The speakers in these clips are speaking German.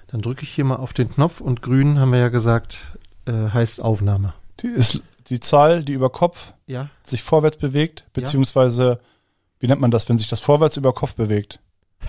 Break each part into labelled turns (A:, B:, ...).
A: Dann drücke ich hier mal auf den Knopf und grün, haben wir ja gesagt, heißt Aufnahme.
B: Die ist die Zahl, die über Kopf sich vorwärts bewegt, beziehungsweise, wie nennt man das, wenn sich das vorwärts über Kopf bewegt?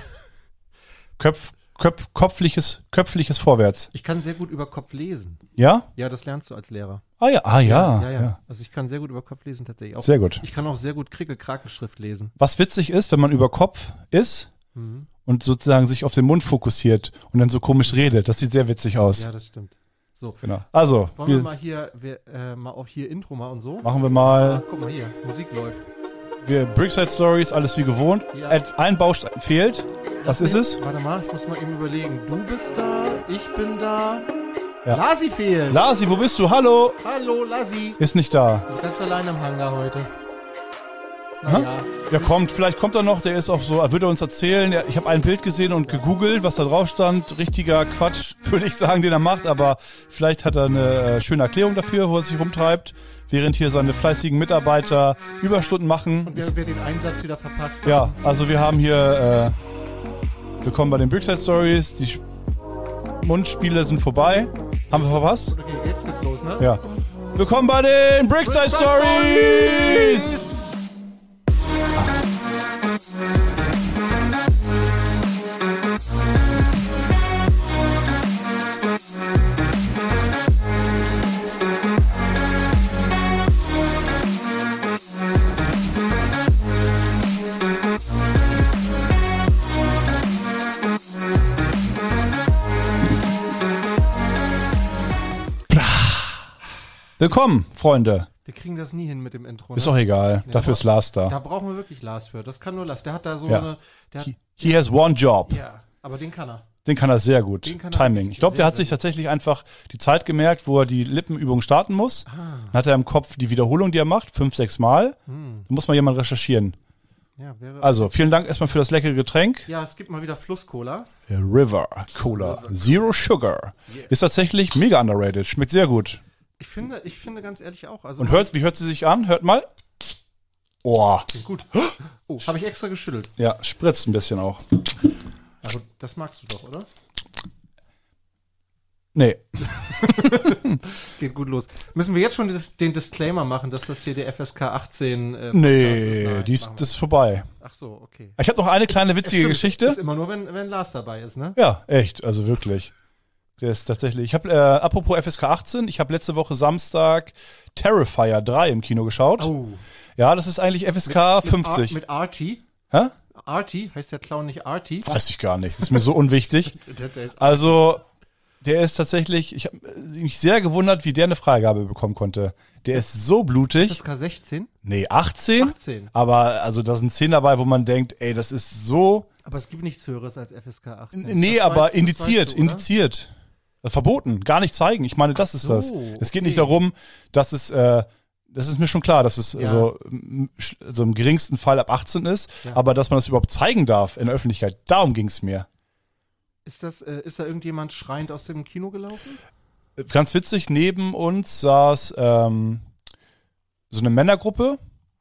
B: Köpfliches Vorwärts.
A: Ich kann sehr gut über Kopf lesen.
B: Ja?
A: Ja, das lernst du als Lehrer.
B: Ja.
A: Also ich kann sehr gut über Kopf lesen tatsächlich. Auch,
B: sehr gut.
A: Ich kann auch sehr gut Krickel-Krakenschrift lesen.
B: Was witzig ist, wenn man über Kopf ist und sozusagen sich auf den Mund fokussiert und dann so komisch redet. Das sieht sehr witzig aus.
A: Ja, das stimmt. So.
B: Genau. Also.
A: Wollen wir mal hier, mal auch hier Intro mal und so?
B: Machen wir mal.
A: Guck mal hier, Musik läuft.
B: Wir Brickside Stories, alles wie gewohnt.
A: Ja.
B: Ein Baustein fehlt. Was ist es?
A: Warte mal, ich muss mal eben überlegen. Du bist da, ich bin da.
B: Ja.
A: Lasi fehlt.
B: Lasi, wo bist du? Hallo.
A: Hallo, Lasi.
B: Ist nicht da.
A: Ich bin ganz allein im Hangar heute. Naja.
B: Der kommt, vielleicht kommt er noch, der ist auch so, würde er uns erzählen. Ich habe ein Bild gesehen und gegoogelt, was da drauf stand. Richtiger Quatsch, würde ich sagen, den er macht, aber vielleicht hat er eine schöne Erklärung dafür, wo er sich rumtreibt, während hier seine fleißigen Mitarbeiter Überstunden machen.
A: Und wer den Einsatz wieder verpasst hat.
B: Ja, also wir haben hier, willkommen bei den Brickside Stories, die Mundspiele sind vorbei. Haben wir verpasst?
A: Okay, jetzt geht's los, ne?
B: Ja. Willkommen bei den Brickside Stories! Willkommen, Freunde.
A: Wir kriegen das nie hin mit dem Intro. Ne?
B: Ist doch egal.
A: Nee,
B: dafür ist Lars da.
A: Da brauchen wir wirklich Lars für. Das kann nur Lars. Der hat da so eine... Der hat,
B: He has one job.
A: ja, aber den kann er.
B: Den kann er sehr gut. Timing. Ich glaube, der hat sich tatsächlich einfach die Zeit gemerkt, wo er die Lippenübung starten muss. Dann hat er im Kopf die Wiederholung, die er macht, 5, 6 Mal. Dann muss mal jemand recherchieren.
A: Ja,
B: also, vielen Dank erstmal für das leckere Getränk.
A: Ja, es gibt mal wieder Flusscola.
B: River Cola. Zero Sugar.
A: Yeah.
B: Ist tatsächlich mega underrated. Schmeckt sehr gut.
A: Ich finde ganz ehrlich auch. Also
B: und wie hört sie sich an? Hört mal. Oh.
A: Gut. Oh, habe ich extra geschüttelt.
B: Ja, spritzt ein bisschen auch.
A: Aber das magst du doch, oder?
B: Nee.
A: Geht gut los. Müssen wir jetzt schon den Disclaimer machen, dass das hier der FSK 18
B: nee,
A: ist?
B: Das ist vorbei.
A: Ach so, okay.
B: Ich habe noch eine kleine witzige Geschichte.
A: Das ist immer nur, wenn Lars dabei ist, ne?
B: Ja, echt, also wirklich. Der ist tatsächlich. Ich habe, apropos FSK 18, ich habe letzte Woche Samstag Terrifier 3 im Kino geschaut.
A: Oh.
B: Ja, das ist eigentlich FSK 50.
A: Mit Artie.
B: Hä?
A: Artie? Heißt der Clown nicht Artie?
B: Weiß ich gar nicht. Das ist mir so unwichtig. Also, der ist tatsächlich, ich habe mich sehr gewundert, wie der eine Freigabe bekommen konnte. Der ist so blutig.
A: FSK 16?
B: Nee, 18.
A: 18.
B: Aber, also, da sind 10 dabei, wo man denkt, ey, das ist so.
A: Aber es gibt nichts Höheres als FSK 18.
B: Nee,
A: das
B: aber
A: weißt,
B: indiziert,
A: weißt du,
B: indiziert. Verboten, gar nicht zeigen. Ich meine, das ist das. Es geht nicht darum, dass es, das ist mir schon klar, dass es so im geringsten Fall ab 18 ist, aber dass man das überhaupt zeigen darf in der Öffentlichkeit, darum ging es mir.
A: Ist da irgendjemand schreiend aus dem Kino gelaufen?
B: Ganz witzig, neben uns saß so eine Männergruppe,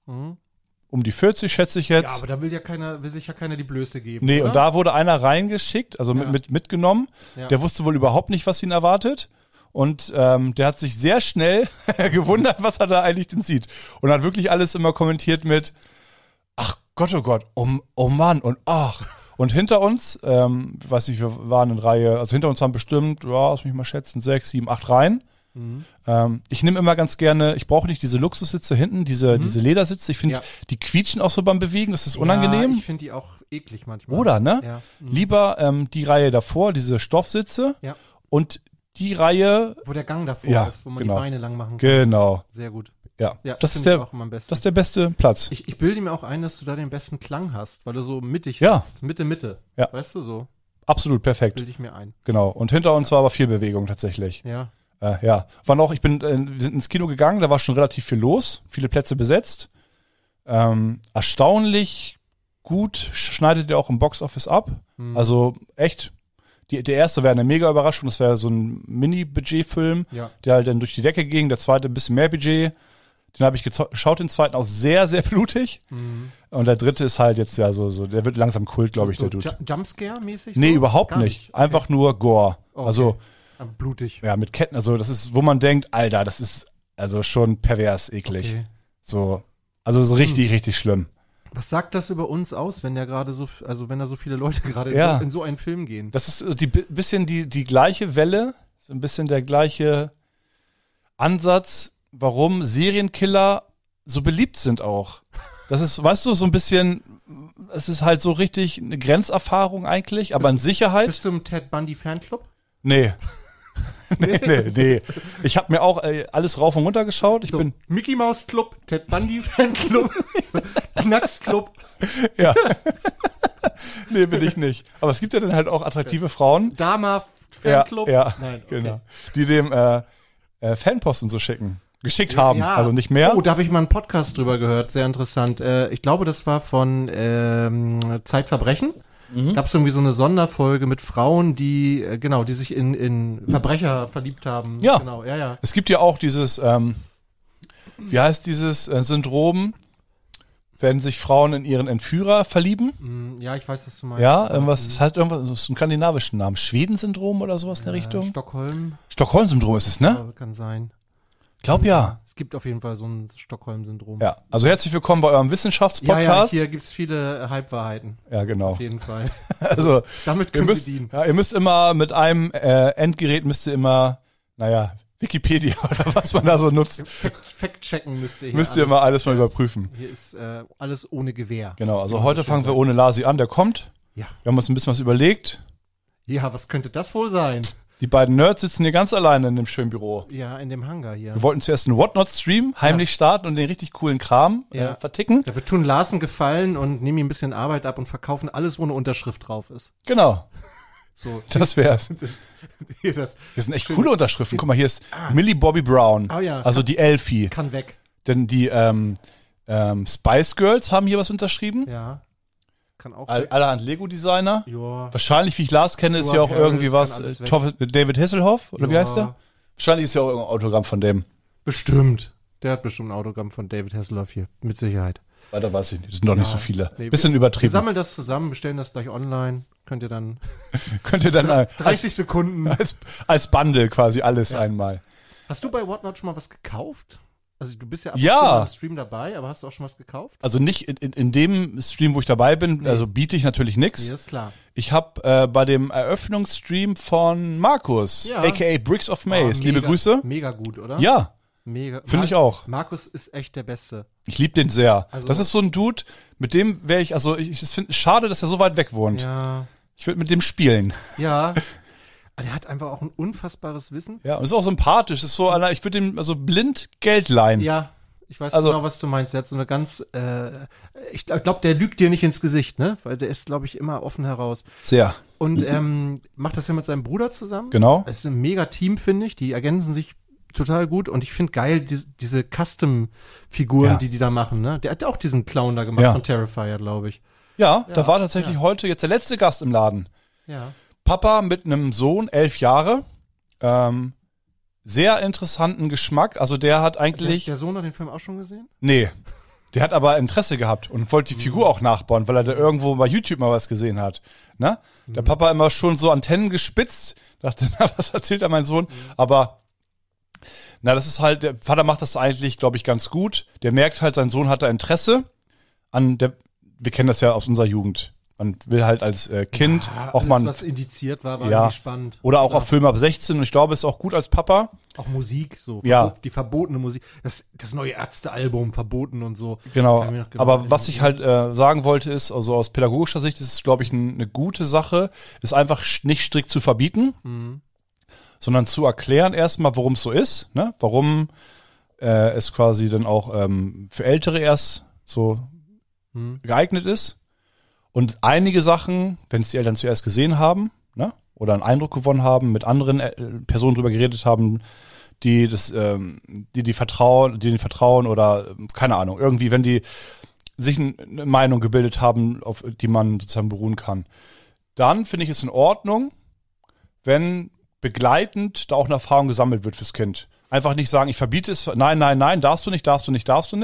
B: um die 40 schätze ich jetzt.
A: Ja, aber da will sich ja keiner die Blöße geben.
B: Nee,
A: oder?
B: und da wurde einer reingeschickt, also mitgenommen. Ja. Der wusste wohl überhaupt nicht, was ihn erwartet. Und der hat sich sehr schnell gewundert, was er da eigentlich denn sieht. Und hat wirklich alles immer kommentiert mit, ach Gott, oh Mann und ach. Und hinter uns, weiß nicht, wir waren in Reihe, also hinter uns haben bestimmt, lass mich mal schätzen, 6, 7, 8 Reihen. Ich nehme immer ganz gerne, ich brauche nicht diese Luxussitze hinten, diese Ledersitze. Ich finde, die quietschen auch so beim Bewegen, das ist unangenehm.
A: Ich finde die auch eklig manchmal.
B: Oder, ne?
A: Ja.
B: Lieber die Reihe davor, diese Stoffsitze und die Reihe,
A: wo der Gang davor ist, wo man die Beine lang machen kann.
B: Genau.
A: Sehr gut.
B: Ja,
A: das ist auch immer am besten.
B: Das ist der beste Platz.
A: Ich bilde mir auch ein, dass du da den besten Klang hast, weil du so mittig sitzt. Mitte.
B: Ja.
A: Weißt du so?
B: Absolut perfekt.
A: Bilde ich mir ein.
B: Genau. Und hinter uns war aber viel Bewegung tatsächlich.
A: Ja.
B: Wir sind ins Kino gegangen, da war schon relativ viel los, viele Plätze besetzt. Erstaunlich gut schneidet er auch im Boxoffice ab. Also echt, der erste wäre eine mega Überraschung, das wäre so ein Mini-Budget-Film, der halt dann durch die Decke ging, der zweite ein bisschen mehr Budget. Den habe ich geschaut, den zweiten auch sehr, sehr blutig. Und der dritte ist halt jetzt so, der wird langsam Kult, glaube ich, der Dude.
A: Jumpscare-mäßig?
B: Nee,
A: so?
B: überhaupt nicht.
A: Okay.
B: Einfach nur Gore.
A: Okay.
B: Also
A: blutig.
B: ja, mit Ketten, also das ist, wo man denkt, Alter, das ist also schon pervers eklig.
A: Okay.
B: So, also so richtig, richtig schlimm.
A: Was sagt das über uns aus, wenn wenn da so viele Leute gerade in so einen Film gehen?
B: Das ist bisschen die gleiche Welle, so ein bisschen der gleiche Ansatz, warum Serienkiller so beliebt sind auch. Das ist, weißt du, so ein bisschen, es ist halt so richtig eine Grenzerfahrung eigentlich, aber in Sicherheit.
A: Bist du im Ted Bundy Fanclub?
B: Nee. Nee. Ich habe mir auch alles rauf und runter geschaut. Ich bin
A: Mickey Mouse Club, Ted Bundy Fanclub, Knacks Club.
B: Ja. Nee, bin ich nicht. Aber es gibt ja dann halt auch attraktive Frauen.
A: Dama Fanclub.
B: Ja,
A: Nein, okay.
B: Genau. Die dem Fanposten so geschickt haben.
A: Ja.
B: Also nicht mehr.
A: Oh, da habe ich mal einen Podcast drüber gehört. Sehr interessant. Ich glaube, das war von Zeitverbrechen. Gab es irgendwie so eine Sonderfolge mit Frauen, die sich in Verbrecher verliebt haben.
B: Ja.
A: Genau, ja.
B: Es gibt ja auch dieses, wie heißt dieses Syndrom, wenn sich Frauen in ihren Entführer verlieben?
A: Ja, ich weiß, was du meinst.
B: Ja, irgendwas, es hat irgendwas, so einen skandinavischen Namen. Schweden-Syndrom oder sowas in der Richtung?
A: Stockholm.
B: Stockholm-Syndrom ist es, ne?
A: Ja, kann sein.
B: Glaub ja.
A: Es gibt auf jeden Fall so ein Stockholm-Syndrom.
B: Ja, also herzlich willkommen bei eurem Wissenschaftspodcast.
A: Ja, hier gibt's viele Halbwahrheiten.
B: Ja, genau.
A: Auf jeden Fall.
B: Also,
A: damit können wir dienen.
B: Ja, ihr müsst immer mit einem Endgerät Wikipedia oder was man da so nutzt.
A: Fact-checken müsst ihr hier.
B: Müsst ihr immer alles mal überprüfen.
A: Hier ist alles ohne Gewehr.
B: Genau, also heute fangen wir ohne Lasi an, der kommt.
A: Ja.
B: Wir haben uns ein bisschen was überlegt.
A: Ja, was könnte das wohl sein?
B: Die beiden Nerds sitzen hier ganz alleine in dem schönen Büro.
A: Ja, in dem Hangar hier.
B: Wir wollten zuerst einen Whatnot-Stream heimlich starten und den richtig coolen Kram verticken.
A: Ja, wir tun Larsen Gefallen und nehmen ihm ein bisschen Arbeit ab und verkaufen alles, wo eine Unterschrift drauf ist.
B: Genau.
A: So.
B: Das wär's.
A: Das
B: sind echt coole Unterschriften. Guck mal, hier ist Millie Bobby Brown.
A: Oh ja.
B: Also die Elfie.
A: Kann weg.
B: Denn die Spice Girls haben hier was unterschrieben.
A: Ja. Kann auch.
B: Allerhand Lego-Designer.
A: Ja.
B: Wahrscheinlich, wie ich Lars kenne, ist ja auch irgendwie was. David Hasselhoff, oder wie heißt der? Wahrscheinlich ist ja auch irgendein Autogramm von dem.
A: Bestimmt. Der hat bestimmt ein Autogramm von David Hasselhoff hier. Mit Sicherheit.
B: Weiter weiß ich nicht. Das sind doch nicht so viele. Nee, bisschen übertrieben. Wir
A: sammeln das zusammen, bestellen das gleich online. Könnt ihr dann
B: 30
A: Sekunden.
B: Als Bundle quasi alles einmal.
A: Hast du bei Whatnot schon mal was gekauft? Also du bist ja
B: ab
A: im Stream dabei, aber hast du auch schon was gekauft?
B: Also nicht in dem Stream, wo ich dabei bin, also biete ich natürlich nichts.
A: Nee, ist klar.
B: Ich habe bei dem Eröffnungsstream von Markus, aka Bricks of Maze, liebe Grüße.
A: Mega gut, oder?
B: Ja.
A: Mega.
B: Finde ich auch.
A: Markus ist echt der Beste.
B: Ich liebe den sehr.
A: Also,
B: das ist so ein Dude, mit dem wäre ich finde es schade, dass er so weit weg wohnt.
A: Ja.
B: Ich würde mit dem spielen.
A: Ja. Der hat einfach auch ein unfassbares Wissen.
B: Ja, und ist auch sympathisch. Ist so, ich würde ihm blind Geld leihen.
A: Ja, ich weiß genau, was du meinst. Der hat so eine ganz, ich glaube, der lügt dir nicht ins Gesicht, ne? Weil der ist, glaube ich, immer offen heraus.
B: Sehr.
A: Und macht das ja mit seinem Bruder zusammen.
B: Genau.
A: Es ist ein mega Team, finde ich. Die ergänzen sich total gut. Und ich finde geil, diese Custom-Figuren, die da machen, ne? Der hat auch diesen Clown da gemacht von Terrifier, glaube ich.
B: Ja, da war tatsächlich heute jetzt der letzte Gast im Laden.
A: Ja.
B: Papa mit einem Sohn, 11 Jahre. Sehr interessanten Geschmack. Also der hat eigentlich...
A: Der Sohn hat den Film auch schon gesehen?
B: Nee. Der hat aber Interesse gehabt und wollte die Figur auch nachbauen, weil er da irgendwo bei YouTube mal was gesehen hat. Ne? Der Papa immer schon so Antennen gespitzt. Dachte, was erzählt da mein Sohn? Aber das ist halt, der Vater macht das eigentlich, glaube ich, ganz gut. Der merkt halt, sein Sohn hat da Interesse wir kennen das ja aus unserer Jugend. Man will halt als Kind auch mal...
A: was indiziert war irgendwie spannend.
B: Oder auch auf Film ab 16. Und ich glaube, es ist auch gut als Papa.
A: Auch Musik, so.
B: Ja.
A: Die verbotene Musik. Das neue Ärzte-Album, verboten und so.
B: Genau. Aber was ich halt sagen wollte ist, also aus pädagogischer Sicht ist es, glaube ich, eine gute Sache, ist einfach nicht strikt zu verbieten, sondern zu erklären erstmal, warum es so ist, ne? Warum es quasi dann auch für Ältere erst so geeignet ist. Und einige Sachen, wenn es die Eltern zuerst gesehen haben, ne, oder einen Eindruck gewonnen haben, mit anderen Personen drüber geredet haben, die vertrauen oder keine Ahnung, irgendwie, wenn die sich eine Meinung gebildet haben, auf die man sozusagen beruhen kann, dann finde ich es in Ordnung, wenn begleitend da auch eine Erfahrung gesammelt wird fürs Kind. Einfach nicht sagen, ich verbiete es, nein, darfst du nicht,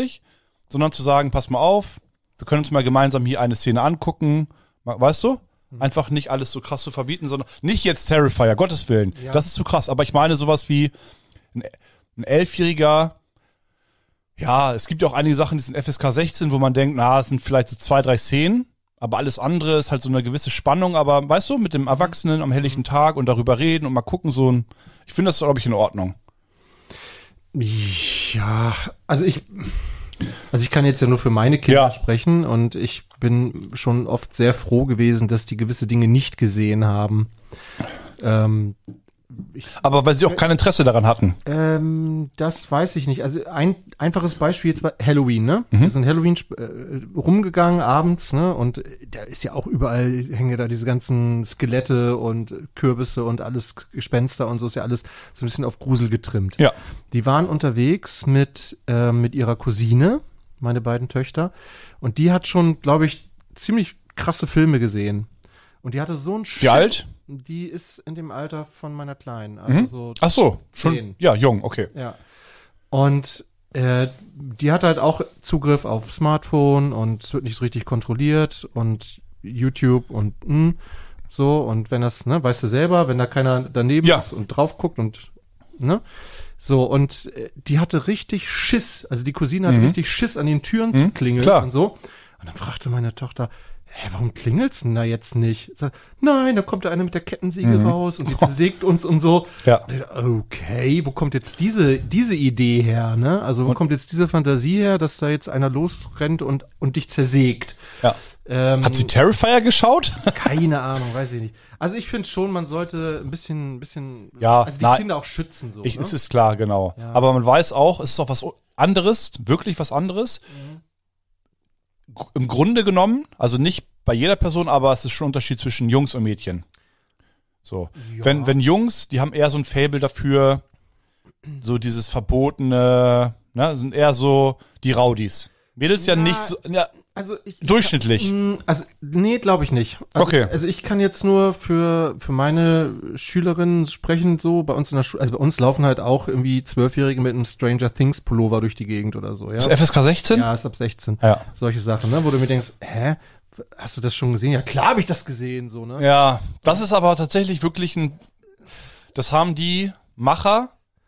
B: sondern zu sagen, pass mal auf, wir können uns mal gemeinsam hier eine Szene angucken, weißt du? einfach nicht alles so krass zu verbieten, sondern nicht jetzt Terrifier, Gottes Willen. Ja. Das ist zu krass. Aber ich meine sowas wie ein 11-Jähriger, ja, es gibt ja auch einige Sachen, die sind FSK 16, wo man denkt, es sind vielleicht so 2, 3 Szenen, aber alles andere ist halt so eine gewisse Spannung, aber weißt du, mit dem Erwachsenen am helllichten Tag und darüber reden und mal gucken, ich finde das, glaube ich, in Ordnung.
A: Ja, also ich kann jetzt ja nur für meine Kinder sprechen und ich bin schon oft sehr froh gewesen, dass die gewisse Dinge nicht gesehen haben.
B: Aber weil sie auch kein Interesse daran hatten.
A: Das weiß ich nicht. Also ein einfaches Beispiel jetzt war Halloween, ne? Wir sind Halloween rumgegangen abends, ne? Und da ist ja auch überall hängen da diese ganzen Skelette und Kürbisse und alles Gespenster und so, ist ja alles so ein bisschen auf Grusel getrimmt.
B: Ja.
A: Die waren unterwegs mit ihrer Cousine, meine beiden Töchter, und die hat schon, glaube ich, ziemlich krasse Filme gesehen. Und die hatte so ein
B: Wie alt?
A: Die ist in dem Alter von meiner Kleinen. Also so
B: Ach so,
A: 10.
B: schon, ja, jung, okay.
A: Ja. Und die hat halt auch Zugriff auf Smartphone und es wird nicht so richtig kontrolliert und YouTube und so. Und wenn das, ne, weißt du selber, wenn da keiner daneben ist und drauf guckt und, ne? So, und die hatte richtig Schiss. Also die Cousine hatte richtig Schiss, an den Türen zu klingeln und so. Und dann fragte meine Tochter, warum klingelt's denn da jetzt nicht? Sag, nein, da kommt da einer mit der Kettensäge raus und die zersägt uns und so.
B: Ja.
A: Okay, wo kommt jetzt diese Idee her, ne? Also wo kommt jetzt diese Fantasie her, dass da jetzt einer losrennt und dich zersägt?
B: Ja. Hat sie Terrifier geschaut?
A: Keine Ahnung, weiß ich nicht. Also ich finde schon, man sollte ein bisschen
B: also
A: die Kinder auch schützen. So,
B: Es ist klar, genau. Ja. Aber man weiß auch, es ist auch was anderes, wirklich was anderes. Im Grunde genommen, also nicht bei jeder Person, aber es ist schon ein Unterschied zwischen Jungs und Mädchen. So. Ja. Wenn Jungs, die haben eher so ein Faible dafür, so dieses Verbotene, ne, sind eher so die Rowdies. Mädels ja nicht so,
A: also
B: durchschnittlich.
A: Nee, glaube ich nicht. Also,
B: okay.
A: Also ich kann jetzt nur für meine Schülerinnen sprechen, so bei uns in der Schule, also bei uns laufen halt auch irgendwie 12-Jährige mit einem Stranger Things Pullover durch die Gegend oder so, ja.
B: Ist FSK 16?
A: Ja, ist ab 16.
B: Ja.
A: Solche Sachen, ne, wo du mir denkst, hast du das schon gesehen? Ja, klar habe ich das gesehen, so, ne?
B: Ja, das ist aber tatsächlich wirklich das haben die Macher,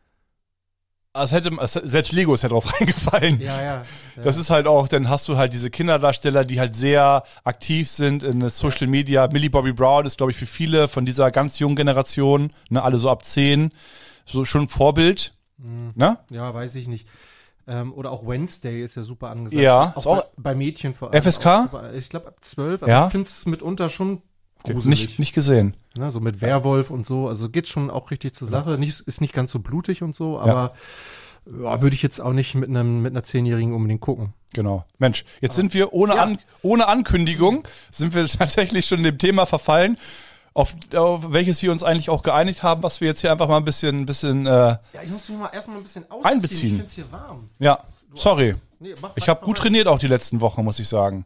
B: selbst Lego ist ja drauf reingefallen.
A: Ja.
B: Das ist halt auch, dann hast du halt diese Kinderdarsteller, die halt sehr aktiv sind in der Social Media. Millie Bobby Brown ist, glaube ich, für viele von dieser ganz jungen Generation, ne, alle so ab 10, so schon ein Vorbild. Ne?
A: Ja, weiß ich nicht. Oder auch Wednesday ist ja super angesagt.
B: Ja.
A: Auch bei Mädchen vor allem.
B: FSK?
A: Ich glaube ab 12, aber ich finde es mitunter schon gruselig.
B: Nicht gesehen.
A: Ne, so mit Werwolf und so, also geht schon auch richtig zur Sache. Ist nicht ganz so blutig und so, aber würde ich jetzt auch nicht mit einer 10-Jährigen unbedingt gucken.
B: Genau. Mensch, jetzt sind wir ohne Ankündigung, sind wir tatsächlich schon dem Thema verfallen, auf welches wir uns eigentlich auch geeinigt haben, was wir jetzt hier einfach mal ein bisschen
A: ich muss mich erstmal ein bisschen ausziehen.
B: Einbeziehen.
A: Ich find's hier warm.
B: Ja, sorry. Ich habe gut trainiert auch die letzten Wochen, muss ich sagen.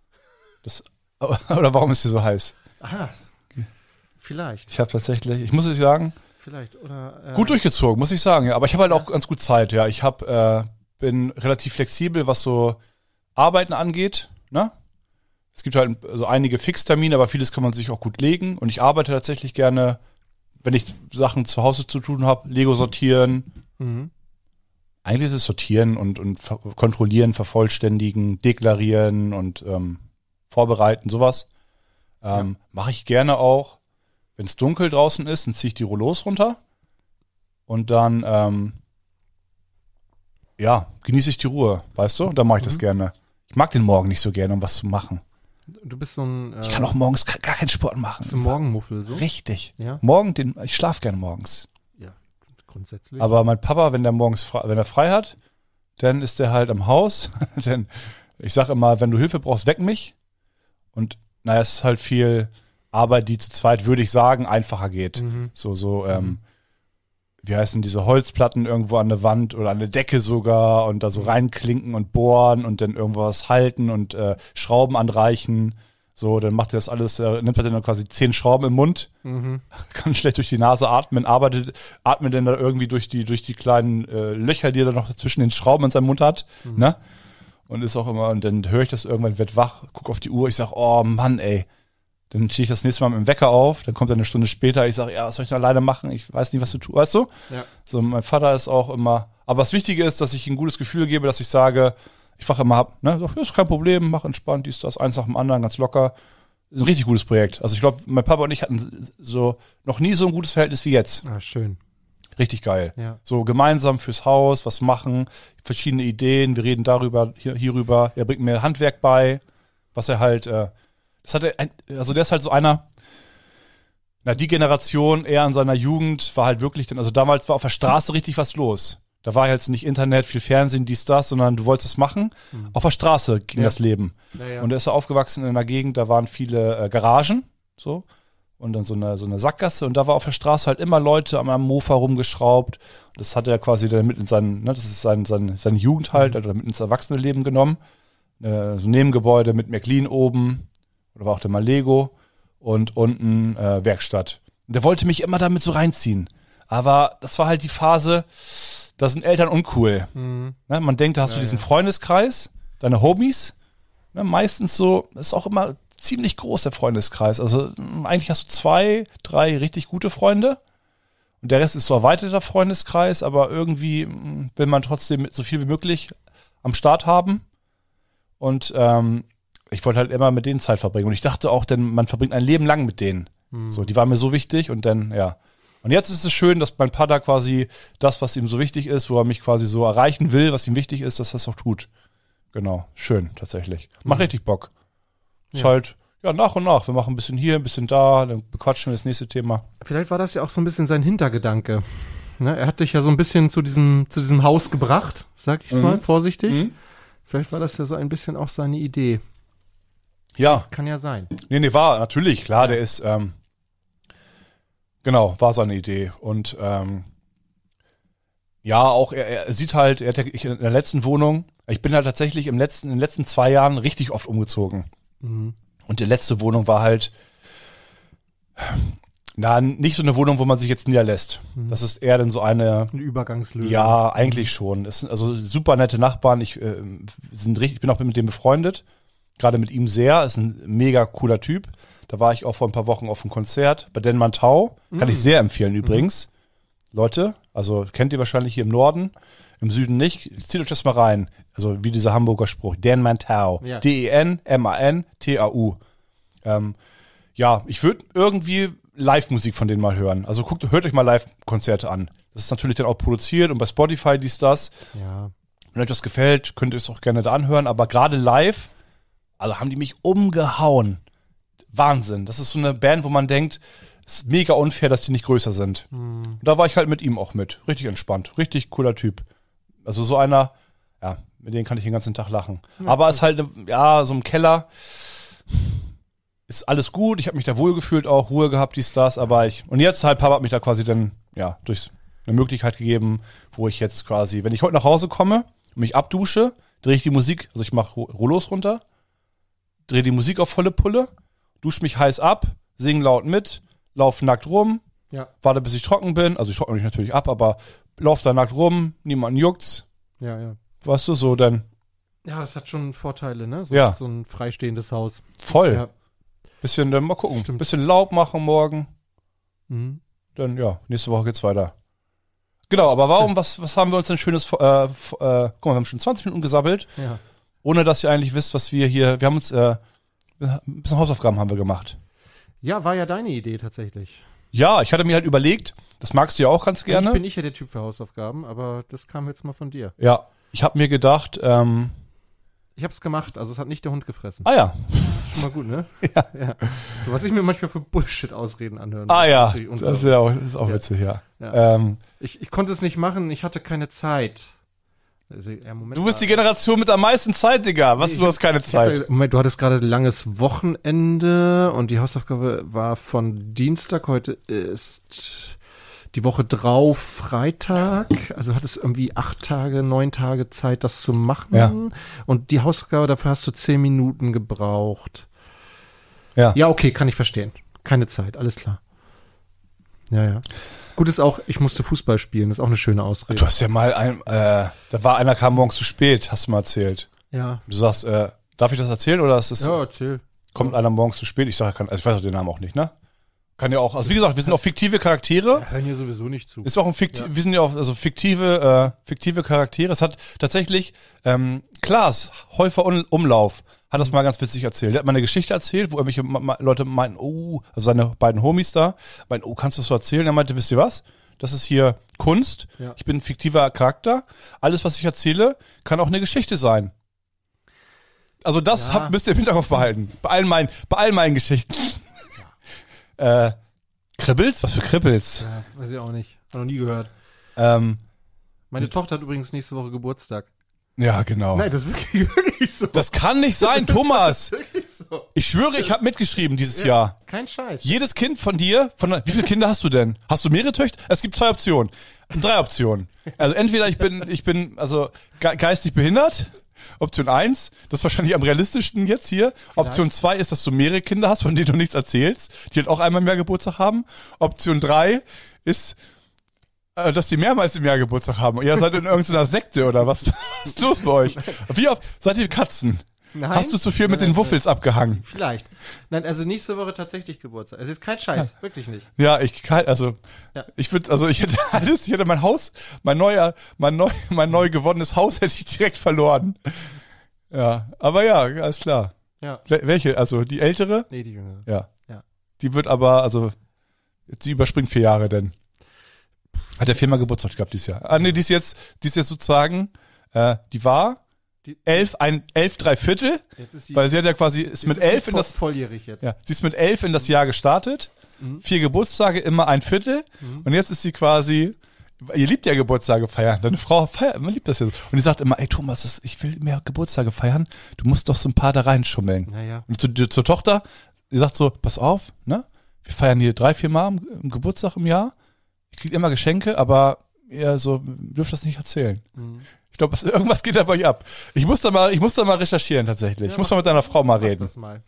B: Oder warum ist sie so heiß?
A: Aha. Vielleicht.
B: Ich muss euch sagen,
A: vielleicht oder
B: gut durchgezogen, muss ich sagen, ja. Aber ich habe halt auch ganz gut Zeit, ja. Ich bin relativ flexibel, was so Arbeiten angeht, ne? Es gibt halt so einige Fixtermine, aber vieles kann man sich auch gut legen. Und ich arbeite tatsächlich gerne, wenn ich Sachen zu Hause zu tun habe, Lego sortieren. Eigentlich ist es sortieren und kontrollieren, vervollständigen, deklarieren und vorbereiten, sowas. Mache ich gerne auch. Wenn es dunkel draußen ist, dann ziehe ich die Rollos runter und dann genieße ich die Ruhe, weißt du? Dann mache ich das gerne. Ich mag den Morgen nicht so gerne, um was zu machen.
A: Du bist so ein...
B: ich kann auch morgens gar keinen Sport machen.
A: Bist du Morgenmuffel, so?
B: Richtig.
A: Ja?
B: Ich schlafe gerne morgens.
A: Ja, grundsätzlich.
B: Aber mein Papa, wenn er frei hat, dann ist er halt am Haus. Denn ich sage immer, wenn du Hilfe brauchst, weck mich. Und es ist halt viel Arbeit, die zu zweit, würde ich sagen, einfacher geht. Wie heißen diese Holzplatten irgendwo an der Wand oder an der Decke sogar und da so reinklinken und bohren und dann irgendwas halten und Schrauben anreichen. So, dann macht er das alles, nimmt er dann quasi 10 Schrauben im Mund, kann schlecht durch die Nase atmen, atmet dann da irgendwie durch die kleinen Löcher, die er dann noch zwischen den Schrauben in seinem Mund hat, ne? Und ist auch immer, und dann höre ich das irgendwann, werd wach, guck auf die Uhr, ich sag, oh Mann, ey, Dann stehe ich das nächste Mal mit dem Wecker auf, dann kommt er eine Stunde später, ich sage, ja, was soll ich denn alleine machen? Ich weiß nicht, was du tust, weißt du?
A: Ja.
B: So, mein Vater ist auch immer, aber das Wichtige ist, dass ich ihm ein gutes Gefühl gebe, dass ich sage, ich wache immer ab, ne, sag, ist kein Problem, mach entspannt, dies, das, eins nach dem anderen, ganz locker. Ist ein richtig gutes Projekt. Also ich glaube, mein Papa und ich hatten so noch nie so ein gutes Verhältnis wie jetzt.
A: Ah, schön.
B: Richtig geil.
A: Ja.
B: So gemeinsam fürs Haus, was machen, verschiedene Ideen, wir reden darüber, hierüber, er bringt mir Handwerk bei, was er halt, der ist halt so einer, die Generation, er in seiner Jugend war halt wirklich, also damals war auf der Straße richtig was los. Da war halt nicht Internet, viel Fernsehen, dies, das, sondern du wolltest es machen. Mhm. Auf der Straße ging das Leben. Ja. Und er ist aufgewachsen in einer Gegend, da waren viele Garagen, so. Und dann so eine Sackgasse. Und da war auf der Straße halt immer Leute am Mofa rumgeschraubt. Das hat er quasi dann mit in das ist seine Jugend halt, also mit ins Erwachsenenleben genommen. So ein Nebengebäude mit McLean oben. Oder war auch der mal Lego. Und unten Werkstatt. Und der wollte mich immer damit so reinziehen. Aber das war halt die Phase, da sind Eltern uncool. Mhm. Ne, man denkt, da hast du diesen Freundeskreis, deine Homies. Ne, meistens so, das ist auch immer ziemlich groß, der Freundeskreis. Also eigentlich hast du 2, 3 richtig gute Freunde. Und der Rest ist so erweiterter Freundeskreis, aber irgendwie will man trotzdem so viel wie möglich am Start haben. Und ich wollte halt immer mit denen Zeit verbringen. Und ich dachte auch, denn man verbringt ein Leben lang mit denen. Mhm. So, die waren mir so wichtig und dann, ja. Und jetzt ist es schön, dass mein Vater quasi das, was ihm so wichtig ist, wo er mich quasi so erreichen will, was ihm wichtig ist, dass das auch tut. Genau, schön, tatsächlich. Macht richtig Bock. Ist halt, nach und nach. Wir machen ein bisschen hier, ein bisschen da, dann bequatschen wir das nächste Thema.
A: Vielleicht war das ja auch so ein bisschen sein Hintergedanke. Ne? Er hat dich ja so ein bisschen zu diesem Haus gebracht, sag ich's mal, vorsichtig. Mhm. Vielleicht war das ja so ein bisschen auch seine Idee.
B: Ja.
A: Kann ja sein.
B: Nee, war natürlich, klar, der ist, genau, war seine Idee. Und auch er sieht halt, ich in der letzten Wohnung, ich bin halt tatsächlich in den letzten 2 Jahren richtig oft umgezogen. Mhm. Und die letzte Wohnung war halt, nicht so eine Wohnung, wo man sich jetzt niederlässt. Mhm. Das ist eher dann so eine
A: Übergangslösung.
B: Ja, eigentlich schon. Es sind also super nette Nachbarn. Ich bin auch mit dem befreundet. Gerade mit ihm sehr. Ist ein mega cooler Typ. Da war ich auch vor ein paar Wochen auf einem Konzert bei Denman Tau. Kann ich sehr empfehlen übrigens. Leute, also kennt ihr wahrscheinlich hier im Norden, im Süden nicht. Zieht euch das mal rein. Also wie dieser Hamburger Spruch. Denman Tau. Ja. DENMANTAU. Ich würde irgendwie Live-Musik von denen mal hören. Also hört euch mal Live-Konzerte an. Das ist natürlich dann auch produziert und bei Spotify dies, das.
A: Ja.
B: Wenn euch das gefällt, könnt ihr es auch gerne da anhören. Aber gerade live, also haben die mich umgehauen. Wahnsinn. Das ist so eine Band, wo man denkt, es ist mega unfair, dass die nicht größer sind. Und da war ich halt mit ihm auch mit. Richtig entspannt. Richtig cooler Typ. Also so einer, mit dem kann ich den ganzen Tag lachen. Ja, aber es ist halt, so im Keller ist alles gut. Ich habe mich da wohlgefühlt, auch Ruhe gehabt, dies, das. Und jetzt halt, Papa hat mich da quasi dann, durch eine Möglichkeit gegeben, wo ich jetzt quasi, wenn ich heute nach Hause komme und mich abdusche, drehe ich die Musik, also ich mache Rollos runter, drehe die Musik auf volle Pulle, dusche mich heiß ab, singe laut mit, lauf nackt rum, warte bis ich trocken bin, also ich trockne mich natürlich ab, aber lauf da nackt rum, niemanden juckt's.
A: Ja.
B: Weißt du, so dann.
A: Ja, das hat schon Vorteile, ne? So ein freistehendes Haus.
B: Voll. Ja. Bisschen, dann mal gucken.
A: Stimmt.
B: Bisschen Laub machen morgen. Mhm. Dann, nächste Woche geht's weiter. Genau, aber warum, was haben wir uns denn schönes, guck mal, wir haben schon 20 Minuten gesabbelt.
A: Ja.
B: Ohne, dass ihr eigentlich wisst, was wir haben uns, ein bisschen Hausaufgaben haben wir gemacht.
A: Ja, war ja deine Idee tatsächlich.
B: Ja, ich hatte mir halt überlegt, das magst du ja auch ganz gerne.
A: Ich bin nicht ja der Typ für Hausaufgaben, aber das kam jetzt mal von dir.
B: Ja, ich habe mir gedacht,
A: ich hab's gemacht, also es hat nicht der Hund gefressen.
B: Ah ja.
A: Schon mal gut, ne? Ja. So, was ich mir manchmal für Bullshit-Ausreden anhören.
B: Ah ja, das ist auch witzig, ja.
A: Ich konnte es nicht machen, ich hatte keine Zeit. Also,
B: du bist die Generation mit am meisten Zeit, Digga. Du hast keine Zeit.
A: Du hattest gerade ein langes Wochenende und die Hausaufgabe war von Dienstag, heute ist die Woche drauf Freitag, also hattest irgendwie 8 Tage, 9 Tage Zeit, das zu machen.
B: Ja.
A: Und die Hausaufgabe, dafür hast du 10 Minuten gebraucht.
B: Ja.
A: Ja, okay, kann ich verstehen. Keine Zeit, alles klar. Ja. Gut ist auch, ich musste Fußball spielen, das ist auch eine schöne Ausrede.
B: Du hast ja mal kam morgens zu spät, hast du mal erzählt.
A: Ja.
B: Du sagst, darf ich das erzählen oder ist das?
A: Ja, erzähl.
B: Kommt einer morgens zu spät, ich sage, also ich weiß auch den Namen auch nicht, ne? Kann ja auch, also wie gesagt, wir sind auch fiktive Charaktere.
A: Wir hören hier sowieso nicht zu.
B: Ist auch wir sind ja auch also fiktive Charaktere. Es hat tatsächlich Klaas Häufer Umlauf hat das mal ganz witzig erzählt. Der hat mal eine Geschichte erzählt, wo irgendwelche Leute meinten, also seine beiden Homies da, meinten, kannst du das so erzählen? Er meinte, wisst ihr was? Das ist hier Kunst. Ja. Ich bin ein fiktiver Charakter. Alles, was ich erzähle, kann auch eine Geschichte sein. Also das müsst ihr im Hinterkopf behalten. Bei all meinen Geschichten. Ja. Kribbels? Was für Kribbels?
A: Ja, weiß ich auch nicht. Hab noch nie gehört. Meine Tochter hat übrigens nächste Woche Geburtstag.
B: Ja, genau.
A: Nein, das ist wirklich so.
B: Das kann nicht sein, Thomas.
A: Das ist wirklich so.
B: Ich schwöre, ich habe mitgeschrieben dieses Jahr.
A: Kein Scheiß.
B: Jedes Kind von dir, wie viele Kinder hast du denn? Hast du mehrere Töchter? Es gibt 2 Optionen. 3 Optionen. Also entweder ich bin also geistig behindert. Option 1, das ist wahrscheinlich am realistischsten jetzt hier. Vielleicht. Option 2 ist, dass du mehrere Kinder hast, von denen du nichts erzählst, die halt auch einmal im Jahr Geburtstag haben. Option 3 ist, dass die mehrmals im Jahr Geburtstag haben. Ihr seid in irgendeiner Sekte oder was? Was ist los bei euch? Wie oft seid ihr Katzen? Nein. Hast du zu viel mit den Wuffels abgehangen?
A: Vielleicht. Nein, also nächste Woche tatsächlich Geburtstag. Es ist kein Scheiß, wirklich nicht.
B: Ja, ich hätte mein Haus, mein neu gewonnenes Haus hätte ich direkt verloren. Ja, aber ja, alles klar.
A: Ja.
B: Welche? Also die ältere?
A: Nee, die jüngere.
B: Ja. Die wird aber, also, sie überspringt 4 Jahre denn. Hat ja 4-mal Geburtstag gehabt dieses Jahr. Die ist jetzt sozusagen, die war 11 3/4, weil sie hat ja quasi, ist mit 11 in das,
A: volljährig jetzt.
B: Ja, sie ist mit 11 in das Jahr gestartet, 4 Geburtstage, immer 1/4, und jetzt ist sie quasi, ihr liebt ja Geburtstage feiern, deine Frau feiert, man liebt das ja so. Und die sagt immer, ey Thomas, ich will mehr Geburtstage feiern, du musst doch so ein paar da reinschummeln.
A: Naja.
B: Und zur Tochter, die sagt so, pass auf, ne, wir feiern hier 3-4 Mal im Geburtstag im Jahr, ihr kriegt immer Geschenke, aber ihr so, dürft das nicht erzählen. Ich glaube, irgendwas geht da bei euch ab. Ich muss da mal recherchieren tatsächlich. Ich muss mal mit deiner Frau mal reden.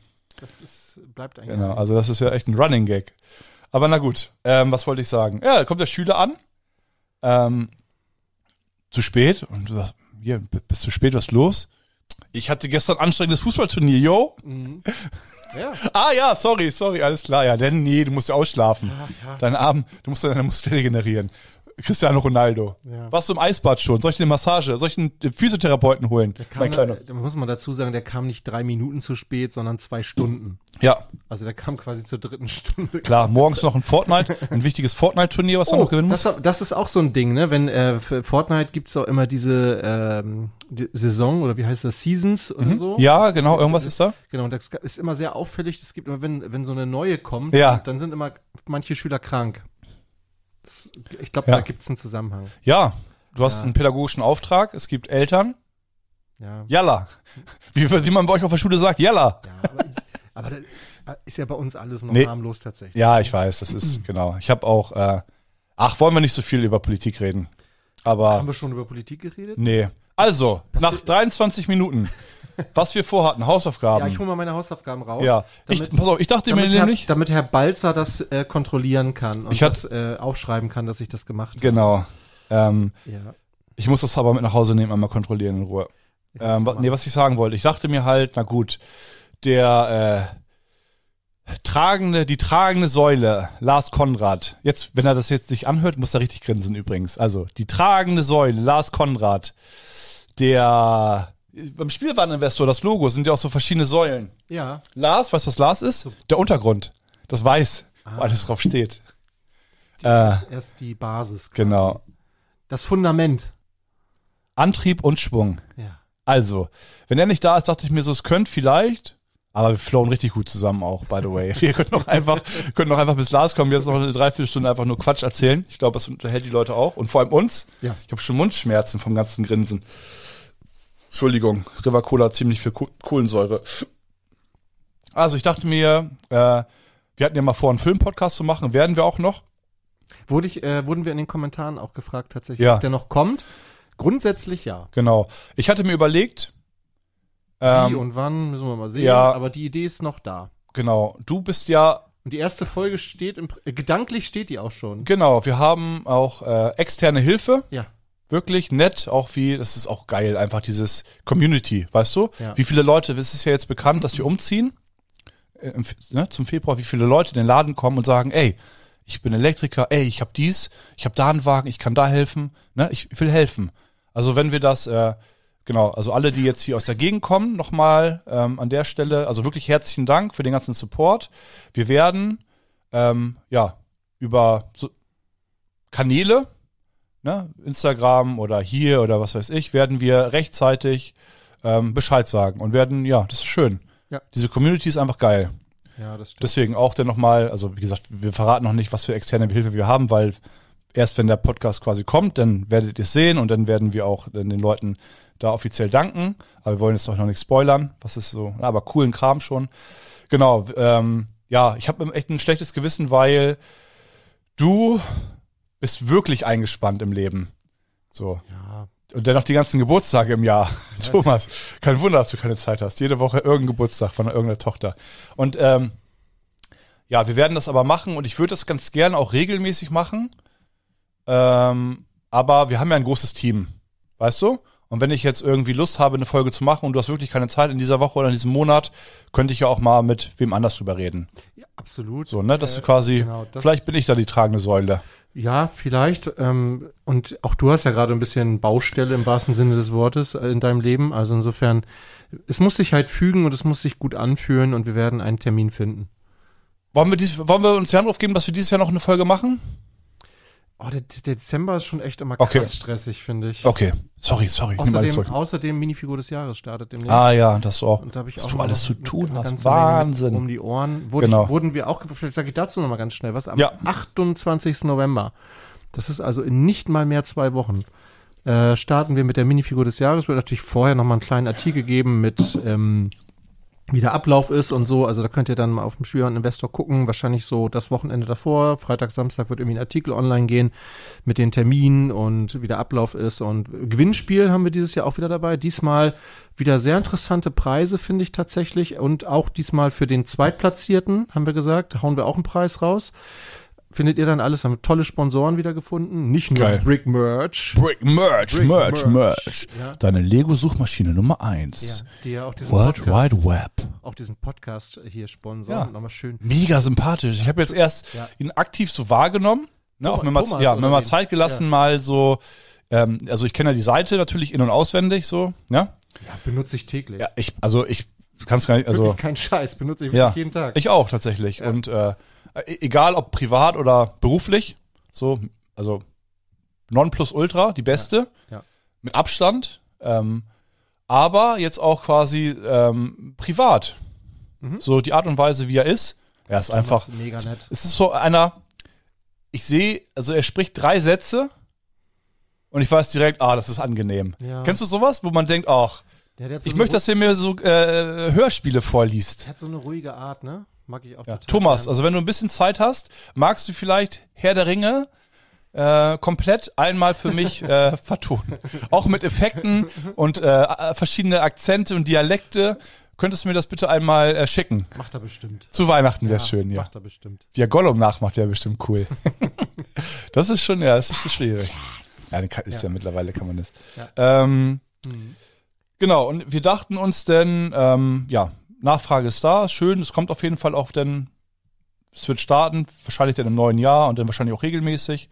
A: Bleibt eigentlich.
B: Genau, also das ist ja echt ein Running Gag. Aber na gut, was wollte ich sagen? Ja, da kommt der Schüler an. Zu spät. Und du sagst, hier, bist zu spät, was ist los? Ich hatte gestern anstrengendes Fußballturnier, yo. Ja. Ja, sorry, alles klar. Ja, denn nee, du musst ja ausschlafen. Ja. Deinen Abend, du musst deine Muskeln regenerieren. Cristiano Ronaldo. Ja. Warst du im Eisbad schon? Soll ich dir eine Massage? Soll ich einen Physiotherapeuten holen?
A: Da muss man dazu sagen, der kam nicht 3 Minuten zu spät, sondern 2 Stunden.
B: Ja.
A: Also der kam quasi zur 3. Stunde.
B: Klar, morgens noch ein wichtiges Fortnite-Turnier, was du noch gewinnen musst.
A: Das ist auch so ein Ding, ne? Wenn für Fortnite gibt's auch immer diese die Saison oder wie heißt das, Seasons oder so.
B: Ja, genau, irgendwas ist da.
A: Genau, und das ist immer sehr auffällig. Es gibt immer, wenn so eine neue kommt, dann sind immer manche Schüler krank. Ich glaube, da gibt's einen Zusammenhang.
B: Ja, du hast einen pädagogischen Auftrag, es gibt Eltern.
A: Ja.
B: Jalla. Wie man bei euch auf der Schule sagt, Jalla.
A: Ja, aber das ist ja bei uns alles noch harmlos tatsächlich.
B: Ja, ich weiß, das ist, genau. Ich habe auch, wollen wir nicht so viel über Politik reden. Aber
A: haben wir schon über Politik geredet?
B: Nee. Also, nach 23 Minuten, was wir vorhatten, Hausaufgaben.
A: Ja, ich hole mal meine Hausaufgaben raus.
B: Ja, pass auf, ich dachte mir nämlich...
A: Damit Herr Balzer das kontrollieren kann und das aufschreiben kann, dass ich das gemacht habe.
B: Genau. Ich muss das aber mit nach Hause nehmen, einmal kontrollieren in Ruhe. Was ich sagen wollte, ich dachte mir halt, na gut, die tragende Säule, Lars Konrad, jetzt, wenn er das jetzt nicht anhört, muss er richtig grinsen übrigens. Also, die tragende Säule, Lars Konrad, beim Spielwareninvestor, das Logo, sind ja auch so verschiedene Säulen.
A: Ja.
B: Lars, weißt du, was Lars ist? Der Untergrund. Das Weiß, wo alles drauf steht.
A: Das ist erst die Basis. Quasi.
B: Genau.
A: Das Fundament.
B: Antrieb und Schwung.
A: Ja.
B: Also, wenn er nicht da ist, dachte ich mir so, es könnte vielleicht, aber wir flowen richtig gut zusammen auch, by the way. Wir können doch einfach bis Lars kommen, jetzt noch eine 3-4 Stunden einfach nur Quatsch erzählen. Ich glaube, das unterhält die Leute auch. Und vor allem uns. Ja. Ich habe schon Mundschmerzen vom ganzen Grinsen. Entschuldigung, River Cola hat ziemlich viel Kohlensäure. Also ich dachte mir, wir hatten ja mal vor, einen Filmpodcast zu machen, werden wir auch noch.
A: Wurden wir in den Kommentaren auch gefragt tatsächlich, ob der noch kommt? Grundsätzlich ja.
B: Genau. Ich hatte mir überlegt,
A: wie und wann, müssen wir mal sehen, aber die Idee ist noch da.
B: Genau. Du bist ja...
A: Und die erste Folge steht, gedanklich steht die auch schon.
B: Genau, wir haben auch externe Hilfe.
A: Ja.
B: Wirklich nett, das ist auch geil, einfach dieses Community, weißt du? Ja. Wie viele Leute, es ist ja jetzt bekannt, dass wir umziehen. zum Februar, wie viele Leute in den Laden kommen und sagen, ey, ich bin Elektriker, ey, ich habe dies, ich habe da einen Wagen, ich kann da helfen, ne, ich will helfen. Also wenn wir das, genau, also alle, die jetzt hier aus der Gegend kommen, nochmal an der Stelle, also wirklich herzlichen Dank für den ganzen Support. Wir werden, über so Kanäle, ne, Instagram oder hier oder was weiß ich, werden wir rechtzeitig Bescheid sagen und werden, das ist schön. Ja. Diese Community ist einfach geil.
A: Ja, das stimmt.
B: Deswegen auch dann nochmal, also wie gesagt, wir verraten noch nicht, was für externe Hilfe wir haben, weil erst wenn der Podcast quasi kommt, dann werdet ihr es sehen und dann werden wir auch den Leuten da offiziell danken. Aber wir wollen jetzt noch nicht spoilern, was ist so, aber coolen Kram schon. Genau, ich habe echt ein schlechtes Gewissen, weil du bist wirklich eingespannt im Leben. So.
A: Ja.
B: Und dennoch die ganzen Geburtstage im Jahr. Ja. Thomas, kein Wunder, dass du keine Zeit hast. Jede Woche irgendein Geburtstag von irgendeiner Tochter. Und wir werden das aber machen und ich würde das ganz gerne auch regelmäßig machen. Aber wir haben ja ein großes Team, weißt du? Und wenn ich jetzt irgendwie Lust habe, eine Folge zu machen und du hast wirklich keine Zeit in dieser Woche oder in diesem Monat, könnte ich ja auch mal mit wem anders drüber reden.
A: Ja, absolut.
B: So, ne, dass du quasi, genau, vielleicht bin ich da die tragende Säule.
A: Ja, vielleicht. Und auch du hast ja gerade ein bisschen Baustelle im wahrsten Sinne des Wortes in deinem Leben. Also insofern, es muss sich halt fügen und es muss sich gut anfühlen und wir werden einen Termin finden.
B: Wollen wir uns den Anruf geben, dass wir dieses Jahr noch eine Folge machen?
A: Oh, der Dezember ist schon echt immer krass stressig, finde ich.
B: Okay, sorry.
A: Außerdem Minifigur des Jahres startet demnächst.
B: Ah ja, das auch.
A: Und da habe ich
B: was
A: auch
B: du alles zu tun hast,
A: Wahnsinn. Um die Ohren. Wurden wir auch, vielleicht sage ich dazu nochmal ganz schnell was, am 28. November, das ist also in nicht mal mehr 2 Wochen, starten wir mit der Minifigur des Jahres. Wird natürlich vorher nochmal einen kleinen Artikel geben mit wie der Ablauf ist und so, also da könnt ihr dann mal auf dem Spieler und Investor gucken, wahrscheinlich so das Wochenende davor, Freitag, Samstag wird irgendwie ein Artikel online gehen mit den Terminen und wie der Ablauf ist und Gewinnspiel haben wir dieses Jahr auch wieder dabei, diesmal wieder sehr interessante Preise, finde ich tatsächlich und auch diesmal für den Zweitplatzierten, haben wir gesagt, hauen wir auch einen Preis raus. Findet ihr dann alles, haben tolle Sponsoren wieder gefunden, nicht nur Brick Merch.
B: Merch. Ja. Deine Lego-Suchmaschine Nummer 1.
A: Ja, die ja auch diesen
B: World Wide Web.
A: Auch diesen Podcast hier sponsern.
B: Ja.
A: Nochmal schön.
B: Mega sympathisch. Ich habe jetzt erst ihn aktiv so wahrgenommen. Ne, auch mir mal Zeit gelassen, mal so, also ich kenne ja die Seite natürlich in- und auswendig so. Ja,
A: benutze ich täglich.
B: Ja, ich kann es gar nicht, also.
A: Wirklich kein Scheiß, benutze ich wirklich jeden Tag.
B: Ich auch tatsächlich. Ja. Und egal ob privat oder beruflich, so, also Nonplusultra, die beste, mit Abstand, aber jetzt auch quasi privat. So die Art und Weise, wie er ist
A: ist
B: einfach
A: mega nett.
B: Es ist so einer, ich sehe, also er spricht 3 Sätze und ich weiß direkt, das ist angenehm. Ja. Kennst du sowas, wo man denkt, ich möchte, dass er mir so Hörspiele vorliest.
A: Er hat so eine ruhige Art, ne? Mag ich auch total.
B: Thomas,
A: gerne.
B: Also wenn du ein bisschen Zeit hast, magst du vielleicht Herr der Ringe komplett einmal für mich vertonen. Auch mit Effekten und verschiedene Akzente und Dialekte. Könntest du mir das bitte einmal schicken?
A: Macht er bestimmt.
B: Zu Weihnachten wäre es schön, ja.
A: Macht er bestimmt.
B: Wie er Gollum nachmacht, wäre bestimmt cool. Das ist schon, das ist schwierig. Ja, ist ja mittlerweile kann man das. Ja. Genau, und wir dachten uns denn, Nachfrage ist da, schön, es kommt auf jeden Fall auch denn, es wird starten, wahrscheinlich dann im neuen Jahr und dann wahrscheinlich auch regelmäßig.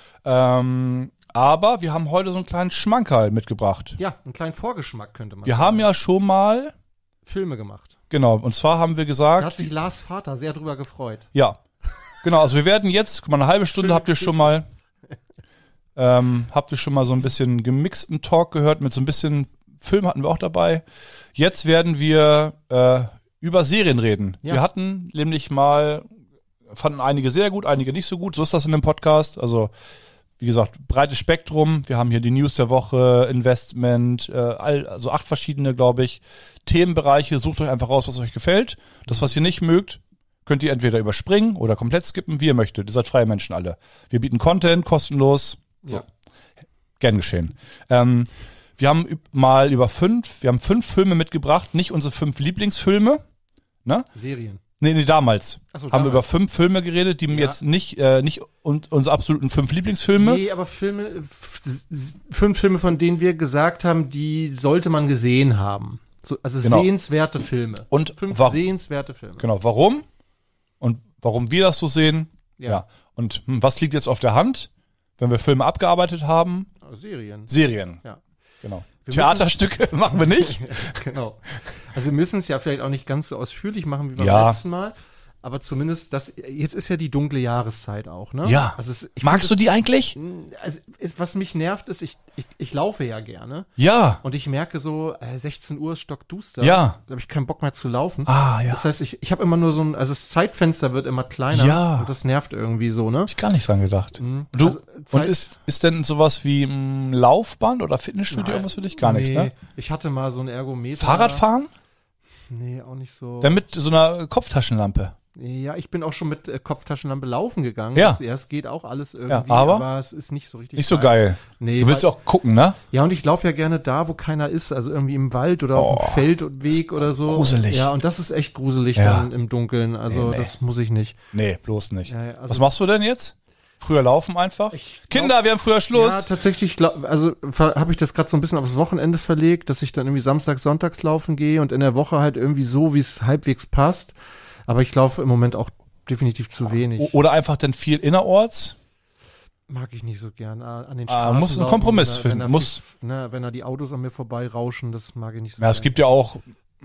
B: Aber wir haben heute so einen kleinen Schmankerl mitgebracht.
A: Ja, einen kleinen Vorgeschmack könnte man
B: Wir haben ja schon mal
A: Filme gemacht.
B: Genau, und zwar haben wir gesagt...
A: Da hat sich Lars Vater sehr drüber gefreut.
B: Ja, genau, also wir werden jetzt, guck mal, eine halbe Stunde habt ihr schon mal so ein bisschen gemixten Talk gehört, mit so ein bisschen Film hatten wir auch dabei. Jetzt werden wir über Serien reden. Ja. Wir hatten nämlich fanden einige sehr gut, einige nicht so gut. So ist das in dem Podcast. Also, wie gesagt, breites Spektrum. Wir haben hier die News der Woche, Investment, also 8 verschiedene, glaube ich, Themenbereiche. Sucht euch einfach raus, was euch gefällt. Das, was ihr nicht mögt, könnt ihr entweder überspringen oder komplett skippen, wie ihr möchtet. Ihr seid freie Menschen alle. Wir bieten Content, kostenlos. So. Ja. Gern geschehen. Wir haben mal wir haben 5 Filme mitgebracht, nicht unsere 5 Lieblingsfilme. Ne?
A: Serien.
B: Nee, damals.
A: So,
B: haben wir über 5 Filme geredet, die jetzt nicht unsere absoluten 5 Lieblingsfilme.
A: Nee, aber 5 Filme, von denen wir gesagt haben, die sollte man gesehen haben. So, also sehenswerte Filme.
B: Und
A: 5 sehenswerte Filme.
B: Genau, warum? Und warum wir das so sehen. Ja. Und was liegt jetzt auf der Hand, wenn wir Filme abgearbeitet haben? Serien. Ja. Genau. Theaterstücke machen wir nicht.
A: Genau. Also wir müssen es ja vielleicht auch nicht ganz so ausführlich machen wie beim letzten Mal. Aber zumindest jetzt ist ja die dunkle Jahreszeit auch, ne?
B: Ja.
A: Also
B: magst du die eigentlich?
A: Also was mich nervt, ist, ich laufe ja gerne.
B: Ja.
A: Und ich merke so, 16 Uhr ist stockduster.
B: Ja.
A: Da habe ich keinen Bock mehr zu laufen.
B: Ah, ja.
A: Das heißt, ich habe immer nur so also das Zeitfenster wird immer kleiner.
B: Ja.
A: Und das nervt irgendwie so, ne?
B: Hab ich gar nicht dran gedacht. Du, also und ist denn sowas wie ein Laufband oder Fitnessstudio irgendwas für dich? Gar nichts, ne?
A: Ich hatte mal so ein Ergometer.
B: Fahrradfahren?
A: Nee, auch nicht so.
B: Dann mit so einer Kopftaschenlampe.
A: Ja, ich bin auch schon mit Kopftaschenlampe laufen gegangen.
B: Ja.
A: Es geht auch alles irgendwie,
B: ja, aber
A: es ist nicht so richtig
B: nicht so geil.
A: Nee,
B: du willst auch gucken, ne?
A: Ja, und ich laufe ja gerne da, wo keiner ist, also irgendwie im Wald oder auf dem Feldweg oder so.
B: Gruselig.
A: Ja, und das ist echt gruselig dann im Dunkeln, also das muss ich nicht.
B: Nee, bloß nicht.
A: Ja, also
B: was machst du denn jetzt? Früher laufen einfach? Kinder, wir haben früher Schluss.
A: Ja, tatsächlich, also habe ich das gerade so ein bisschen aufs Wochenende verlegt, dass ich dann irgendwie samstags, sonntags laufen gehe und in der Woche halt irgendwie so, wie es halbwegs passt. Aber ich laufe im Moment auch definitiv zu wenig.
B: Oder einfach dann viel innerorts?
A: Mag ich nicht so gern. An den Straßen
B: muss einen Kompromiss finden.
A: Wenn da die Autos an mir vorbei rauschen, das mag ich nicht so
B: gern. Es gibt ja auch,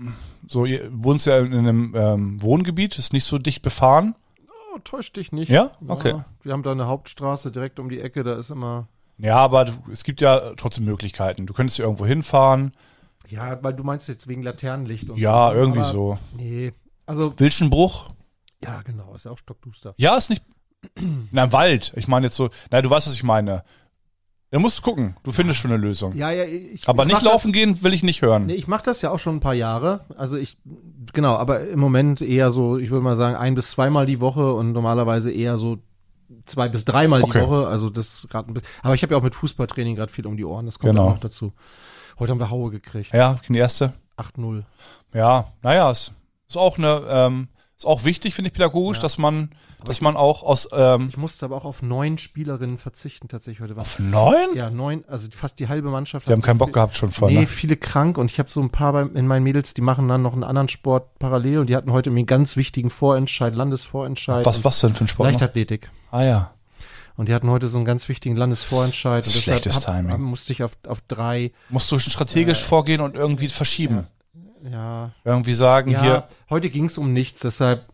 B: so, ihr wohnst ja in einem Wohngebiet, ist nicht so dicht befahren.
A: Oh, täuscht dich nicht.
B: Ja? Okay.
A: Ja, wir haben da eine Hauptstraße direkt um die Ecke, da ist immer...
B: Ja, aber es gibt ja trotzdem Möglichkeiten. Du könntest ja irgendwo hinfahren.
A: Ja, weil du meinst jetzt wegen Laternenlicht und
B: ja,
A: so.
B: Irgendwie so.
A: Nee, also...
B: Wilschenbruch?
A: Ja, genau, ist ja auch stockduster.
B: Ja, ist nicht... Na, im Wald. Ich meine jetzt so... Na, du weißt, was ich meine. Da musst du gucken. Du findest schon eine Lösung.
A: Ja,
B: aber nicht laufen gehen will ich nicht hören.
A: Nee, ich mache das ja auch schon ein paar Jahre. Also genau, aber im Moment eher so, ich würde mal sagen, 1 bis 2 Mal die Woche und normalerweise eher so 2 bis 3 Mal die Woche. Also das gerade ein bisschen. Aber ich habe ja auch mit Fußballtraining gerade viel um die Ohren. Das kommt auch noch dazu. Heute haben wir Haue gekriegt.
B: Ja, die erste.
A: 8-0.
B: Ja, naja, ist auch eine, ist auch wichtig, finde ich, pädagogisch, dass man auch aus,
A: ich musste aber auch auf 9 Spielerinnen verzichten, tatsächlich heute.
B: Auf 9?
A: Ja, 9, also fast die halbe Mannschaft.
B: Die haben keinen Bock gehabt schon vorne.
A: Nee, viele krank und ich habe so ein paar in meinen Mädels, die machen dann noch einen anderen Sport parallel und die hatten heute einen ganz wichtigen Vorentscheid, Landesvorentscheid.
B: Was denn für ein Sport?
A: Leichtathletik.
B: Ah ja.
A: Und die hatten heute so einen ganz wichtigen Landesvorentscheid.
B: Das ist schlechtes Timing.
A: Musste ich auf 3.
B: Musst du strategisch vorgehen und irgendwie verschieben.
A: Ja.
B: Irgendwie sagen, hier.
A: Heute ging es um nichts, deshalb,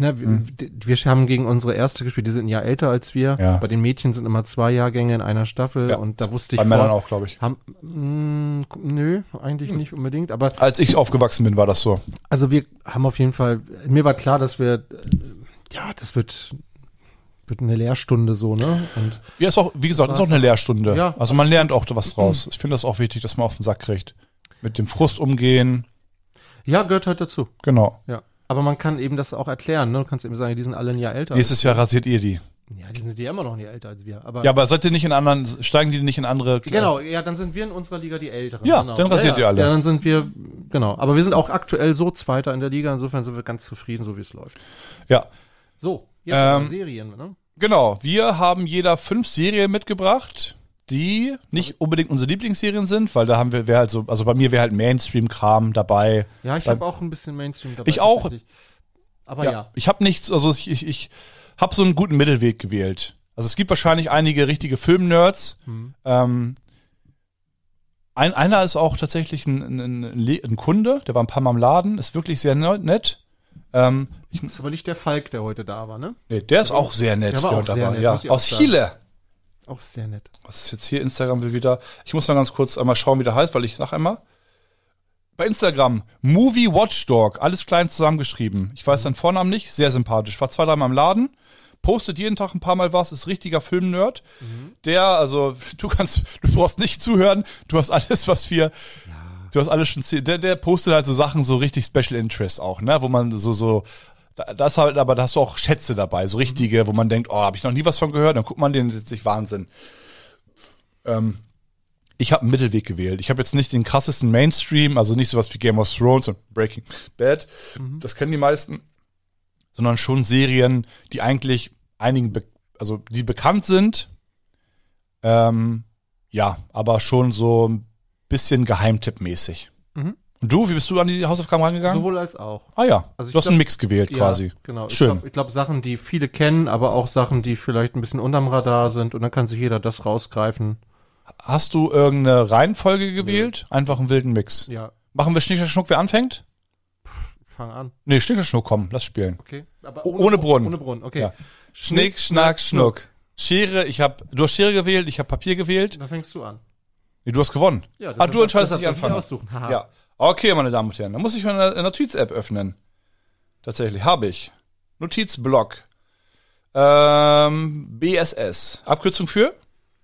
A: wir haben gegen unsere erste gespielt, die sind ein Jahr älter als wir.
B: Ja.
A: Bei den Mädchen sind immer 2 Jahrgänge in einer Staffel und da wusste ich
B: bei Männern auch, glaube ich.
A: Nö, eigentlich nicht unbedingt, aber.
B: Als ich aufgewachsen bin, war das so.
A: Also wir haben auf jeden Fall, mir war klar, dass wir, das wird eine Lehrstunde so, ne? Und
B: ja, ist auch, wie gesagt, ist auch eine Lehrstunde.
A: Ja,
B: also man lernt auch was draus. Ich finde das auch wichtig, dass man auf den Sack kriegt. Mit dem Frust umgehen.
A: Ja, gehört halt dazu.
B: Genau.
A: Ja. Aber man kann eben das auch erklären, ne? Du kannst eben sagen, die sind alle ein Jahr älter.
B: Nächstes Jahr rasiert ihr die.
A: Ja, die sind ja immer noch ein Jahr älter als wir. Aber
B: ja, aber seid ihr nicht steigen die nicht in andere...
A: Genau, ja, dann sind wir in unserer Liga die Älteren.
B: Ja,
A: genau.
B: dann rasiert ihr alle.
A: Ja, dann sind wir, genau. Aber wir sind auch aktuell so Zweiter in der Liga, insofern sind wir ganz zufrieden, so wie es läuft.
B: Ja.
A: So, jetzt Serien, ne?
B: Genau, wir haben jeder 5 Serien mitgebracht, die nicht unbedingt unsere Lieblingsserien sind, weil da haben wir, also bei mir wäre halt Mainstream-Kram dabei.
A: Ja, ich habe auch ein bisschen Mainstream dabei.
B: Ich auch.
A: Aber ja.
B: Ich habe nichts, also ich habe so einen guten Mittelweg gewählt. Also es gibt wahrscheinlich einige richtige Film-Nerds. Einer ist auch tatsächlich ein Kunde, der war ein paar Mal im Laden, ist wirklich sehr nett.
A: Das ist aber nicht der Falk, der heute da war, ne?
B: Nee, der ist auch sehr nett.
A: Der war auch sehr nett,
B: ja. Aus Chile.
A: Auch sehr nett.
B: Was ist jetzt hier? Instagram will wieder. Ich muss noch ganz kurz einmal schauen, wie der heißt, weil ich sag einmal. Bei Instagram, Movie Watchdog, alles klein zusammengeschrieben. Ich weiß seinen Vornamen nicht, sehr sympathisch. War 2-3 Mal im Laden, postet jeden Tag ein paar Mal was, ist richtiger Filmnerd. Also du brauchst nicht zuhören, du hast alles, du hast alles schon, der postet halt so Sachen, so richtig Special Interest auch, ne, wo man so, das halt, aber da hast du auch Schätze dabei, so richtige, wo man denkt, oh, habe ich noch nie was von gehört, dann guckt man den, das ist sich Wahnsinn. Ich habe einen Mittelweg gewählt. Ich habe jetzt nicht den krassesten Mainstream, also nicht sowas wie Game of Thrones und Breaking Bad, das kennen die meisten, sondern schon Serien, die eigentlich einigen, die bekannt sind, aber schon so ein bisschen Geheimtipp-mäßig. Und du, wie bist du an die Hausaufgaben rangegangen?
A: Sowohl als auch.
B: Ah ja,
A: Also
B: du hast einen Mix gewählt quasi.
A: Ja, genau.
B: Schön.
A: Ich glaube, Sachen, die viele kennen, aber auch Sachen, die vielleicht ein bisschen unterm Radar sind. Und dann kann sich jeder das rausgreifen.
B: Hast du irgendeine Reihenfolge gewählt? Nee. Einfach einen wilden Mix.
A: Ja.
B: Machen wir Schnick, Schnack, Schnuck, wer anfängt?
A: Fang an.
B: Nee, Schnick, Schnack, Schnuck, komm, lass spielen.
A: Okay. Aber
B: ohne Brunnen.
A: Ohne Brunnen, okay.
B: Ja. Schnick, Schnack, Schnuck. Schere, du hast Schere gewählt, ich habe Papier gewählt.
A: Dann fängst du an.
B: Nee, du hast gewonnen.
A: Ja,
B: du entscheidest, dass ich anfange.
A: Aussuchen.
B: Ja. Okay, meine Damen und Herren, dann muss ich meine Notiz-App öffnen. Tatsächlich, habe ich. Notizblock. BSS. Abkürzung für?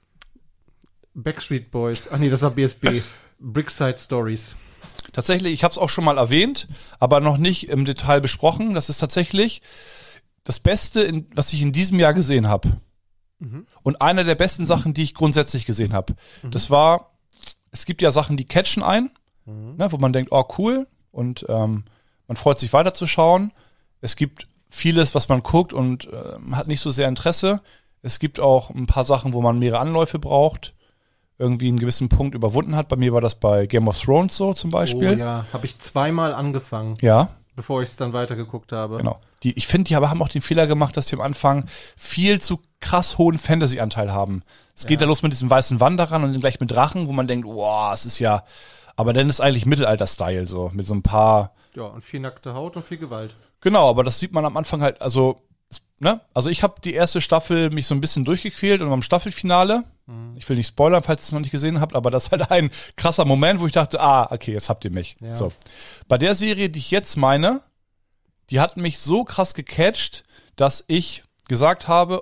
A: Backstreet Boys. Ach nee, das war BSB. Brickside Stories.
B: Tatsächlich, ich habe es auch schon mal erwähnt, aber noch nicht im Detail besprochen. Das ist tatsächlich das Beste, was ich in diesem Jahr gesehen habe. Mhm. Und eine der besten Sachen, die ich grundsätzlich gesehen habe. Mhm. Das war, es gibt ja Sachen, die catchen ein, ne, wo man denkt, oh cool, und man freut sich weiterzuschauen. Es gibt vieles, was man guckt und hat nicht so sehr Interesse. Es gibt auch ein paar Sachen, wo man mehrere Anläufe braucht, irgendwie einen gewissen Punkt überwunden hat. Bei mir war das bei Game of Thrones so zum Beispiel.
A: Oh ja, habe ich zweimal angefangen.
B: Ja.
A: Bevor ich es dann weitergeguckt habe.
B: Genau. Ich finde, die haben auch den Fehler gemacht, dass die am Anfang viel zu krass hohen Fantasy-Anteil haben. Es geht ja los mit diesem weißen Wanderern und dann gleich mit Drachen, wo man denkt, wow, es ist ja, aber dann ist eigentlich Mittelalter-Style so, mit so ein paar.
A: Ja, und viel nackte Haut und viel Gewalt.
B: Genau, aber das sieht man am Anfang halt, also, ne? Also ich habe die erste Staffel mich so ein bisschen durchgequält und am Staffelfinale, ich will nicht spoilern, falls ihr es noch nicht gesehen habt, aber das ist halt ein krasser Moment, wo ich dachte, okay, jetzt habt ihr mich. Ja. So. Bei der Serie, die ich jetzt meine, die hat mich so krass gecatcht, dass ich gesagt habe,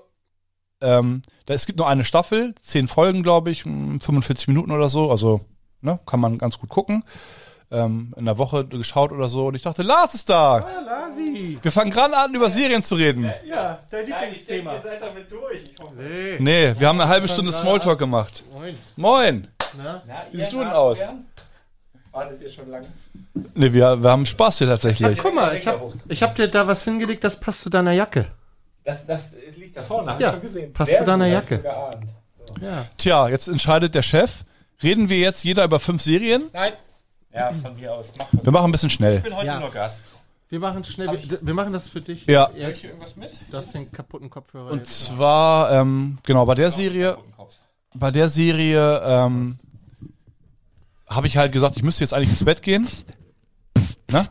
B: es gibt nur eine Staffel, 10 Folgen, glaube ich, 45 Minuten oder so, also ne, kann man ganz gut gucken. In der Woche geschaut oder so und ich dachte, Lars ist da.
A: Ah, Larsi.
B: Wir fangen gerade an, über Serien zu reden.
A: Ja, dein Lieblingsthema.
C: Ihr seid damit durch. Ich hoffe.
B: Nee, wir haben eine halbe Stunde Smalltalk gemacht. Moin.
A: Na?
B: Wie siehst du denn aus?
C: Wartet ihr schon lange?
B: Nee, wir haben Spaß hier tatsächlich.
A: Guck mal, ich hab dir da was hingelegt, das passt zu deiner Jacke.
C: Das liegt da vorne, hab
A: ja,
C: ich schon gesehen.
A: Passt zu deiner Jacke.
C: So.
A: Ja.
B: Tja, jetzt entscheidet der Chef. Reden wir jetzt jeder über 5 Serien?
C: Nein. Ja, von mir aus.
B: Wir machen ein bisschen schnell.
C: Ich bin heute nur Gast.
A: Wir machen schnell. Wir machen das für dich.
B: Ja.
C: Soll ich irgendwas mit?
A: Du hast den kaputten Kopfhörer.
B: Und zwar, genau, bei der Serie habe ich halt gesagt, ich müsste jetzt eigentlich ins Bett gehen. Ne?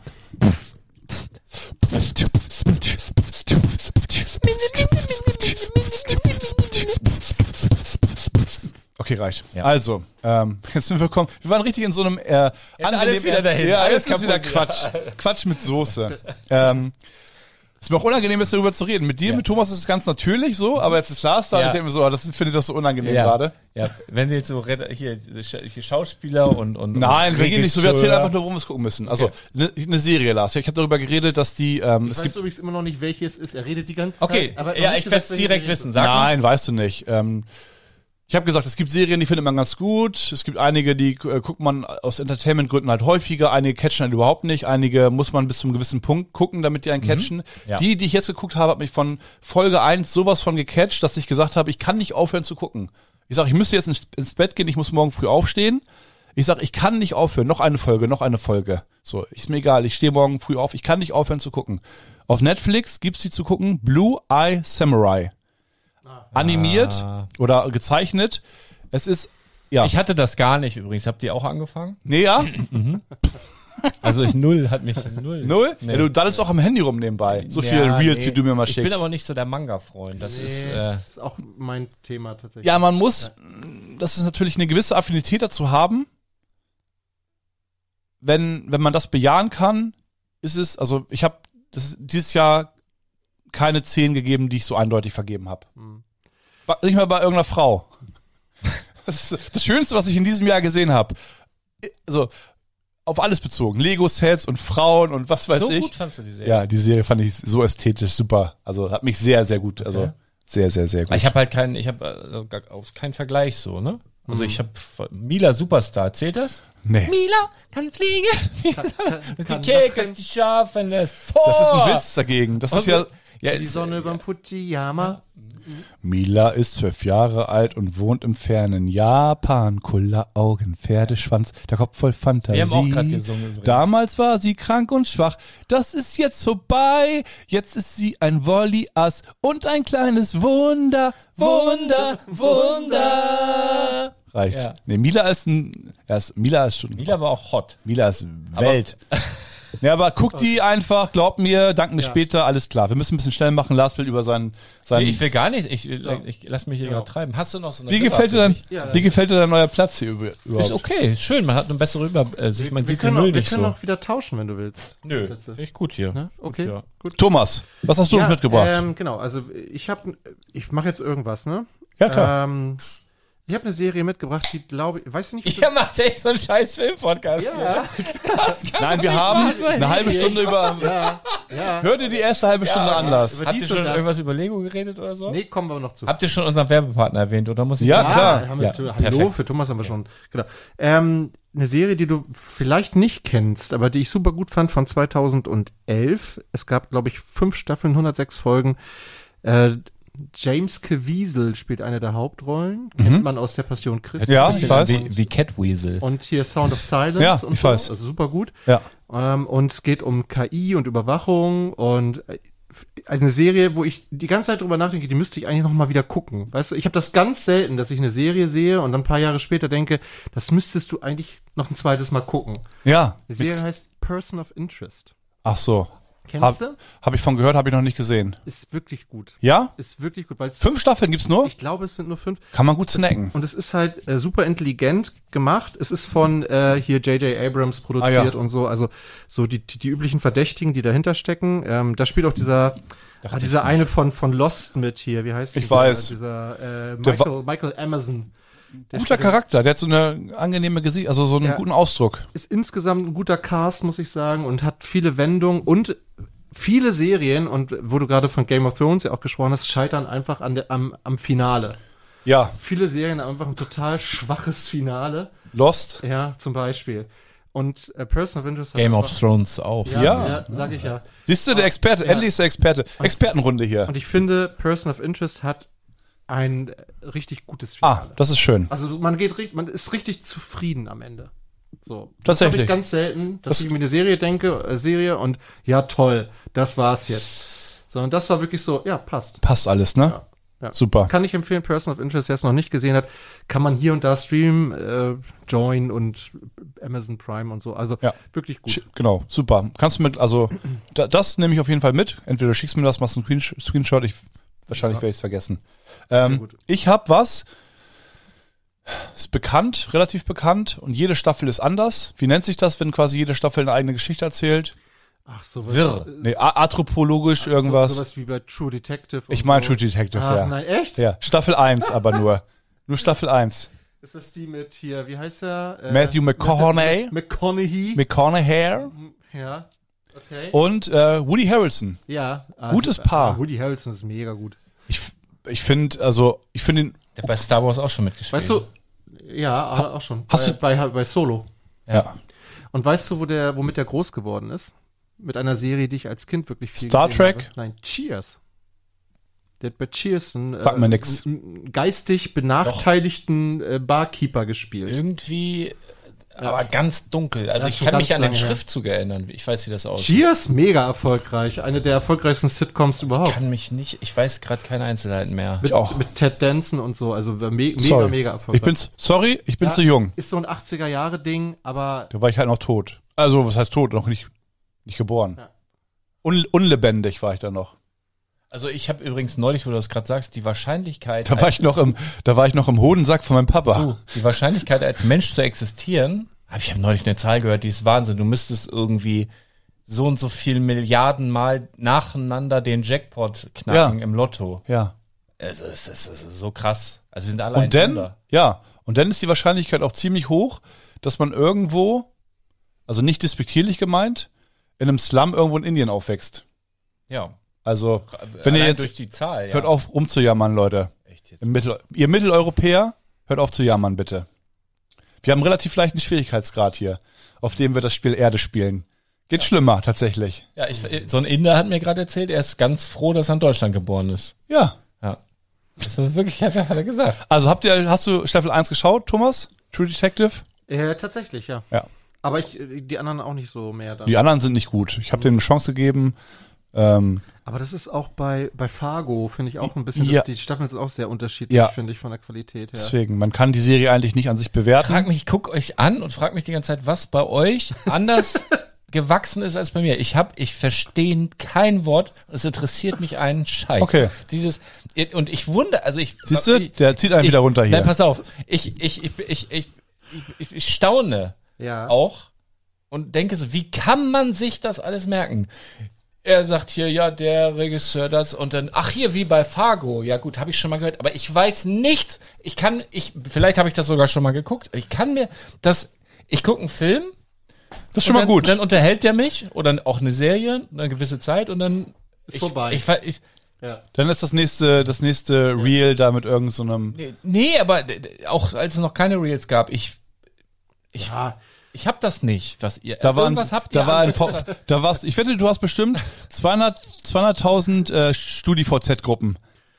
B: Okay, reicht. Ja. Also, jetzt sind wir gekommen. Wir waren richtig in so einem
C: alles wieder dahin.
B: Ja, alles ist wieder Quatsch. Quatsch mit Soße. Ist mir auch unangenehm, jetzt darüber zu reden. Mit dir, mit Thomas ist es ganz natürlich so, aber jetzt ist Lars da und ich denke mir so, finde ich das so unangenehm gerade.
C: Ja, wenn Sie jetzt so hier Schauspieler und
B: nein, wir gehen nicht so, wir erzählen einfach nur, worum wir es gucken müssen. Also, eine Serie, Lars. Ich habe darüber geredet, dass die,
A: ich weiß übrigens immer noch nicht, welche es ist. Er redet die ganze Zeit.
C: Okay, aber ja, ich werde es direkt wissen. Sag
B: nein, weißt du nicht. Ich habe gesagt, es gibt Serien, die findet man ganz gut. Es gibt einige, die guckt man aus Entertainment-Gründen halt häufiger. Einige catchen halt überhaupt nicht. Einige muss man bis zu einem gewissen Punkt gucken, damit die einen catchen. Ja. Die ich jetzt geguckt habe, hat mich von Folge 1 sowas von gecatcht, dass ich gesagt habe, ich kann nicht aufhören zu gucken. Ich sage, ich müsste jetzt ins Bett gehen, ich muss morgen früh aufstehen. Ich sage, ich kann nicht aufhören. Noch eine Folge. So, ist mir egal, ich stehe morgen früh auf. Ich kann nicht aufhören zu gucken. Auf Netflix gibt's die zu gucken. Blue Eye Samurai. Animiert oder gezeichnet. Es ist, ja.
C: Ich hatte das gar nicht übrigens. Habt ihr auch angefangen?
B: Nee, ja?
C: Also hat mich null.
B: Null? Nee. Ja, du daddelst auch am Handy rum nebenbei. So viel Reels, wie du mir mal schickst.
C: Ich bin aber nicht so der Manga-Freund. Das
A: ist auch mein Thema tatsächlich.
B: Ja, man muss, das ist natürlich eine gewisse Affinität dazu haben. Wenn man das bejahen kann, ist es, also ich habe dieses Jahr keine 10 gegeben, die ich so eindeutig vergeben habe. Nicht mal bei irgendeiner Frau. Das ist das Schönste, was ich in diesem Jahr gesehen habe. Also auf alles bezogen. Lego-Sets und Frauen und was weiß ich.
C: So gut fandst du die Serie?
B: Ja, die Serie fand ich so ästhetisch super. Also hat mich sehr, sehr gut. Also sehr, sehr, sehr gut.
C: Ich habe halt keinen Vergleich so, ne? Also ich habe Mila Superstar, zählt das?
B: Nee.
C: Mila kann fliegen. Die Kekes, die Schafe, das
B: ist ein Witz dagegen. Das ist ja
C: Ja,
A: Die Sonne überm Fujiyama.
B: Mila ist 12 Jahre alt und wohnt im fernen Japan. Kulleraugen, Pferdeschwanz, der Kopf voll Fantasie.
C: Wir haben auch gerade gesungen übrigens.
B: Damals war sie krank und schwach. Das ist jetzt vorbei. Jetzt ist sie ein Wolli-Ass und ein kleines Wunder.
C: Wunder, Wunder.
B: Reicht.
C: Ja.
B: Nee, Mila ist schon.
C: Mila war auch hot.
B: Mila ist Welt. Ja, aber guck die einfach, glaub mir, dank mir später, alles klar. Wir müssen ein bisschen schnell machen. Lars will über seinen
C: Nee, ich will gar nicht. Ich lass mich hier gerade treiben. Hast du noch so eine
B: Wie gefällt dir dein neuer Platz hier überhaupt?
C: Ist okay, ist schön. Man hat eine bessere Übersicht. Man sieht den Müll nicht so.
A: Wir können auch wieder tauschen, wenn du willst.
C: Nö, finde ich gut hier.
A: Ne? Okay,
C: Ja.
A: gut.
B: Thomas, was hast du uns mitgebracht?
A: Genau, also ich mache jetzt irgendwas, ne?
B: Ja, klar.
A: Ich habe eine Serie mitgebracht, die glaube ich, weißt du nicht,
C: Ihr macht echt so einen scheiß Film-Podcast hier.
B: Nein, wir haben eine halbe Stunde über...
A: Ja.
B: Hör dir die erste halbe Stunde an, Lars.
A: Über
C: Habt ihr
A: dies
C: schon
A: und das.
C: irgendwas über Lego geredet oder so?
A: Nee, kommen wir noch zu.
C: Habt ihr schon unseren Werbepartner erwähnt oder muss ich
B: Ja,
C: sagen?
B: klar.
A: Haben wir
C: Ja,
A: natürlich.
C: perfekt.
A: Hallo, für Thomas haben wir schon. Genau. Eine Serie, die du vielleicht nicht kennst, aber die ich super gut fand von 2011. Es gab, glaube ich, 5 Staffeln, 106 Folgen. James Caviezel spielt eine der Hauptrollen. Kennt man aus der Passion Christi.
B: Ja,
C: Bisschen
B: ich weiß.
C: Wie Catweasel.
A: Und hier Sound of Silence
B: Ja,
A: und
B: ich
A: so.
B: weiß.
A: Also super gut.
B: Ja.
A: Und es geht um KI und Überwachung und eine Serie, wo ich die ganze Zeit drüber nachdenke, die müsste ich eigentlich noch mal wieder gucken. Weißt du, ich habe das ganz selten, dass ich eine Serie sehe und dann ein paar Jahre später denke, das müsstest du eigentlich noch ein zweites Mal gucken.
B: Ja.
A: Die Serie heißt Person of Interest.
B: Ach so.
A: Kennst du?
B: Hab ich von gehört, habe ich noch nicht gesehen.
A: Ist wirklich gut.
B: Ja?
A: Ist wirklich gut, weil
B: 5 Staffeln gibt's nur?
A: ich glaube, es sind nur 5.
B: Kann man gut snacken.
A: Und es ist halt super intelligent gemacht. Es ist von hier J.J. Abrams produziert und so. Also so die üblichen Verdächtigen, die dahinter stecken. Da spielt auch dieser eine von Lost mit hier. Wie heißt
B: Ich weiß.
A: Dieser Michael Emerson. Der
B: Guter
A: spielt-
B: Charakter, der hat so eine angenehme Gesicht, also so einen
A: Ja.
B: guten Ausdruck.
A: Ist insgesamt ein guter Cast, muss ich sagen, und hat viele Wendungen und viele Serien, und wo du gerade von Game of Thrones ja auch gesprochen hast, scheitern einfach am Finale.
B: Ja,
A: Viele Serien haben einfach ein total schwaches Finale.
B: Lost.
A: Ja, zum Beispiel. Und Person of Interest hat
C: Game of
A: einfach-
C: Thrones auch.
B: Ja.
A: sag ich ja.
B: Siehst du, der Experte,
A: Ja.
B: endlich ist der Experte. Expertenrunde hier.
A: Und ich finde, Person of Interest hat ein richtig gutes Finale.
B: Ah, das ist schön.
A: Also man ist richtig zufrieden am Ende. So.
B: Tatsächlich.
A: Das habe ich ganz selten, dass ich mir eine Serie denke, Serie und ja toll, das war's jetzt. Sondern das war wirklich so, ja, passt.
B: Passt alles, ne?
A: Ja.
B: Super.
A: Kann ich empfehlen, Person of Interest, wer es noch nicht gesehen hat, kann man hier und da streamen, Join und Amazon Prime und so. Also
B: Ja.
A: wirklich gut.
B: Genau, super. Kannst du das nehme ich auf jeden Fall mit. Entweder du schickst mir das, machst einen Screenshot, wahrscheinlich werde ich es vergessen.
A: gut.
B: Ich habe was, ist bekannt, relativ bekannt und jede Staffel ist anders. Wie nennt sich das, wenn quasi jede Staffel eine eigene Geschichte erzählt?
A: Ach, sowas.
B: Wirr. Nee, anthropologisch irgendwas.
A: Sowas wie bei True Detective. Und
B: Ich meine
A: so.
B: True Detective,
A: Ach,
B: ja.
A: nein, echt?
B: Ja, Staffel 1 aber nur. Nur Staffel 1.
A: Ist das die mit hier, wie heißt er?
B: Matthew McConaughey.
A: McConaughey.
B: McConaughey
A: Ja. Okay.
B: und Woody Harrelson.
A: Ja.
B: Gutes Paar.
A: Woody Harrelson ist mega gut.
B: Ich finde ihn,
C: Der hat bei Star Wars auch schon mitgespielt.
A: Weißt du, ja, auch schon.
B: hast
A: bei Solo.
B: ja.
A: Und weißt du, womit der groß geworden ist? Mit einer Serie, die ich als Kind wirklich viel
B: Star
A: gesehen
B: Trek?
A: habe. Nein, Cheers. Der hat bei Cheers
B: Sag mir nix.
A: einen geistig benachteiligten Barkeeper gespielt.
C: Irgendwie, aber ganz dunkel. Also
A: Das
C: ich
A: ist schon
C: kann mich
A: ganz
C: an den
A: lange her.
C: Schriftzug erinnern. Ich weiß, wie das aussieht.
A: Cheers, mega erfolgreich. Eine der erfolgreichsten Sitcoms überhaupt.
C: Ich weiß gerade keine Einzelheiten mehr.
A: Mit Ted Danson und so, also mega
B: Sorry.
A: erfolgreich.
B: Ich bin zu jung.
A: Ist so ein 80er-Jahre-Ding, aber
B: Da war ich halt noch tot. Also, was heißt tot? Noch nicht geboren.
A: Ja.
B: Unlebendig war ich da noch.
C: Also ich habe übrigens neulich, wo du das gerade sagst, die Wahrscheinlichkeit,
B: Da war ich noch im Hodensack von meinem Papa.
C: die Wahrscheinlichkeit als Mensch zu existieren, ich habe neulich eine Zahl gehört, die ist Wahnsinn. Du müsstest irgendwie so und so viel Milliarden Mal nacheinander den Jackpot knacken im Lotto.
B: Ja.
C: Es ist so krass. Also wir sind alle
B: Und
C: ein
B: dann,
C: Wunder.
B: und dann ist die Wahrscheinlichkeit auch ziemlich hoch, dass man irgendwo, also nicht despektierlich gemeint, in einem Slum irgendwo in Indien aufwächst.
C: Ja.
B: Also, wenn ihr
C: Allein
B: jetzt,
C: durch die Zahl, ja.
B: hört auf rumzujammern, Leute.
C: Echt jetzt.
B: Ihr Mitteleuropäer, hört auf zu jammern, bitte. Wir haben einen relativ leichten Schwierigkeitsgrad hier, auf dem wir das Spiel Erde spielen. Geht schlimmer, tatsächlich.
C: Ja, so ein Inder hat mir gerade erzählt, er ist ganz froh, dass er in Deutschland geboren ist.
B: Ja.
C: Ja. Das war wirklich, hat er gesagt.
B: Also hast du Staffel 1 geschaut, Thomas? True Detective?
A: Tatsächlich, ja.
B: Ja.
A: Aber die anderen auch nicht so mehr. Dann.
B: Die anderen sind nicht gut. Ich habe denen eine Chance gegeben.
A: Aber das ist auch bei Fargo, finde ich auch ein bisschen, die Staffeln sind auch sehr unterschiedlich, finde ich, von der Qualität her.
B: Deswegen, man kann die Serie eigentlich nicht an sich bewerten.
C: Ich gucke euch an und frag mich die ganze Zeit, was bei euch anders gewachsen ist als bei mir. Ich verstehe kein Wort und es interessiert mich einen Scheiß.
B: Okay.
C: Und ich wundere, also
B: siehst du, der zieht einen wieder runter hier.
C: Nein, pass auf. Ich staune auch und denke so, wie kann man sich das alles merken? Er sagt hier, ja, der Regisseur das und dann, ach hier, wie bei Fargo. Ja gut, habe ich schon mal gehört, aber ich weiß nichts. Vielleicht habe ich das sogar schon mal geguckt. Ich gucke einen Film.
B: Das ist schon mal gut.
C: Dann unterhält der mich oder auch eine Serie, eine gewisse Zeit und dann
A: ist vorbei.
B: Dann ist das nächste Reel da mit irgend so einem.
C: Nee, aber auch als es noch keine Reels gab, ich hab das nicht, was ihr.
B: Irgendwas habt ihr. Ich wette, du hast bestimmt 200.000 StudiVZ-Gruppen.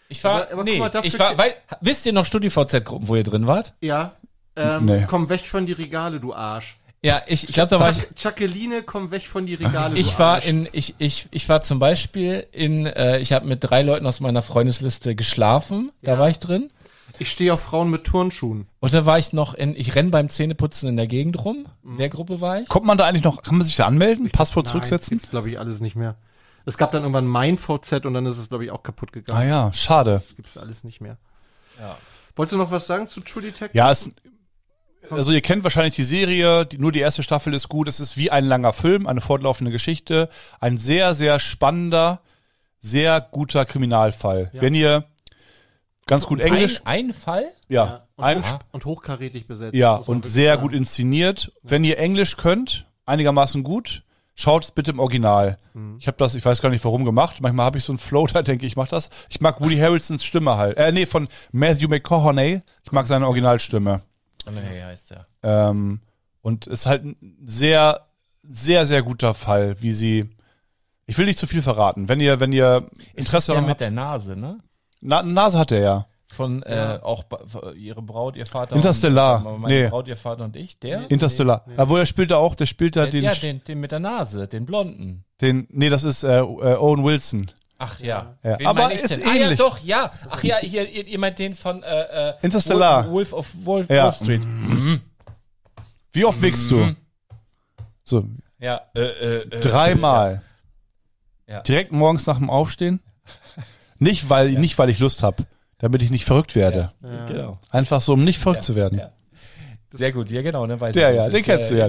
C: Wisst ihr noch StudiVZ-Gruppen, wo ihr drin wart?
A: Ja. Komm weg von die Regale, du Arsch.
C: Ja, ich glaube, da war ich.
A: Jacqueline, komm weg von die Regale,
C: ich war zum Beispiel ich habe mit 3 Leuten aus meiner Freundesliste geschlafen, da war ich drin.
A: Ich stehe auf Frauen mit Turnschuhen.
C: Und da war ich noch ich renne beim Zähneputzen in der Gegend rum. In der Gruppe war ich.
B: Kommt man da eigentlich noch, kann man sich da anmelden? Passwort zurücksetzen?
A: Das glaube ich alles nicht mehr. Es gab dann irgendwann mein VZ und dann ist es, glaube ich, auch kaputt gegangen.
B: Ah ja, schade.
A: Das gibt's alles nicht mehr. Ja. Wolltest du noch was sagen zu True Detective?
B: Ja, also ihr kennt wahrscheinlich die Serie, nur die erste Staffel ist gut. Es ist wie ein langer Film, eine fortlaufende Geschichte. Ein sehr, sehr spannender, sehr guter Kriminalfall. Ja. Wenn ihr ganz gut Englisch.
C: Ein Fall?
B: Ja.
A: Und hochkarätig besetzt.
B: Ja, und sehr gut inszeniert. Ja. Wenn ihr Englisch könnt, einigermaßen gut, schaut es bitte im Original. Mhm. Ich weiß gar nicht warum gemacht. Manchmal habe ich so einen Flow, da denke ich, mach das. Ich mag Woody Harrelsons Stimme halt. Von Matthew McConaughey. Ich mag seine Originalstimme.
C: Nee, heißt der.
B: Und es ist halt ein sehr, sehr, sehr guter Fall, wie sie. Ich will nicht zu viel verraten. Wenn ihr
C: Interesse habt. Mit der Nase, ne?
B: Nase hat er ja.
C: Von auch ihre Braut, ihr Vater.
B: Interstellar.
C: Meine Braut, ihr Vater und ich. Der?
B: Interstellar. Nee. Ja, wo er spielt den.
C: Ja, den mit der Nase, den Blonden.
B: Das ist Owen Wilson.
C: Ach ja.
B: Wen aber ist denn? Ähnlich.
C: Ah ja, doch, ja. Ach ja, ihr meint den von
B: Interstellar.
C: Wolf of Wall Street.
B: Mhm. Wie oft wickst du? So.
C: Ja.
B: 3-mal. Ja. Direkt morgens nach dem Aufstehen? Nicht weil ich Lust habe, damit ich nicht verrückt werde.
C: Ja. Genau.
B: Einfach so, um nicht verrückt zu werden.
C: Ja. Sehr gut, ja genau. Ne, weiß
B: den kennst du ja.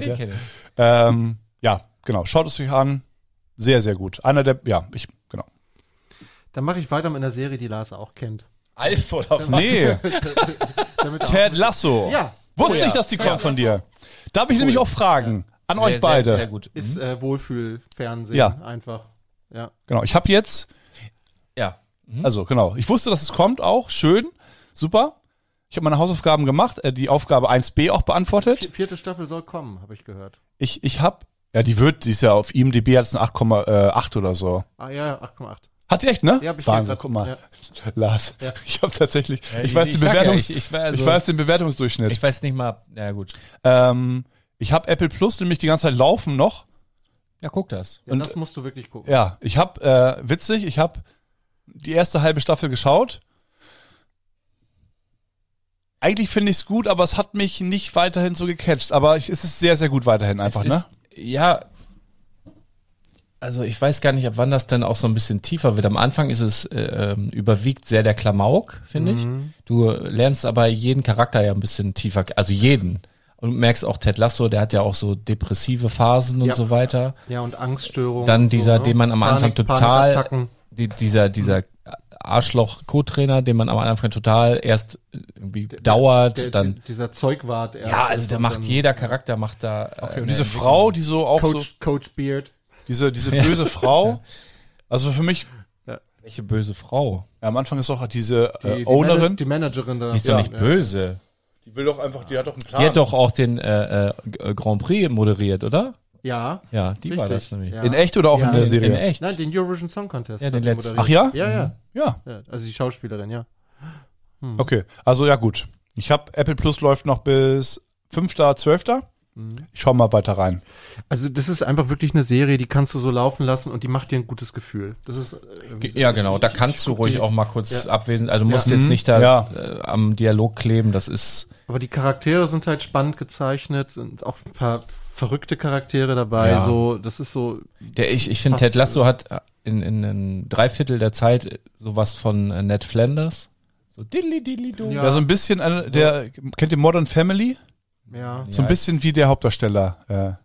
B: Ja, genau. Schaut es euch an. Sehr, sehr gut. Genau.
A: Dann mache ich weiter mit einer Serie, die Lars auch kennt.
C: Alf oder was?
B: Nee. Ted Lasso.
A: Ja.
B: Wusste ich, dass die kommt von dir. Da habe ich nämlich auch Fragen an euch beide.
C: Sehr, sehr gut.
A: Ist Wohlfühlfernsehen einfach. Ja.
B: Genau. Ich habe jetzt.
C: Ja.
B: Also genau. Ich wusste, dass es kommt auch. Schön. Super. Ich habe meine Hausaufgaben gemacht. Die Aufgabe 1b auch beantwortet.
A: 4. Staffel soll kommen, habe ich gehört.
B: Ich habe. Ja, die ist ja auf IMDb hat es eine 8,8 oder so.
A: Ah ja, 8,8.
B: Hat sie echt, ne?
A: Ja, hab ich
B: Wahnsinn, guck mal. Ja. Lars, ich habe tatsächlich, ich weiß den Bewertungsdurchschnitt.
C: Ich weiß nicht mal, ja gut.
B: Ich habe Apple Plus nämlich die ganze Zeit laufen noch.
C: Ja, guck das.
A: Ja, und das musst du wirklich gucken.
B: Ja, ich habe, ich habe die erste halbe Staffel geschaut. Eigentlich finde ich es gut, aber es hat mich nicht weiterhin so gecatcht. Aber es ist sehr, sehr gut weiterhin einfach, ne?
C: Ja, also ich weiß gar nicht, ab wann das dann auch so ein bisschen tiefer wird. Am Anfang ist es überwiegt sehr der Klamauk, finde ich. Du lernst aber jeden Charakter ja ein bisschen tiefer, also jeden. Und merkst auch Ted Lasso, der hat ja auch so depressive Phasen und so weiter.
A: Ja, und Angststörungen.
C: Dann dieser,
A: so,
C: den man am Anfang total, dieser Arschloch-Co-Trainer, den man am Anfang total erst irgendwie dauert. Dann
A: dieser Zeugwart erst.
C: Ja, also der macht, jeder Charakter macht da.
B: Okay, und diese Frau, die so auch
A: Coach Beard.
B: Diese böse Frau, also für mich.
C: Ja. Welche böse Frau?
B: Ja, am Anfang ist auch diese Ownerin.
A: Die Managerin da.
C: Die ist doch nicht böse.
B: Die will doch einfach, die hat doch einen Plan.
C: Die hat doch auch den Grand Prix moderiert, oder?
A: Ja.
C: Ja, die
A: richtig.
C: war das nämlich.
A: Ja.
B: In echt oder auch in der Serie?
C: In echt.
A: Nein, den Eurovision Song Contest.
C: Ja, den
A: hat die
C: letzten.
A: moderiert.
B: Ach ja?
A: Ja.
B: Ja.
A: Ja, also die Schauspielerin, ja.
B: Okay, also ja gut. Ich habe Apple Plus läuft noch bis 5.12. Ich schau mal weiter rein.
A: Also das ist einfach wirklich eine Serie, die kannst du so laufen lassen und die macht dir ein gutes Gefühl. Das ist
C: Ja, genau. Da kannst du ruhig auch mal kurz abwesend. Also du musst jetzt nicht da am Dialog kleben. Das ist.
A: Aber die Charaktere sind halt spannend gezeichnet und auch ein paar verrückte Charaktere dabei.
C: Ja.
A: So, das ist so.
C: Ich finde, Ted Lasso hat in 3/4 der Zeit sowas von Ned Flanders. So diddly-diddly-do.
B: Ja, so ein bisschen, kennt ihr Modern Family?
A: Ja.
B: So ein bisschen wie der Hauptdarsteller,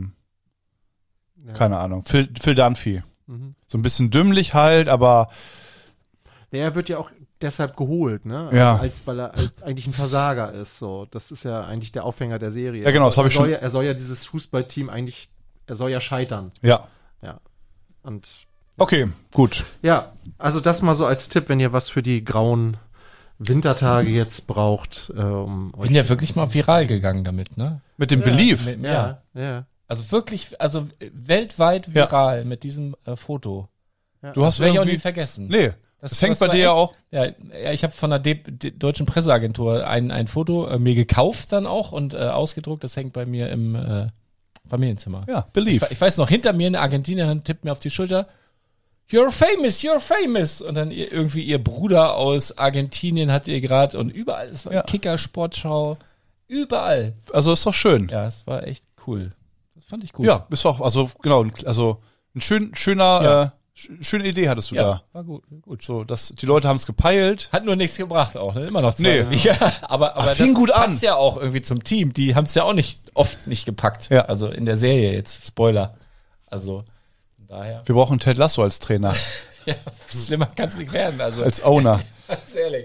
B: keine Ahnung, Phil Dunphy. So ein bisschen dümmlich halt, aber
A: Der wird ja auch deshalb geholt, ne?
B: Ja.
A: Weil er eigentlich ein Versager ist. So, das ist ja eigentlich der Aufhänger der Serie.
B: Ja, genau, das habe ich schon.
A: Er soll ja dieses Fußballteam er soll ja scheitern.
B: Ja.
A: Ja. Und
B: Okay, gut.
A: ja, also das mal so als Tipp, wenn ihr was für die grauen Wintertage jetzt braucht.
C: Bin ja wirklich mal viral gegangen damit, ne?
B: Mit dem Belief.
A: Ja.
C: Also wirklich, also weltweit viral mit diesem Foto.
B: Du hast
C: Das werde ich auch
B: irgendwie,
C: nie vergessen.
B: nee, das hängt bei
C: war
B: dir ja
C: echt-
B: auch.
C: Ja, ich habe von der deutschen Presseagentur ein Foto mir gekauft dann auch und ausgedruckt. Das hängt bei mir im Familienzimmer.
B: Ja, Belief.
C: Ich weiß noch, hinter mir eine Argentinierin tippt mir auf die Schulter. You're famous. Und dann irgendwie ihr Bruder aus Argentinien hat ihr gerade und überall, es war Kicker, Sportschau, überall.
B: Also ist doch schön.
C: Ja, es war echt cool. Das fand ich gut.
B: Ja, ist auch, also genau, also ein schöne Idee hattest du da.
C: war gut.
B: So, die Leute haben es gepeilt.
C: Hat nur nichts gebracht auch, ne? Immer noch
B: Nee.
C: Ja, aber
B: fing
C: das
B: gut an.
C: passt ja auch irgendwie zum Team. Die haben es ja auch oft nicht gepackt.
B: Ja.
C: Also in der Serie jetzt, Spoiler. Also von daher.
B: Wir brauchen Ted Lasso als Trainer,
C: Ja, schlimmer kann es nicht werden. Also
B: als Owner.
C: ganz ehrlich.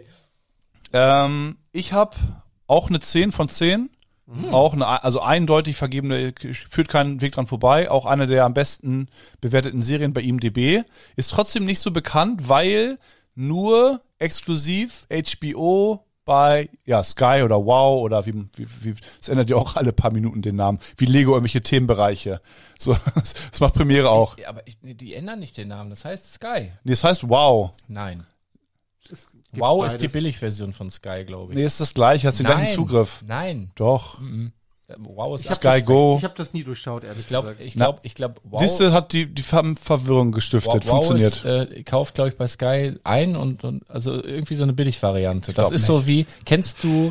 B: Ich habe auch eine 10 von 10. Auch also eindeutig vergebene, führt keinen Weg dran vorbei. Auch eine der am besten bewerteten Serien bei IMDb. Ist trotzdem nicht so bekannt, weil nur exklusiv HBO bei Sky oder Wow oder wie es ändert ja auch alle paar Minuten den Namen, wie Lego irgendwelche Themenbereiche. So, das macht Premiere auch.
C: Aber die ändern nicht den Namen. Das heißt Sky.
B: Nee, das heißt Wow.
C: Nein.
A: Es gibt
C: Wow
A: beides.
C: ist die Billigversion von Sky, glaube ich.
B: Nee, ist das gleiche, hast den gleichen Zugriff.
C: Nein.
B: Doch.
C: Wow ist
B: Sky Go.
A: Ich habe das nie durchschaut, ehrlich gesagt.
C: Ich glaube, Wow.
B: Siehst du, hat die haben Verwirrung gestiftet. Funktioniert.
C: Ist, kauft, glaube ich, bei Sky ein und also irgendwie so eine Billigvariante. Das
B: glaub
C: ist so wie, kennst du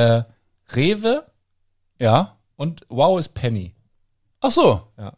C: Rewe
B: Ja.
C: und Wow ist Penny.
B: Ach so.
C: Ja.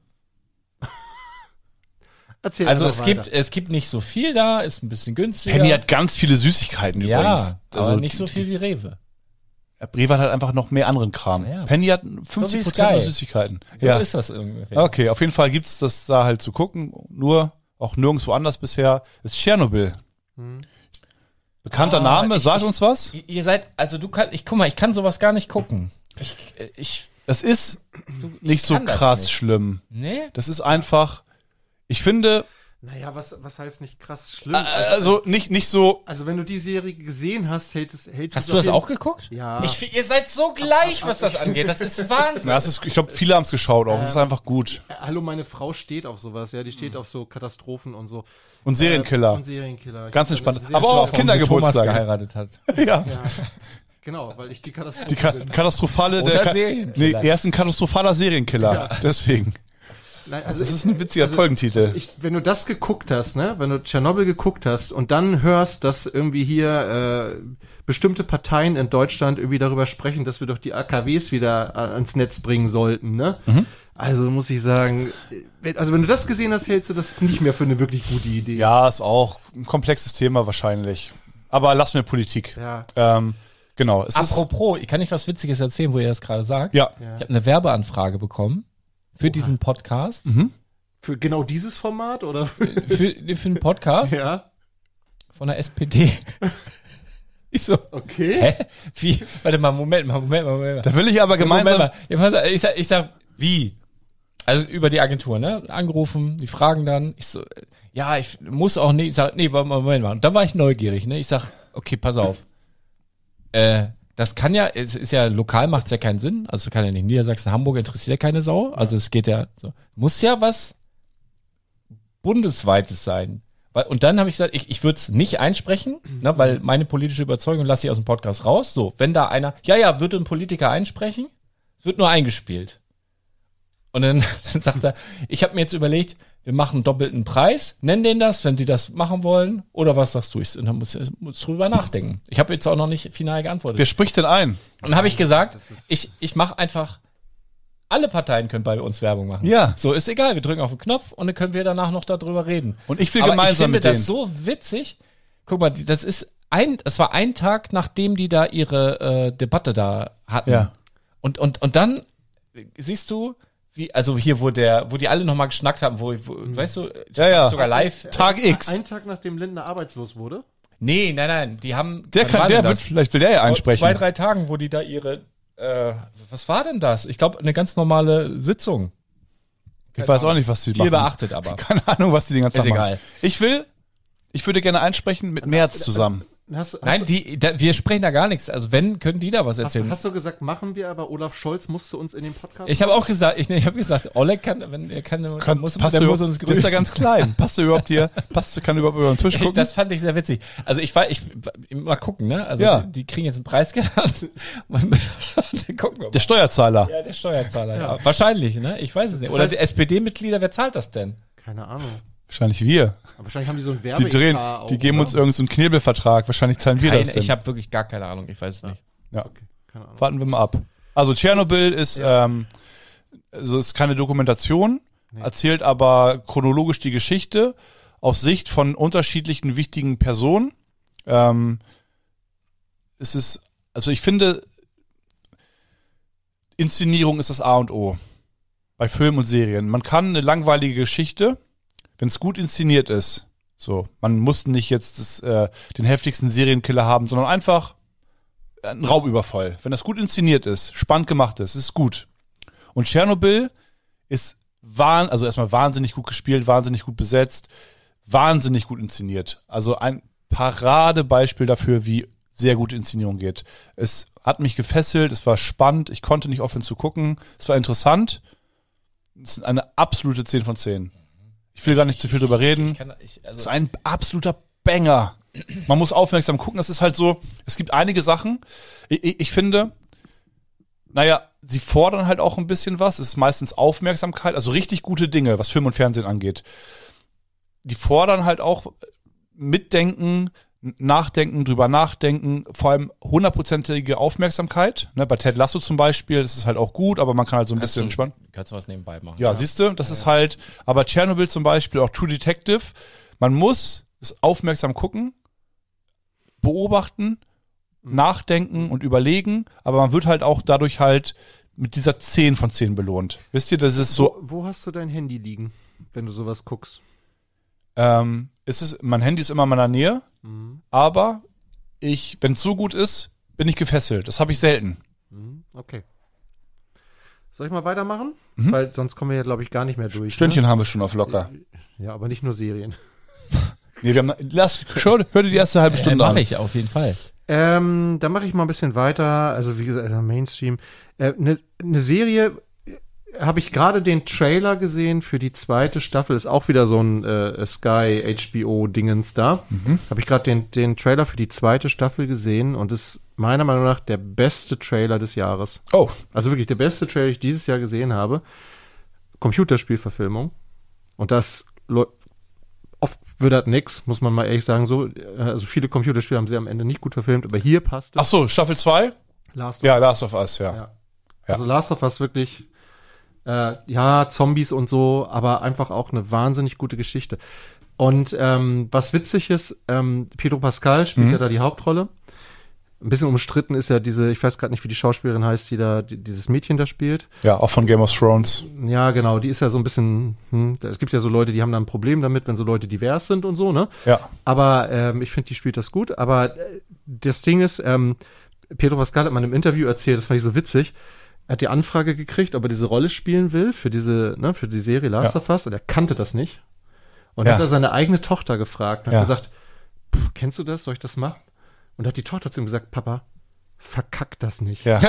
A: Erzähl
C: Also
A: einfach weiter.
C: es gibt nicht so viel da, ist ein bisschen günstiger.
B: Penny hat ganz viele Süßigkeiten
C: ja,
B: übrigens.
C: aber nicht so viel wie Rewe.
B: Rewe hat halt einfach noch mehr anderen Kram.
C: Ja.
B: Penny hat
C: So wie
B: 50%
C: Sky.
B: nur Süßigkeiten.
C: So ist das irgendwie.
B: Okay, auf jeden Fall gibt's das da halt zu gucken. Nur, auch nirgendwo anders bisher, ist Tschernobyl. Bekannter Name, sagt uns was?
C: Ihr seid, also guck mal, ich kann sowas gar nicht gucken.
B: Das ist nicht so
C: kann das
B: krass
C: nicht.
B: schlimm.
C: Nee?
B: Das ist einfach, ich finde,
A: Naja, was heißt nicht krass schlimm?
B: also nicht so,
A: Also wenn du die Serie gesehen hast, hältst
C: Hast du das auch geguckt?
A: Ja.
C: Ihr seid so gleich, was das angeht. Das ist Wahnsinn.
B: na, ich glaube, viele haben's geschaut auch. Das ist einfach gut.
A: Hallo, meine Frau steht auf sowas, ja, die steht auf so Katastrophen und so.
B: Und Serienkiller.
A: Und Serienkiller.
B: Ganz
A: Ich-
B: entspannt.
A: Sehr-
B: Aber auch
C: Warum
B: Kindergeburtstag.
C: Thomas geheiratet hat.
B: Ja.
A: Ja, genau, weil ich die Katastrophe
B: Die katastrophale,
C: Oder Serienkiller.
B: Nee, er ist ein katastrophaler Serienkiller.
A: Ja.
B: Deswegen.
A: Nein, also
B: Das ist ein witziger Folgentitel.
A: wenn du das geguckt hast, ne, wenn du Tschernobyl geguckt hast und dann hörst, dass irgendwie hier bestimmte Parteien in Deutschland irgendwie darüber sprechen, dass wir doch die AKWs wieder ans Netz bringen sollten, ne? Also muss ich sagen, wenn du das gesehen hast, hältst du das nicht mehr für eine wirklich gute Idee.
B: Ja, ist auch ein komplexes Thema wahrscheinlich. Aber lassen wir Politik.
A: Ja.
B: Genau. Es
C: Apropos, ich kann nicht was Witziges erzählen, wo ihr das gerade sagt.
B: Ja.
C: Ich habe eine Werbeanfrage bekommen für diesen Podcast.
A: Für genau dieses Format oder?
C: Für einen Podcast
A: Ja.
C: von der SPD. Ich so,
A: Okay.
C: hä? Wie? Warte mal, Moment mal.
B: Da will ich aber gemeinsam.
C: Moment mal. Ja, pass auf, ich sag, wie? Also über die Agentur, ne? Angerufen, die fragen dann. Ich so, ja, ich muss auch nicht. Ich sag, nee, Moment mal. Und dann war ich neugierig, ne? Ich sag, okay, pass auf. das kann ja, es ist ja, lokal macht es ja keinen Sinn. Also kann ja nicht Niedersachsen, Hamburg interessiert ja keine Sau. Also es geht ja so. Muss ja was Bundesweites sein. Und dann habe ich gesagt, ich würde es nicht einsprechen, ne, weil meine politische Überzeugung lasse ich aus dem Podcast raus. So, wenn da einer, würde ein Politiker einsprechen, es wird nur eingespielt. Und dann sagt er, ich habe mir jetzt überlegt, wir machen einen doppelten Preis, nennen den das, wenn die das machen wollen, oder was sagst du? Und dann muss drüber nachdenken. Ich habe jetzt auch noch nicht final geantwortet.
B: Wer spricht denn ein?
C: Und dann habe ich gesagt, ich mache einfach, alle Parteien können bei uns Werbung machen.
B: Ja.
C: So, ist egal, wir drücken auf den Knopf und dann können wir danach noch darüber reden.
B: Und ich will gemeinsam mit denen.
C: Ich finde das so witzig. Guck mal, es war ein Tag, nachdem die da ihre Debatte da hatten.
B: Ja.
C: Und dann siehst du, also hier, wo die alle nochmal geschnackt haben, weißt du, sogar live.
B: Tag X.
A: Ein Tag, nachdem Lindner arbeitslos wurde?
C: Nee, nein, die haben.
B: Vielleicht will der ja einsprechen.
C: 2-3 Tagen, wo die da ihre, was war denn das? Ich glaube, eine ganz normale Sitzung.
B: Ich weiß auch nicht, was die machen.
C: Viel beachtet aber.
B: Keine Ahnung, was die den ganzen Tag machen.
C: Ist egal.
B: Ich würde gerne einsprechen mit Merz zusammen.
C: Nein, wir sprechen da gar nichts. Also wenn, können die da was erzählen.
A: Hast du gesagt, machen wir, aber Olaf Scholz musste uns in den Podcast.
C: Ich habe auch gesagt, Oleg kann, wenn er kann, muss uns grüßen.
B: Der ist da ganz klein. Kann überhaupt über den Tisch gucken?
C: Das fand ich sehr witzig. Also mal gucken, ne? Also die kriegen jetzt einen Preis genannt. Gucken wir mal.
B: Der Steuerzahler.
C: Ja, der Steuerzahler. Ja. Wahrscheinlich, ne? Ich weiß es nicht. Oder die SPD-Mitglieder, wer zahlt das denn?
A: Keine Ahnung.
B: Wahrscheinlich wir.
A: Aber wahrscheinlich haben die so einen Werbeetat.
B: Die geben uns irgendeinen Knebelvertrag. Wahrscheinlich zahlen wir das denn.
C: Ich habe wirklich gar keine Ahnung. Ich weiß es nicht.
B: Ja. Okay. Keine Ahnung. Warten wir mal ab. Also Tschernobyl ist, ist keine Dokumentation, erzählt aber chronologisch die Geschichte aus Sicht von unterschiedlichen wichtigen Personen. Ich finde, Inszenierung ist das A und O bei Filmen und Serien. Man kann eine langweilige Geschichte, wenn es gut inszeniert ist, so, man muss nicht jetzt den heftigsten Serienkiller haben, sondern einfach einen Raubüberfall. Wenn das gut inszeniert ist, spannend gemacht ist gut. Und Tschernobyl ist erstmal wahnsinnig gut gespielt, wahnsinnig gut besetzt, wahnsinnig gut inszeniert. Also ein Paradebeispiel dafür, wie sehr gute Inszenierung geht. Es hat mich gefesselt, es war spannend, ich konnte nicht aufhören zu gucken, es war interessant. Es ist eine absolute 10 von 10. Ich will gar nicht zu viel drüber reden. Es ist ein absoluter Banger. Man muss aufmerksam gucken. Das ist halt so, es gibt einige Sachen. Ich finde, sie fordern halt auch ein bisschen was. Es ist meistens Aufmerksamkeit, also richtig gute Dinge, was Film und Fernsehen angeht. Die fordern halt auch Mitdenken, Nachdenken, drüber nachdenken, vor allem 100%ige Aufmerksamkeit. Ne, bei Ted Lasso zum Beispiel, das ist halt auch gut, aber man kann halt so ein bisschen entspannen.
C: Kannst du was nebenbei machen.
B: Ja, siehst du, das ist halt, aber Tschernobyl zum Beispiel, auch True Detective, man muss es aufmerksam gucken, beobachten, nachdenken und überlegen, aber man wird halt auch dadurch halt mit dieser 10 von 10 belohnt. Wisst ihr, das ist so.
A: Wo hast du dein Handy liegen, wenn du sowas guckst?
B: Mein Handy ist immer in meiner Nähe, aber wenn es so gut ist, bin ich gefesselt. Das habe ich selten.
A: Okay. Soll ich mal weitermachen? Weil sonst kommen wir ja, glaube ich, gar nicht mehr durch.
B: Stündchen haben wir schon auf locker.
A: Ja, aber nicht nur Serien.
B: Nee, hör dir die erste halbe Stunde an.
C: Mache ich auf jeden Fall.
A: Dann mache ich mal ein bisschen weiter. Also wie gesagt, Mainstream. Eine Serie habe ich gerade den Trailer gesehen für die 2. Staffel. Ist auch wieder so ein Sky HBO-Dingens da. Habe ich gerade den Trailer für die 2. Staffel gesehen und ist meiner Meinung nach der beste Trailer des Jahres.
B: Oh. Also
A: wirklich der beste Trailer, den ich dieses Jahr gesehen habe. Computerspielverfilmung. Und das oft wird das nix, muss man mal ehrlich sagen. So, also viele Computerspiele haben sie am Ende nicht gut verfilmt, aber hier passt es.
B: Ach so, Staffel 2?
A: Last of
B: Us, ja.
A: Also Last of Us wirklich, Zombies und so, aber einfach auch eine wahnsinnig gute Geschichte. Und was witzig ist, Pedro Pascal spielt ja da die Hauptrolle. Ein bisschen umstritten ist ja ich weiß gerade nicht, wie die Schauspielerin heißt, die da dieses Mädchen da spielt.
B: Ja, auch von Game of Thrones.
A: Ja, genau, die ist ja so ein bisschen, es gibt ja so Leute, die haben da ein Problem damit, wenn so Leute divers sind und so, ne?
B: Ja.
A: Aber ich finde, die spielt das gut. Aber das Ding ist, Pedro Pascal hat mal im Interview erzählt, das fand ich so witzig, er hat die Anfrage gekriegt, ob er diese Rolle spielen will für die Serie Last of Us, und er kannte das nicht. Und hat er seine eigene Tochter gefragt und hat gesagt, kennst du das? Soll ich das machen? Und hat die Tochter zu ihm gesagt, Papa, verkack das nicht.
B: Ja.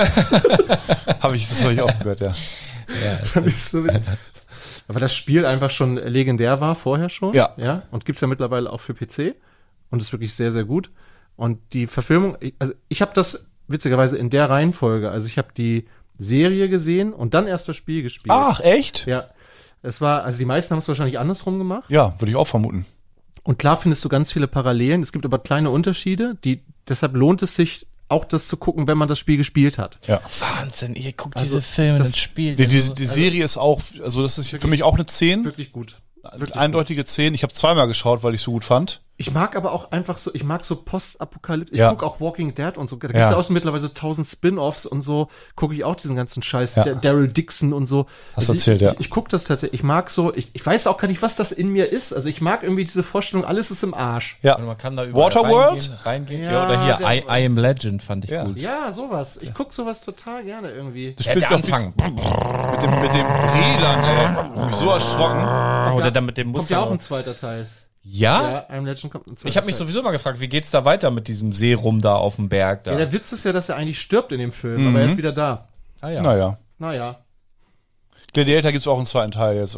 B: Das habe ich auch gehört, ja.
A: Fand ich so witzig. Aber das Spiel einfach schon legendär war vorher schon.
B: Ja.
A: Und gibt's ja mittlerweile auch für PC. Und ist wirklich sehr, sehr gut. Und die Verfilmung, ich habe das witzigerweise in der Reihenfolge, also ich habe die Serie gesehen und dann erst das Spiel gespielt.
B: Ach, echt?
A: Ja. Also die meisten haben es wahrscheinlich andersrum gemacht.
B: Ja, würde ich auch vermuten.
A: Und klar findest du ganz viele Parallelen. Es gibt aber kleine Unterschiede, deshalb lohnt es sich, auch das zu gucken, wenn man das Spiel gespielt hat.
B: Ja.
C: Wahnsinn, ihr guckt diese Filme und spielt.
B: Die Serie ist auch, also das ist für mich auch eine 10.
A: Wirklich gut. Wirklich
B: Eindeutige 10. Ich habe zweimal geschaut, weil ich so gut fand.
A: Ich mag aber auch einfach so, ich mag so Postapokalypse. Ich
B: Ja.
A: gucke auch Walking Dead und so. Da gibt's ja auch mittlerweile so 1000 Spin-Offs und so. Gucke ich auch diesen ganzen Scheiß.
B: Ja.
A: Daryl Dixon und so.
B: Hast du erzählt, ja.
A: Ich gucke das tatsächlich. Ich mag so, ich weiß auch gar nicht, was das in mir ist. Also ich mag irgendwie diese Vorstellung, alles ist im Arsch.
B: Ja.
C: Und man kann da überall
B: Waterworld?
C: reingehen.
A: Ja,
C: Ja, oder hier,
A: der-
C: I Am Legend fand ich
B: Ja.
C: gut.
A: Ja, sowas. Ich gucke sowas total gerne irgendwie.
B: Du
C: Ja,
B: spielst
C: der
B: ja auch
C: Anfang.
B: mit dem Rädern, ey. Ich hab mich so erschrocken.
C: Oder dann mit dem
A: Kommt ja auch
C: Muster.
A: ein zweiter Teil.
C: Ja?
A: I Am Legend kommt ein zweiter
C: Ich habe mich
A: Teil.
C: sowieso mal gefragt, wie geht's da weiter mit diesem Seerum da auf dem Berg da?
A: Ja, der Witz ist ja, dass er eigentlich stirbt in dem Film, aber er ist wieder da.
C: Ah, ja.
B: Naja.
A: Naja.
B: Gladiator gibt's auch einen zweiten Teil jetzt.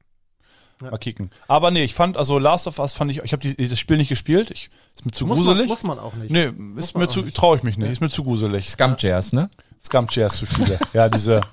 A: Ja.
B: Mal kicken. Aber nee, ich fand, also Last of Us fand ich habe das Spiel nicht gespielt. Ist mir zu gruselig.
A: Muss man auch nicht.
B: Nee, ist mir zu, traue ich mich nicht. Ist mir zu gruselig.
C: Scum-Jazz, ne?
B: Scum-Chairs zu viele. Ja, diese.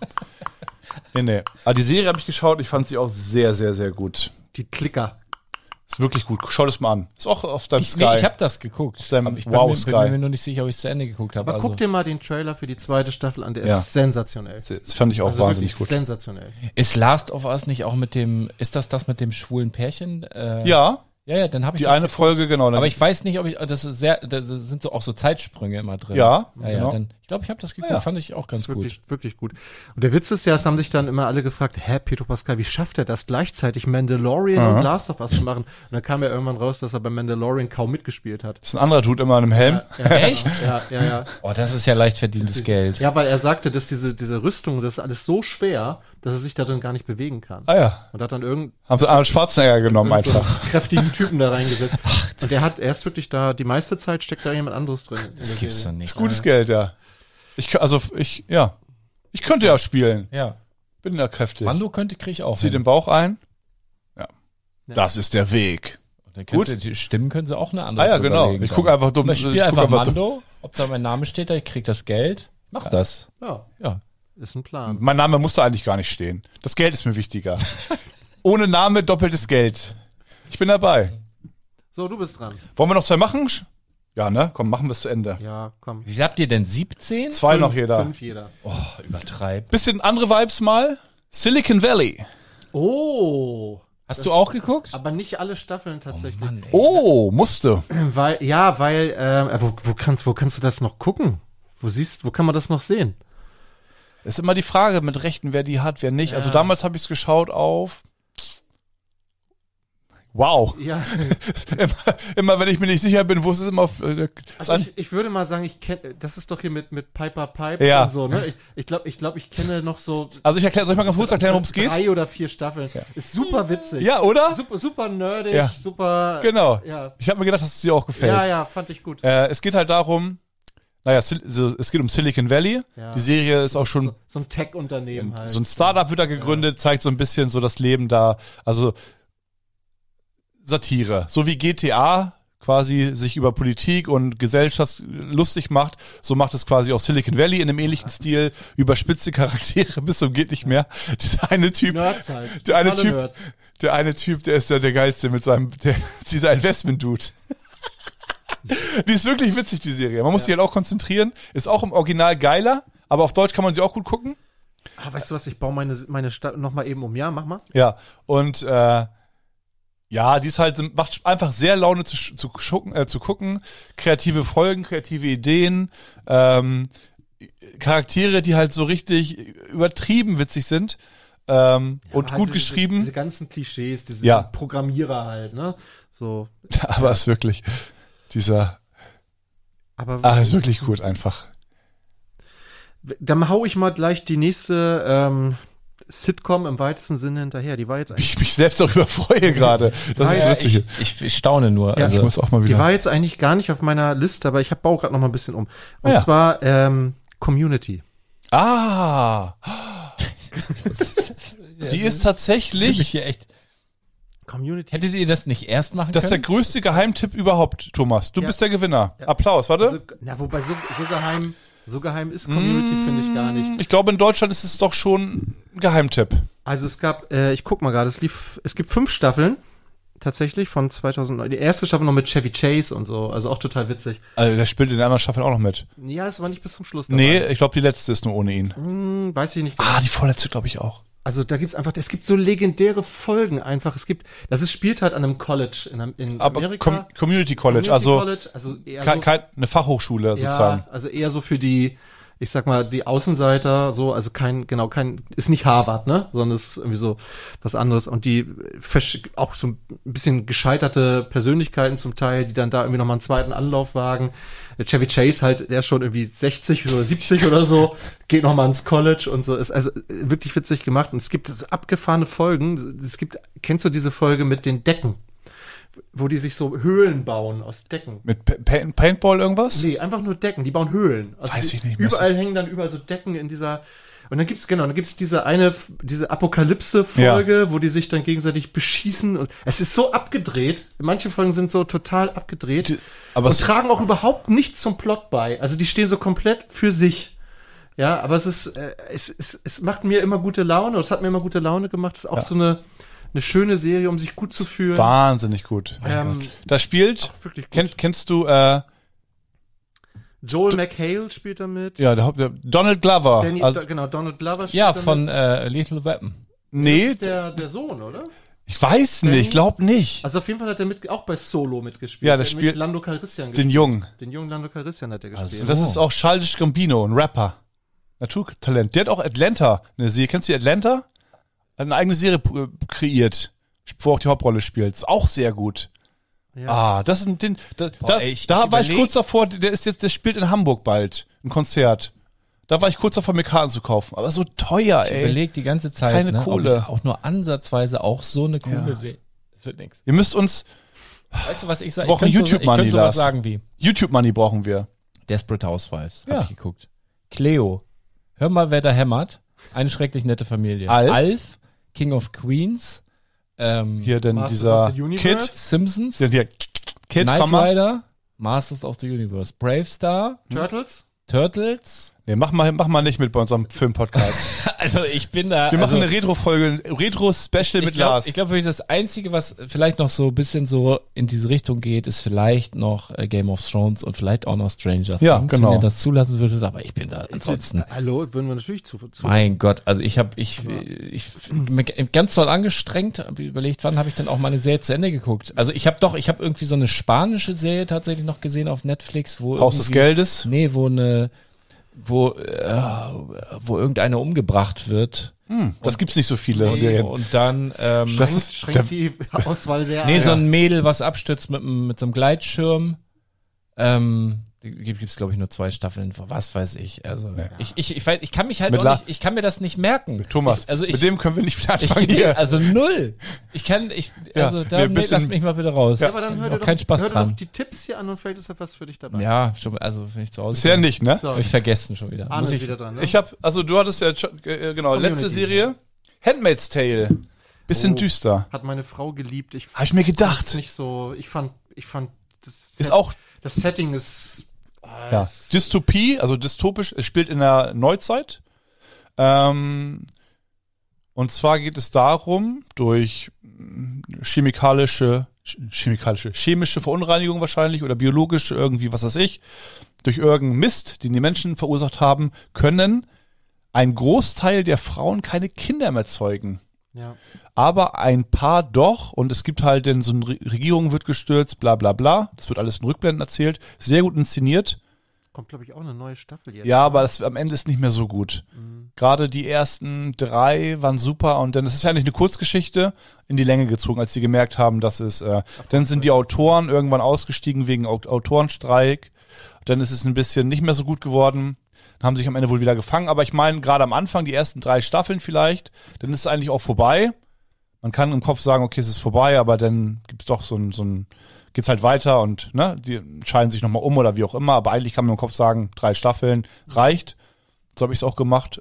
B: Nee. Aber die Serie habe ich geschaut. Ich fand sie auch sehr, sehr, sehr gut.
A: Die Klicker.
B: Ist wirklich gut. Schau das mal an. Ist auch auf deinem Sky.
C: Nee, ich habe das geguckt.
B: deinem
C: Aber ich
B: Sky.
C: bin mir nur nicht sicher, ob ich es zu Ende geguckt habe.
A: Aber guck dir mal den Trailer für die zweite Staffel an, der
B: Ja.
A: ist sensationell.
B: Das fand ich auch
A: Also
B: wahnsinnig
A: wirklich
B: gut.
A: sensationell.
C: Ist Last of Us nicht auch mit dem, ist das mit dem schwulen Pärchen?
B: Ja,
C: Ja, dann habe ich
B: die
C: das
B: eine
C: geguckt.
B: Folge, genau.
C: Aber ich weiß nicht, ob ich, das ist sehr, da sind so auch so Zeitsprünge immer drin.
B: Ja,
C: ja,
B: genau.
C: dann, ich glaube, ich habe das geguckt,
B: Ja.
C: fand ich auch ganz
A: Das ist
C: gut.
A: wirklich, wirklich gut. Und der Witz ist ja, es haben sich dann immer alle gefragt, Pedro Pascal, wie schafft er das gleichzeitig Mandalorian und Last of Us zu machen? Und dann kam ja irgendwann raus, dass er bei Mandalorian kaum mitgespielt hat.
B: Das ist ein anderer Dude immer in einem Helm.
C: Echt?
A: Ja.
C: Oh, das ist ja leicht verdientes Geld.
A: Ja, weil er sagte, dass diese Rüstung, das ist alles so schwer, dass er sich da drin gar nicht bewegen kann.
B: Ah ja.
A: Und hat dann irgendein
B: Haben sie Arnold Schwarzenegger genommen
A: so einen
B: einfach.
A: kräftigen Typen da reingesetzt. Und er ist wirklich da, die meiste Zeit steckt da jemand anderes drin.
C: Das gibt's doch nicht.
B: Gutes Geld, ja. Ich könnte ja spielen.
C: Ja.
B: Bin ja kräftig.
C: Mando krieg ich auch.
B: Zieh
C: hin.
B: den Bauch ein. Ja. Das ist der Weg.
C: Dann die Stimmen können sie auch eine andere
B: Ah ja, genau.
C: überlegen
B: Ich
C: dann.
B: gucke einfach dumm.
C: Ich spiele einfach Mando, ob da mein Name steht, ich krieg das Geld. Mach das.
A: Ja,
C: Ja.
A: ist ein Plan.
B: Mein Name musste eigentlich gar nicht stehen. Das Geld ist mir wichtiger. Ohne Name doppeltes Geld. Ich bin dabei.
A: So, du bist dran.
B: Wollen wir noch 2 machen? Ja, ne? Komm, machen wir es zu Ende.
A: Ja, komm.
C: Wie habt ihr denn 17?
B: 2 noch jeder.
A: 5 jeder.
C: Oh, übertreib.
B: Bisschen andere Vibes mal. Silicon Valley.
A: Oh.
C: Hast du auch geguckt?
A: Aber nicht alle Staffeln tatsächlich.
C: Mann, ey.
B: Oh, musste.
A: Weil, wo kannst du das noch gucken? Wo kann man das noch sehen?
B: Ist immer die Frage mit Rechten, wer die hat, wer nicht. Also damals habe ich es geschaut auf. Wow.
A: Ja.
B: Immer wenn ich mir nicht sicher bin, wo es ist, immer auf.
A: Also ich würde mal sagen, das ist doch hier mit Piper Pipes
B: Ja.
A: und so, ne? Ich glaube, ich kenne noch so
B: Also soll ich mal ganz kurz erklären, worum es geht?
A: 3 oder 4 Staffeln. Ist super witzig.
B: Ja, oder?
A: Super nerdig,
B: Ja.
A: super.
B: Genau.
A: Ja.
B: Ich habe mir gedacht, dass es dir auch gefällt.
A: Ja, fand ich gut.
B: Es geht halt darum, es geht um Silicon Valley.
A: Ja.
B: Die Serie ist auch schon
A: So ein Tech-Unternehmen halt.
B: so ein Startup wird da gegründet, zeigt so ein bisschen so das Leben da, also Satire, so wie GTA quasi sich über Politik und Gesellschaft lustig macht, so macht es quasi auch Silicon Valley in einem ähnlichen Stil, überspitzte Charaktere bis zum geht nicht mehr. Dieser eine Typ,
A: Nerds halt.
B: der eine
A: Totale
B: Typ,
A: Nerds.
B: der ist ja der geilste mit dieser Investment-Dude. Die ist wirklich witzig, die Serie. Man muss sich halt auch konzentrieren. Ist auch im Original geiler, aber auf Deutsch kann man sie auch gut gucken.
A: Weißt du was, ich baue meine Stadt noch mal eben um. Ja, mach mal.
B: Ja, und die ist halt, macht einfach sehr Laune zu gucken. Kreative Folgen, kreative Ideen, Charaktere, die halt so richtig übertrieben witzig sind und
A: halt
B: gut geschrieben.
A: Diese ganzen Klischees, diese
B: Ja.
A: Programmierer halt, ne? So.
B: Aber ist wirklich
A: Aber
B: ist wirklich gut einfach.
A: dann hau ich mal gleich die nächste Sitcom im weitesten Sinne hinterher. Die war jetzt
B: Wie ich mich selbst darüber freue gerade. Das ist witzig.
C: Ich staune nur.
A: Ja,
C: also.
B: Ich muss auch mal wieder.
A: Die war jetzt eigentlich gar nicht auf meiner Liste, aber ich baue gerade noch mal ein bisschen um. Und zwar Community.
B: Ah! Die ist tatsächlich.
C: Hier echt.
A: Community.
C: Hättet ihr das nicht erst machen
B: Das ist der
C: können?
B: größte Geheimtipp überhaupt, Thomas. Du bist der Gewinner. Ja. Applaus, warte.
A: Also, wobei so geheim ist Community, finde ich gar nicht.
B: Ich glaube, in Deutschland ist es doch schon ein Geheimtipp.
A: Also es gab, ich guck mal gerade, es gibt 5 Staffeln, tatsächlich, von 2009. Die erste Staffel noch mit Chevy Chase und so, also auch total witzig.
B: Also der spielt in der anderen Staffel auch noch mit.
A: Ja, es war nicht bis zum Schluss dabei.
B: Nee, ich glaube, die letzte ist nur ohne ihn.
A: Weiß ich nicht genau.
B: Ah, die vorletzte glaube ich auch.
A: Also da gibt's einfach, es gibt so legendäre Folgen einfach. Spielt halt an einem College in
B: Aber
A: Amerika.
B: Community College,
A: College,
B: eher
A: so,
B: eine Fachhochschule sozusagen.
A: Ja, also eher so für die, ich sag mal, die Außenseiter, so, also ist nicht Harvard, ne, sondern ist irgendwie so was anderes. Und die auch so ein bisschen gescheiterte Persönlichkeiten zum Teil, die dann da irgendwie nochmal einen zweiten Anlauf wagen. Chevy Chase halt, der ist schon irgendwie 60 oder 70 oder so, geht nochmal ins College und so, ist also wirklich witzig gemacht. Und es gibt so abgefahrene Folgen. Kennst du diese Folge mit den Decken? Wo die sich so Höhlen bauen aus Decken.
B: Mit Paintball irgendwas?
A: Nee, einfach nur Decken, die bauen Höhlen. Also
B: weiß ich nicht mehr.
A: Überall hängen dann überall so Decken in dieser, und dann gibt's diese Apokalypse-Folge, wo die sich dann gegenseitig beschießen und es ist so abgedreht. Manche Folgen sind so total abgedreht und tragen auch überhaupt nichts zum Plot bei. Also die stehen so komplett für sich. Ja, aber es macht mir immer gute Laune, es hat mir immer gute Laune gemacht. Es ist auch so eine schöne Serie, um sich gut zu fühlen.
B: Wahnsinnig gut. Da spielt, kennst du,
A: Joel McHale spielt da mit.
B: Ja, Donald Glover.
A: Donald Glover spielt
C: ja, von Lethal Weapon.
A: Nee. Das ist der Sohn, oder?
B: Ich weiß nicht, glaub nicht.
A: Also auf jeden Fall hat er auch bei Solo mitgespielt.
B: Ja, der spielt
A: mit Lando Calrissian
B: den Jungen.
A: Den jungen Lando Calrissian hat er gespielt.
B: Also, das ist auch Childish Gambino, ein Rapper. Naturtalent. Der hat auch Atlanta, eine Serie. Kennst du die Atlanta? Hat eine eigene Serie kreiert, wo auch die Hauptrolle spielt. Ist auch sehr gut. Ja. Das ist da war ich kurz davor, der spielt in Hamburg bald ein Konzert. Da war ich kurz davor, mir Karten zu kaufen. Aber so teuer, ey.
C: Ich überlege die ganze Zeit,
B: keine Kohle.
C: Ob ich auch nur ansatzweise auch so eine Kohle sehe. Das wird nix.
B: Ihr müsst uns,
C: weißt du, was ich sage?
B: Wir brauchen YouTube-Money,
C: Ich könnte sowas sagen wie
B: YouTube-Money brauchen wir.
C: Desperate Housewives, hab ich geguckt. Cleo, hör mal, wer da hämmert. Eine schrecklich nette Familie. Alf, King of Queens,
B: hier denn dieser Kid,
C: Simpsons,
B: der Kid,
C: Knight Rider, Masters of the Universe, Brave Star, Turtles.
B: Nee, mach mal nicht mit bei unserem Film-Podcast.
C: Also ich bin da.
B: Wir machen eine Retro-Folge, Retro-Special mit Lars.
C: Ich glaube, das Einzige, was vielleicht noch so ein bisschen so in diese Richtung geht, ist vielleicht noch Game of Thrones und vielleicht auch noch Stranger Things, wenn ihr das zulassen würdet, aber ich bin da ansonsten.
A: Hallo, würden wir natürlich zu.
C: Mein Gott, also ich ganz toll angestrengt, überlegt, wann habe ich denn auch meine Serie zu Ende geguckt? Also ich habe irgendwie so eine spanische Serie tatsächlich noch gesehen auf Netflix, wo
B: Haus des Geldes?
C: Nee, wo irgendeiner umgebracht wird.
B: Das gibt's nicht so viele Serien.
C: Und dann
A: schränkt die Auswahl sehr
C: ein. Nee, so ein Mädel, was abstürzt mit so einem Gleitschirm. Gibt's glaube ich nur 2 Staffeln, was weiß ich. Also ich kann mich halt auch nicht, ich kann mir das nicht merken.
B: Thomas, mit dem können wir nicht anfangen hier.
C: Also null. Lass mich mal bitte raus.
A: Ja, aber dann hör
C: keinen Spaß dran.
A: Doch die Tipps hier an und vielleicht ist da was für dich dabei.
C: Ja, schon, also wenn ich zu Hause
B: Bisher nicht, ne?
C: So. Ich vergesse schon wieder.
A: Arne ist wieder dran, ne?
B: Du hattest ja letzte Serie, Handmaid's Tale. Bisschen düster.
A: Hat meine Frau geliebt.
B: Hab ich mir gedacht.
A: Nicht so, ich fand das Setting ist
B: Dystopie, also dystopisch, es spielt in der Neuzeit. Und zwar geht es darum, durch chemische Verunreinigung wahrscheinlich oder biologische irgendwie, was weiß ich, durch irgendeinen Mist, den die Menschen verursacht haben, können ein Großteil der Frauen keine Kinder mehr zeugen.
A: Ja.
B: Aber ein paar doch, und es gibt halt so eine Regierung wird gestürzt, bla bla bla. Das wird alles in Rückblenden erzählt. Sehr gut inszeniert.
A: Kommt, glaube ich, auch eine neue Staffel jetzt.
B: Ja, aber am Ende ist nicht mehr so gut. Gerade die ersten 3 waren super und dann ist es ja eigentlich eine Kurzgeschichte in die Länge gezogen, als sie gemerkt haben, dass es, dann sind die Autoren irgendwann ausgestiegen wegen Autorenstreik. Dann ist es ein bisschen nicht mehr so gut geworden. haben sich am Ende wohl wieder gefangen. Aber ich meine, gerade am Anfang, die ersten 3 Staffeln vielleicht, dann ist es eigentlich auch vorbei. Man kann im Kopf sagen, okay, es ist vorbei, aber dann gibt's doch geht's halt weiter und ne, die entscheiden sich nochmal oder wie auch immer. Aber eigentlich kann man im Kopf sagen, 3 Staffeln reicht. So habe ich es auch gemacht.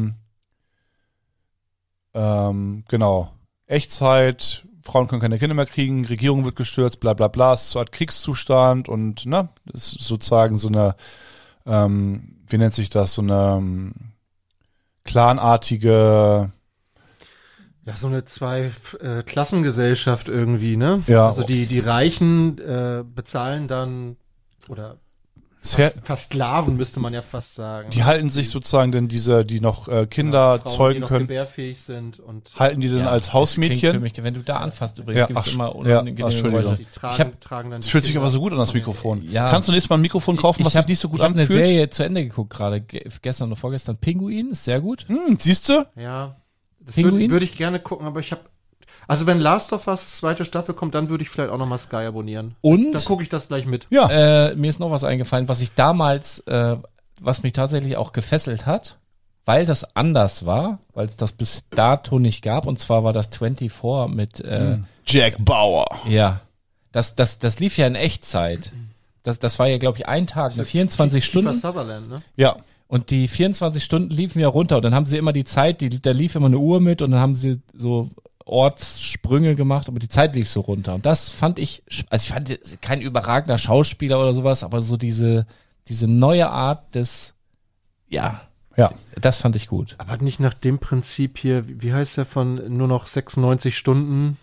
B: Genau. Echtzeit, Frauen können keine Kinder mehr kriegen, Regierung wird gestürzt, bla bla bla, es ist so eine Art Kriegszustand und ne, das ist sozusagen so eine, wie nennt sich das, so eine clanartige.
A: Ja, so eine Zwei-Klassengesellschaft irgendwie, ne?
B: Ja.
A: Also die Reichen bezahlen dann, oder Versklaven, müsste man ja fast sagen.
B: Die halten sich sozusagen denn die noch Kinder
A: Frauen,
B: zeugen
A: die noch
B: können,
A: gebärfähig sind und
B: halten die denn als Hausmädchen?
C: Für mich, wenn du da anfasst, übrigens,
B: Ja,
C: gibt es immer
B: Entschuldigung.
C: unangenehme Geräusche.
A: die tragen dann
B: Es
A: die
B: fühlt sich
A: Kinder.
B: aber so gut an, das Mikrofon.
C: Ja.
B: Kannst du nächstes Mal ein Mikrofon kaufen, was sich nicht so gut
C: Ich habe eine
B: anfühlt?
C: Serie zu Ende geguckt gerade, gestern oder vorgestern. Pinguin, ist sehr gut.
B: Siehst du?
A: Ja, das
C: Pinguin?
A: würde ich gerne gucken, aber also wenn Last of Us 2. Staffel kommt, dann würde ich vielleicht auch nochmal Sky abonnieren.
C: Und
A: Dann gucke ich das gleich mit.
B: Ja.
C: mir ist noch was eingefallen, was ich damals, was mich tatsächlich auch gefesselt hat, weil das anders war, weil es das bis dato nicht gab. Und zwar war das 24 mit
B: Jack Bauer.
C: ja, das lief ja in Echtzeit. Das war ja, glaube ich, ein Tag, 24 Stunden.
A: Kiefer Sutherland, ne?
B: Ja.
C: Und die 24 Stunden liefen ja runter. Und dann haben sie immer die Zeit, da lief immer eine Uhr mit und dann haben sie so Ortssprünge gemacht, aber die Zeit lief so runter. Und das fand ich, also ich fand kein überragender Schauspieler oder sowas, aber so diese neue Art des, ja, das fand ich gut.
A: Aber nicht nach dem Prinzip hier, wie heißt der von nur noch 96 Stunden?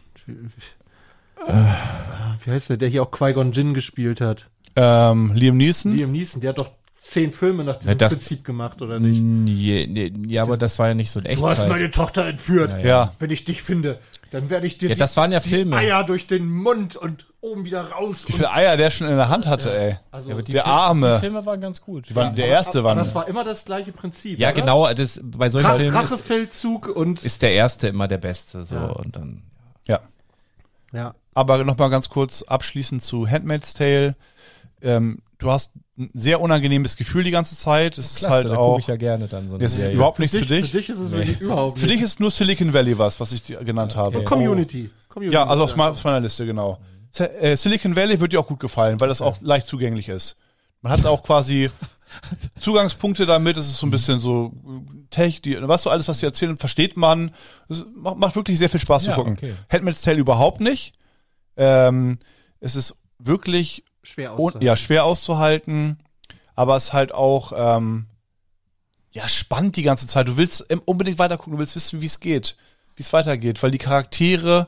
A: Wie heißt der hier auch Qui-Gon Jinn gespielt hat?
B: Liam Neeson.
A: Liam Neeson, der hat doch 10 Filme nach diesem Prinzip gemacht, oder nicht?
C: Ja, aber das war ja nicht so in
A: Du hast
C: Echtzeit.
A: meine Tochter entführt.
B: Ja.
A: Wenn ich dich finde, dann werde ich dir
C: Ja, das waren ja
A: die
C: Filme.
A: Eier durch den Mund und oben wieder raus.
B: Wie viele Eier der schon in der Hand hatte, ey.
A: Also,
C: Ja, aber die
B: Der Arme.
C: Die Filme waren ganz gut.
B: Der erste war.
A: aber das war immer das gleiche Prinzip.
C: Ja,
A: oder?
C: genau, bei solchen Filmen
A: Rachefeldzug und
C: ist der erste immer der beste, so,
A: Ja.
C: und dann.
B: Ja.
A: ja.
B: Aber nochmal ganz kurz abschließend zu Handmaid's Tale. Du hast ein sehr unangenehmes Gefühl die ganze Zeit. Es ist halt
C: da
B: auch.
C: gucke ich ja gerne dann so eine
B: Es ist
C: Serie.
B: überhaupt nichts für dich.
A: Für dich ist es wirklich überhaupt
B: Für dich ist nur Silicon Valley was ich dir genannt habe.
C: Okay.
A: Community.
B: Ja, also auf meiner Liste, genau. Silicon Valley wird dir auch gut gefallen, weil das auch leicht zugänglich ist. Man hat auch quasi Zugangspunkte damit, es ist so ein bisschen so alles, was sie erzählen, versteht man. Es macht wirklich sehr viel Spaß zu
C: Ja,
B: gucken.
C: okay.
B: Handmaid's Tale überhaupt nicht. Es ist wirklich schwer auszuhalten, aber es ist halt auch spannend die ganze Zeit. Du willst unbedingt weitergucken, du willst wissen, wie es weitergeht, weil die Charaktere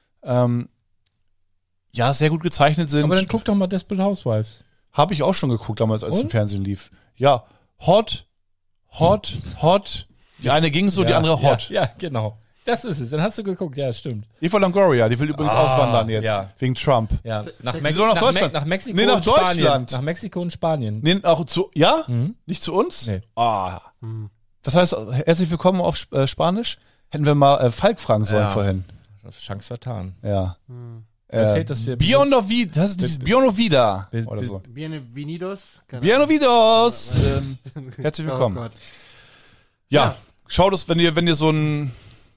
B: sehr gut gezeichnet sind.
C: Aber dann guck doch mal Desperate Housewives.
B: Habe ich auch schon geguckt damals, als es im Fernsehen lief. Ja, hot. Die eine ging so, die andere hot.
C: Ja, genau. Das ist es. Dann hast du geguckt, ja, stimmt.
B: Eva Longoria, die will übrigens auswandern jetzt, wegen Trump.
C: Ja, nach
B: Deutschland.
C: nach Mexiko
B: Nee, nach
C: und Spanien.
B: Deutschland.
C: Nach Mexiko und Spanien.
B: Nee, auch Nicht zu uns?
C: Nee.
B: Das heißt, herzlich willkommen auf Spanisch. Hätten wir mal Falk fragen sollen vorhin.
C: Chance vertan.
B: Ja.
C: Erzählt, dass wir
B: das ist nicht Bionovida oder so.
A: Bienvenidos.
B: Bienvenidos. Herzlich willkommen.
A: Oh Gott.
B: Ja, schau das, wenn ihr so ein,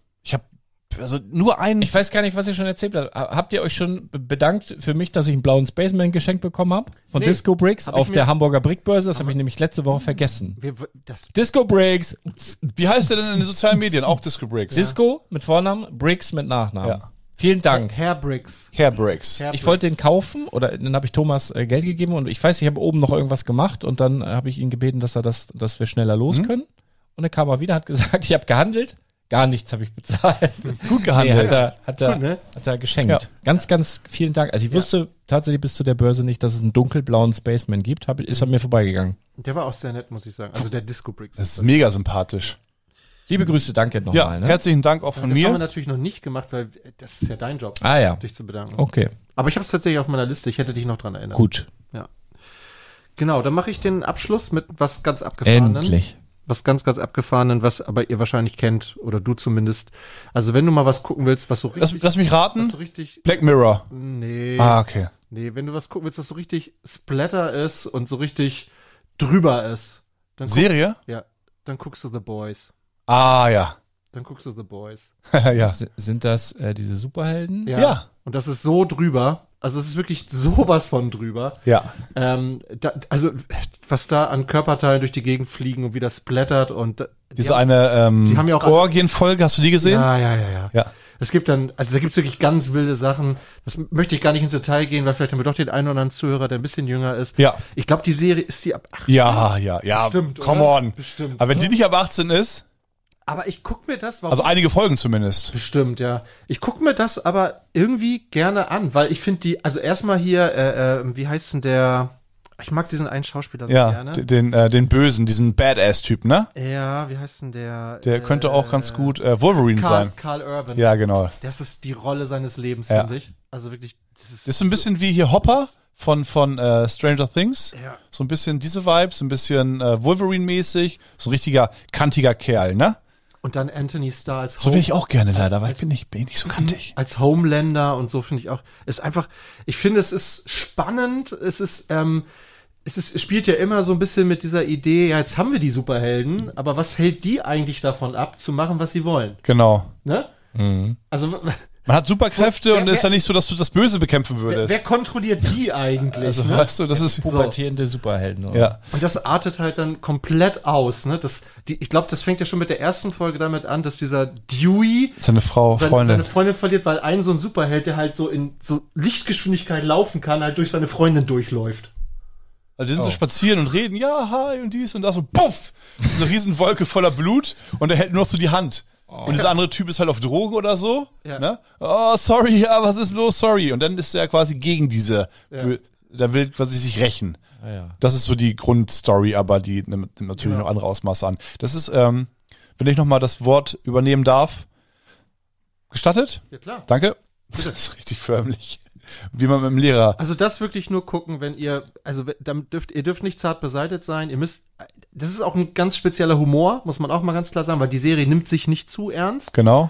B: nur einen.
C: Ich weiß gar nicht, was ihr schon erzählt habt. Habt ihr euch schon bedankt für mich, dass ich einen blauen Spaceman geschenkt bekommen habe? Von
A: Nee,
C: Disco Bricks
A: hab ich
C: auf
A: mir-
C: der Hamburger Brickbörse. Das habe ich nämlich letzte Woche vergessen.
A: Das
C: Disco Bricks.
B: Wie heißt der denn in den sozialen Medien? Auch Disco Bricks.
C: Disco mit Vornamen, Bricks mit Nachnamen.
B: Ja.
C: Vielen Dank.
A: Hair Bricks.
B: Hair Bricks.
C: Ich wollte den kaufen oder dann habe ich Thomas Geld gegeben und ich weiß, ich habe oben noch irgendwas gemacht und dann habe ich ihn gebeten, dass wir schneller los können. Und dann kam er wieder, hat gesagt, ich habe gehandelt. Gar nichts habe ich bezahlt.
B: Gut gehandelt.
C: Hat er geschenkt.
B: Ja.
C: Ganz, ganz vielen Dank. Also ich wusste tatsächlich bis zu der Börse nicht, dass es einen dunkelblauen Spaceman gibt. Ist an mir vorbeigegangen.
A: Der war auch sehr nett, muss ich sagen. Also der Disco Bricks.
B: Das ist mega sympathisch.
C: Liebe Grüße, danke
B: Ja,
C: nochmal. Ne?
B: herzlichen Dank auch von
A: Das haben wir
B: mir.
A: natürlich noch nicht gemacht, weil das ist ja dein Job,
C: Ah ja,
A: dich zu bedanken.
C: okay,
A: Aber ich habe es tatsächlich auf meiner Liste. Ich hätte dich noch dran erinnert.
C: gut.
A: Ja. Genau, dann mache ich den Abschluss mit was ganz Abgefahrenen.
C: Endlich.
A: Was ganz, ganz Abgefahrenen, was aber ihr wahrscheinlich kennt, oder du zumindest. Also wenn du mal was gucken willst, was so richtig...
B: Lass mich
A: was
B: raten.
A: so richtig...
B: Black Mirror.
A: Nee.
B: Okay.
A: Nee, wenn du was gucken willst, was so richtig Splatter ist und so richtig drüber ist,
B: Serie?
A: Ja, dann guckst du The Boys.
B: Ah, ja.
A: Dann guckst du The Boys.
B: Ja.
C: Sind das diese Superhelden?
B: Ja.
A: Und das ist so drüber. Also es ist wirklich sowas von drüber.
B: Ja.
A: Also was da an Körperteilen durch die Gegend fliegen und wie das blättert und
B: Diese eine
A: die haben ja auch
B: Orgienfolge, hast du die gesehen?
A: Ja. Es gibt dann, also da gibt's wirklich ganz wilde Sachen. Das möchte ich gar nicht ins Detail gehen, weil vielleicht haben wir doch den einen oder anderen Zuhörer, der ein bisschen jünger ist.
B: Ja.
A: Ich glaube, die Serie ist die ab 18.
B: Ja.
A: Bestimmt,
B: come
A: oder?
B: on.
A: Bestimmt.
B: Aber wenn die nicht ab 18 ist,
A: Aber ich guck mir das, warum?
B: also einige Folgen zumindest.
A: Bestimmt, ja. Ich guck mir das aber irgendwie gerne an, weil ich finde die, also erstmal hier, wie heißt denn der, ich mag diesen einen Schauspieler so gerne.
B: Den Bösen, diesen Badass-Typ, ne?
A: Ja, wie heißt denn der?
B: Der könnte auch ganz gut Wolverine sein.
A: Karl Urban.
B: Ja, genau.
A: Das ist die Rolle seines Lebens,
B: Ja.
A: finde ich. Also wirklich, das
B: Ist so ein bisschen wie hier Hopper von Stranger Things.
A: Ja.
B: So ein bisschen diese Vibes, ein bisschen Wolverine-mäßig. So ein richtiger, kantiger Kerl, ne?
A: Und dann Anthony Starr als
B: So will ich auch gerne leider, weil bin ich nicht so kantig.
A: als Homelander und so finde ich auch, ist einfach, ich finde, es ist spannend, es spielt ja immer so ein bisschen mit dieser Idee, ja, jetzt haben wir die Superhelden, aber was hält die eigentlich davon ab, zu machen, was sie wollen?
B: Genau.
A: Ne? Also,
B: Man hat Superkräfte und ist ja nicht so, dass du das Böse bekämpfen würdest.
A: wer kontrolliert die eigentlich?
B: Also,
A: ne?
B: weißt du, das ist
C: Pubertierende Superhelden. Oder?
B: ja.
A: Und das artet halt dann komplett aus, ne? Ich glaube, das fängt ja schon mit der ersten Folge damit an, dass dieser Dewey
B: Seine
A: seine Freundin verliert, weil ein so ein Superheld, der halt so in so Lichtgeschwindigkeit laufen kann, halt durch seine Freundin durchläuft.
B: Also die sind so spazieren und reden, ja, hi und dies und das und puff, eine Riesenwolke voller Blut und er hält nur noch so die Hand. Und dieser andere Typ ist halt auf Drogen oder so.
A: Ja.
B: Ne? Oh, sorry, ja, was ist los, sorry. Und dann ist er quasi gegen diese, der will quasi sich rächen.
C: Ja.
B: Das ist so die Grundstory, aber die nimmt natürlich noch andere Ausmaße an. Das ist, wenn ich nochmal das Wort übernehmen darf, gestattet?
A: Ja, klar.
B: Danke. Das ist richtig förmlich. Wie man mit dem Lehrer.
A: Also das wirklich nur gucken, wenn ihr, ihr dürft nicht zart beseitigt sein, das ist auch ein ganz spezieller Humor, muss man auch mal ganz klar sagen, weil die Serie nimmt sich nicht zu ernst.
B: Genau.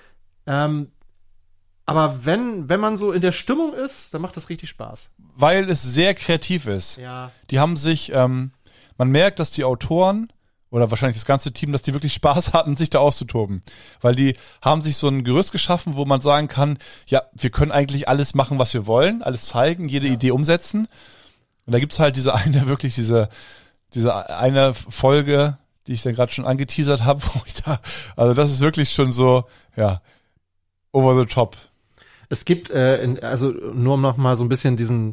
A: Aber wenn man so in der Stimmung ist, dann macht das richtig Spaß.
B: Weil es sehr kreativ ist.
A: Ja.
B: Die haben sich, man merkt, dass die Autoren oder wahrscheinlich das ganze Team, dass die wirklich Spaß hatten, sich da auszutoben. Weil die haben sich so ein Gerüst geschaffen, wo man sagen kann, ja, wir können eigentlich alles machen, was wir wollen, alles zeigen, jede Idee umsetzen. Und da gibt's halt diese eine Folge, die ich dann gerade schon angeteasert habe, also das ist wirklich schon so, ja, over the top.
A: Es gibt, also nur um noch mal so ein bisschen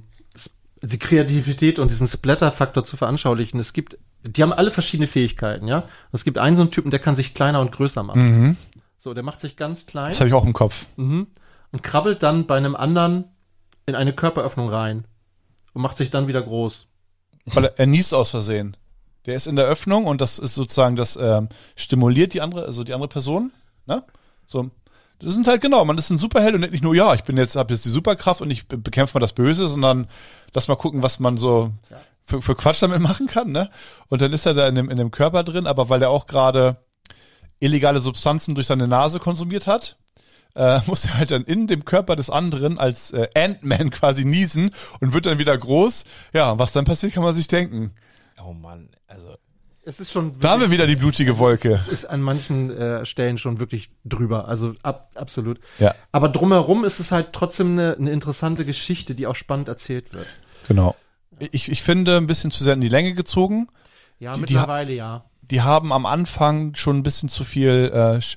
A: die Kreativität und diesen Splatter-Faktor zu veranschaulichen, die haben alle verschiedene Fähigkeiten, ja. Und es gibt einen so einen Typen, der kann sich kleiner und größer machen.
B: Mhm.
A: So, der macht sich ganz klein.
B: Das habe ich auch im Kopf.
A: Und krabbelt dann bei einem anderen in eine Körperöffnung rein und macht sich dann wieder groß.
B: Weil er niest aus Versehen. Der ist in der Öffnung und das ist sozusagen, das stimuliert die andere Person. Ne? So, das sind halt genau, man ist ein Superheld und nicht nur, ja, habe jetzt die Superkraft und ich bekämpfe mal das Böse, sondern lass mal gucken, was man so für Quatsch damit machen kann, ne? Und dann ist er da in dem Körper drin, aber weil er auch gerade illegale Substanzen durch seine Nase konsumiert hat, muss er halt dann in dem Körper des anderen als Ant-Man quasi niesen und wird dann wieder groß. Ja, was dann passiert, kann man sich denken.
C: Oh Mann, also
A: Es ist schon
B: Da haben wir wieder die blutige Wolke.
A: Es ist an manchen Stellen schon wirklich drüber, also absolut.
B: Ja.
A: Aber drumherum ist es halt trotzdem eine interessante Geschichte, die auch spannend erzählt wird.
B: Genau. Ich finde, ein bisschen zu sehr in die Länge gezogen.
A: Ja, mittlerweile ja.
B: Die haben am Anfang schon ein bisschen zu viel.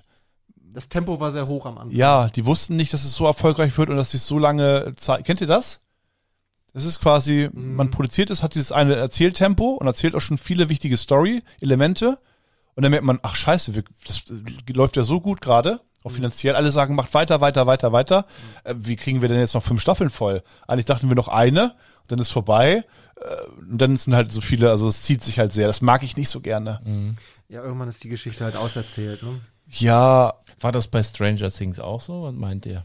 A: Das Tempo war sehr hoch am Anfang.
B: Ja, die wussten nicht, dass es so erfolgreich wird und dass sich so lange Zeit. Kennt ihr das? Es ist quasi, man produziert es, hat dieses eine Erzähltempo und erzählt auch schon viele wichtige Story-Elemente. Und dann merkt man, ach scheiße, das läuft ja so gut gerade, auch finanziell. Alle sagen, macht weiter. Wie kriegen wir denn jetzt noch 5 Staffeln voll? Eigentlich dachten wir noch eine, und dann ist vorbei. Und dann sind halt so viele, also es zieht sich halt sehr. Das mag ich nicht so gerne.
A: Ja, irgendwann ist die Geschichte halt auserzählt, ne?
B: Ja.
C: War das bei Stranger Things auch so? Was meint ihr?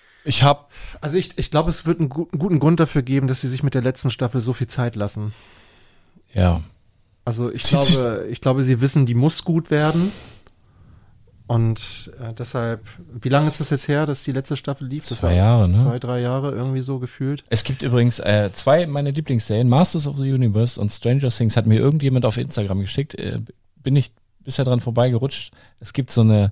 A: Also ich glaube, es wird einen guten Grund dafür geben, dass sie sich mit der letzten Staffel so viel Zeit lassen.
C: Ja.
A: Also ich glaube, sie wissen, die muss gut werden. Und deshalb, wie lange ist das jetzt her, dass die letzte Staffel lief?
C: 2 Jahre, ne?
A: 2-3 Jahre irgendwie so gefühlt.
C: Es gibt übrigens 2 meiner Lieblingsserien, Masters of the Universe und Stranger Things, hat mir irgendjemand auf Instagram geschickt. Bin ich bisher dran vorbeigerutscht. Es gibt so eine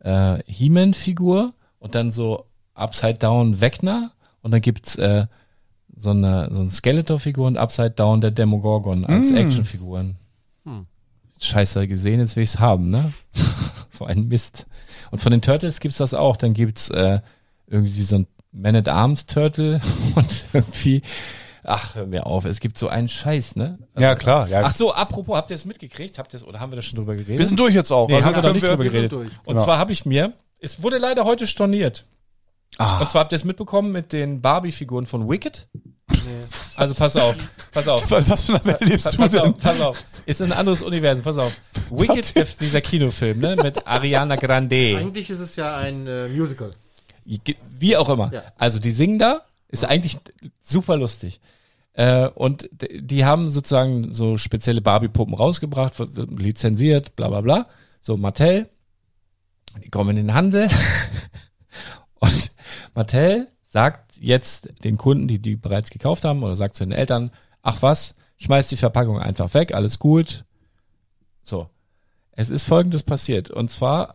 C: He-Man-Figur und dann so Upside-Down Vecna und dann gibt's so eine Skeletor-Figur und Upside-Down der Demogorgon als Actionfiguren. Scheiße, gesehen, jetzt will ich's haben, ne? So ein Mist. Und von den Turtles gibt's das auch. Dann gibt's irgendwie so ein Man-at-Arms-Turtle und irgendwie, ach, hör mir auf, es gibt so einen Scheiß, ne? Also,
B: Ja, klar. Ja.
C: Ach so, apropos, habt ihr es mitgekriegt? Oder haben wir da schon drüber geredet?
B: Wir sind durch jetzt auch.
C: Nee, haben wir noch nicht
B: können
C: drüber geredet.
A: durch.
C: Und
B: Genau.
C: zwar habe ich mir, es wurde leider heute storniert. Und zwar habt ihr es mitbekommen mit den Barbie-Figuren von Wicked? Nee. Also pass auf.
B: Was für eine Welt lebst du denn?
C: Pass auf. Ist ein anderes Universum, pass auf. Wicked, dieser Kinofilm, ne, mit Ariana Grande.
A: Eigentlich ist es ja ein Musical.
C: Wie auch immer.
A: Ja.
C: Also die singen da, ist eigentlich super lustig. Und die haben sozusagen so spezielle Barbie-Puppen rausgebracht, lizenziert, bla bla bla. So Mattel, die kommen in den Handel. Und Mattel sagt jetzt den Kunden, die bereits gekauft haben, oder sagt zu den Eltern, ach was, schmeißt die Verpackung einfach weg, alles gut. So. Es ist Folgendes passiert. Und zwar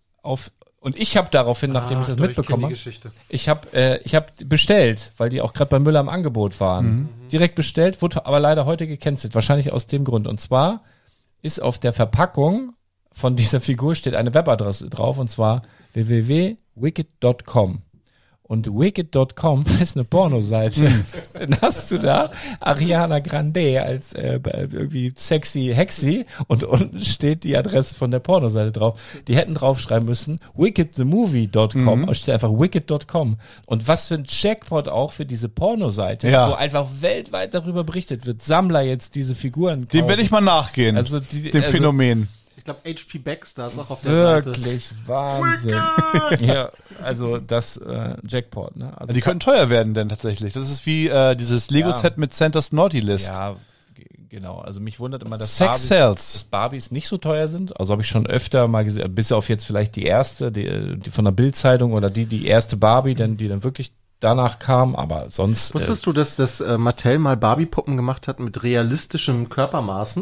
C: und ich habe daraufhin, nachdem ich das mitbekommen habe, ich hab bestellt, weil die auch gerade bei Müller im Angebot waren. Direkt bestellt, wurde aber leider heute gecancelt, wahrscheinlich aus dem Grund. Und zwar ist auf der Verpackung von dieser Figur steht eine Webadresse drauf, und zwar www.wicked.com. Und wicked.com ist eine Pornoseite. Dann hast du da Ariana Grande als irgendwie sexy Hexi und unten steht die Adresse von der Pornoseite drauf. Die hätten draufschreiben müssen wickedthemovie.com, steht einfach wicked.com. Und was für ein Jackpot auch für diese Pornoseite, wo einfach weltweit darüber berichtet wird. Sammler jetzt diese Figuren kaufen.
B: Dem werde ich mal nachgehen,
C: Also
B: dem Phänomen.
A: Ich glaube, HP Baxter ist auch auf der Seite.
C: Wirklich Wahnsinn. Ja, also das Jackpot, ne? Also
B: Die können teuer werden denn tatsächlich. Das ist wie dieses Lego-Set mit Santa's Naughty List.
C: ja, genau. Also mich wundert immer, dass
B: Sex sells.
C: Barbies nicht so teuer sind. Also habe ich schon öfter mal gesehen, bis auf jetzt vielleicht die erste, die von der Bild-Zeitung oder die erste Barbie, die dann wirklich danach kam, aber sonst...
A: Wusstest du, dass das Mattel mal Barbie-Puppen gemacht hat mit realistischen Körpermaßen?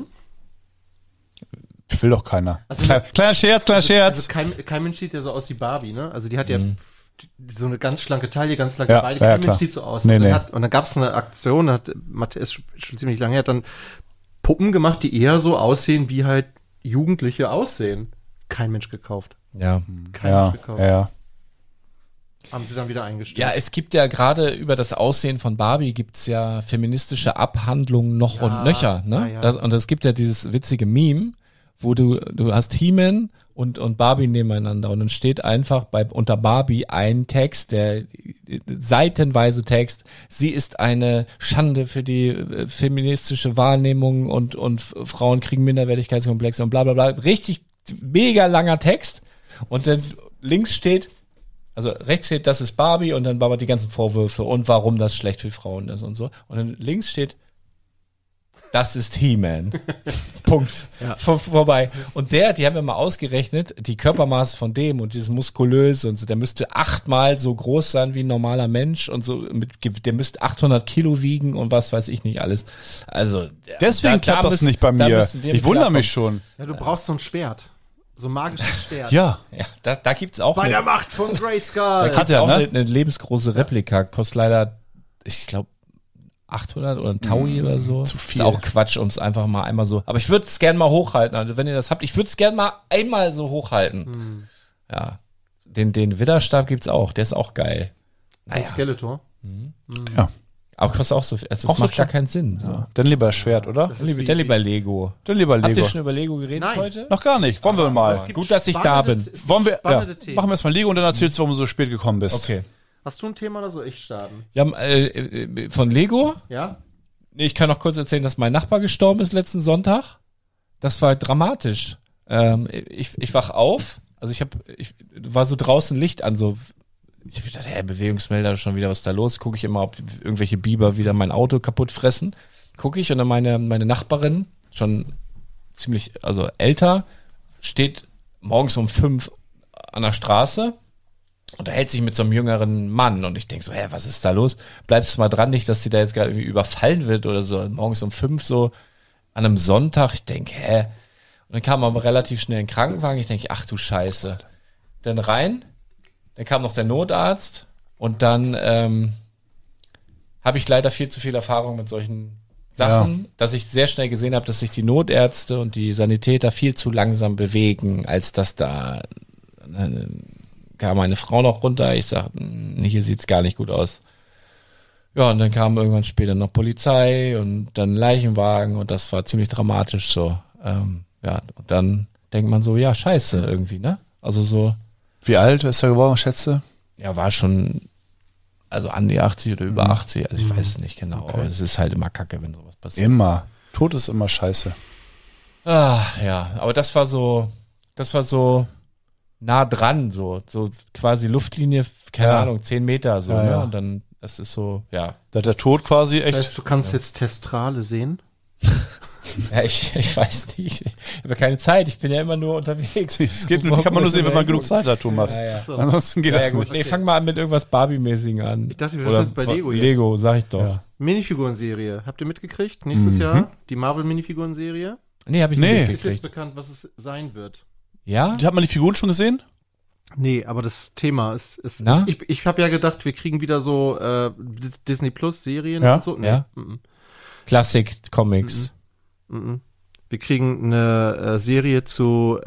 B: Will doch keiner.
A: Also,
B: kleiner Scherz.
A: Also kein Mensch sieht ja so aus wie Barbie, ne? Also die hat ja so eine ganz schlanke Taille, ganz lange
B: Ja,
A: Beine.
B: ja,
A: Kein
B: klar.
A: Mensch sieht so aus.
B: Nee,
A: und,
B: nee.
A: dann gab es eine Aktion, Mattel ist schon ziemlich lange her, hat dann Puppen gemacht, die eher so aussehen, wie halt Jugendliche aussehen. Kein Mensch gekauft.
C: ja.
A: Kein Mensch
B: Ja,
A: gekauft.
B: ja.
A: Haben sie dann wieder eingestellt.
C: Ja, es gibt ja gerade über das Aussehen von Barbie gibt's ja feministische Abhandlungen noch und nöcher, ne?
A: ja.
C: Und es gibt ja dieses witzige Meme, wo du hast He-Man und Barbie nebeneinander und dann steht einfach unter Barbie ein Text, der seitenweise Text, sie ist eine Schande für die feministische Wahrnehmung und Frauen kriegen Minderwertigkeitskomplexe und bla bla bla. Richtig mega langer Text und dann links steht, also rechts steht, das ist Barbie und dann die ganzen Vorwürfe und warum das schlecht für Frauen ist und so. Und dann links steht, das ist He-Man. Punkt. Ja. Vorbei. Und die haben wir mal ausgerechnet, die Körpermaße von dem und dieses muskulöse und so, der müsste 8-mal so groß sein wie ein normaler Mensch und so, der müsste 800 Kilo wiegen und was weiß ich nicht alles. Also,
B: Deswegen klappt das nicht bei mir. Ich wundere mich schon.
A: Ja, du brauchst so ein Schwert. So ein magisches Schwert.
B: Ja.
C: Ja, da gibt's auch
A: Bei der Macht von Grayskull.
C: da gibt's
B: er,
C: auch
B: ne?
C: eine lebensgroße Replika, kostet leider, ich glaube, 800 oder ein Taui oder so.
B: Zu viel.
C: Ist auch Quatsch, um es einfach mal einmal so. Aber ich würde es gerne mal hochhalten. Also wenn ihr das habt, ich würde es gerne mal einmal so hochhalten. Ja. Den Widderstab gibt's auch. Der ist auch geil.
A: Ein Skeletor.
B: Ja.
C: Aber kostet auch so viel. Also
B: Auch
C: das
B: so
C: macht gar
B: viel.
C: keinen Sinn. So.
B: Dann lieber Schwert, oder?
A: Das ist wie-
C: Der lieber Lego.
B: Dann lieber
C: Habt ihr
B: Lego.
C: schon über Lego geredet
A: Nein.
C: heute?
B: Noch gar nicht. Wollen wir mal.
A: Es gibt
C: Gut, dass ich da bin.
A: spannende- es gibt
B: Wollen wir, ja,
A: spannende Themen.
B: machen wir erstmal Lego und dann erzählst du, warum du so spät gekommen bist.
C: Okay.
A: Hast du ein Thema oder soll ich starten?
C: Ja, von Lego?
A: Ja?
C: Nee, ich kann noch kurz erzählen, dass mein Nachbar gestorben ist letzten Sonntag. Das war dramatisch. Ich wach auf, also war so draußen Licht an, so, ich hab gedacht, Bewegungsmelder, schon wieder was da los. Gucke ich immer, ob irgendwelche Biber wieder mein Auto kaputt fressen. Gucke ich und dann meine Nachbarin, schon ziemlich, also älter, steht morgens um 5 an der Straße, unterhält sich mit so einem jüngeren Mann und ich denke so, was ist da los? Bleibst du mal dran, nicht, dass die da jetzt gerade irgendwie überfallen wird oder so, morgens um 5 so an einem Sonntag. Ich denke, Und dann kam aber relativ schnell ein Krankenwagen. Ich denke, ach du Scheiße. Dann rein, dann kam noch der Notarzt und dann habe ich leider viel zu viel Erfahrung mit solchen Sachen, dass ich sehr schnell gesehen habe, dass sich die Notärzte und die Sanitäter viel zu langsam bewegen, als dass da kam meine Frau noch runter. Ich sag, hier sieht's gar nicht gut aus. Ja, und dann kam irgendwann später noch Polizei und dann Leichenwagen und das war ziemlich dramatisch so. Und dann denkt man so, ja, scheiße irgendwie, ne? Also so.
B: Wie alt ist er geworden, schätze?
C: Ja, war schon, also an die 80 oder über 80, also ich weiß es nicht genau, aber es ist halt immer kacke, wenn sowas passiert.
B: Immer. Tod ist immer scheiße.
C: Ja, aber das war so nah dran, so quasi Luftlinie, keine Ahnung, 10 Meter so, ne? Und dann, das ist so,
B: Da hat der Tod quasi echt.
A: Das heißt, du kannst jetzt Testrale sehen?
C: Ja, ich weiß nicht. Ich habe keine Zeit, ich bin ja immer nur unterwegs.
B: Es geht, kann man nur sehen, wenn man genug Zeit hat, Thomas.
C: Ja.
B: So. Ansonsten geht das
C: gut.
B: nicht.
C: Nee, fang mal an mit irgendwas Barbie-mäßigen an.
A: Ich dachte, wir sind bei Lego jetzt.
C: Lego, sag ich doch.
B: Ja.
A: Minifigurenserie. Habt ihr mitgekriegt? Nächstes Jahr die Marvel-Minifigurenserie.
C: Nee, habe ich nicht
A: Ist jetzt
C: mitgekriegt.
A: bekannt, was es sein wird.
C: Ja?
B: Hat man die Figuren schon gesehen?
A: Nee, aber das Thema ist
C: Na?
A: ich habe ja gedacht, wir kriegen wieder so Disney Plus Serien
B: Ja?
A: und so. Nee.
C: Ja. Classic Comics.
A: Wir kriegen eine Serie zum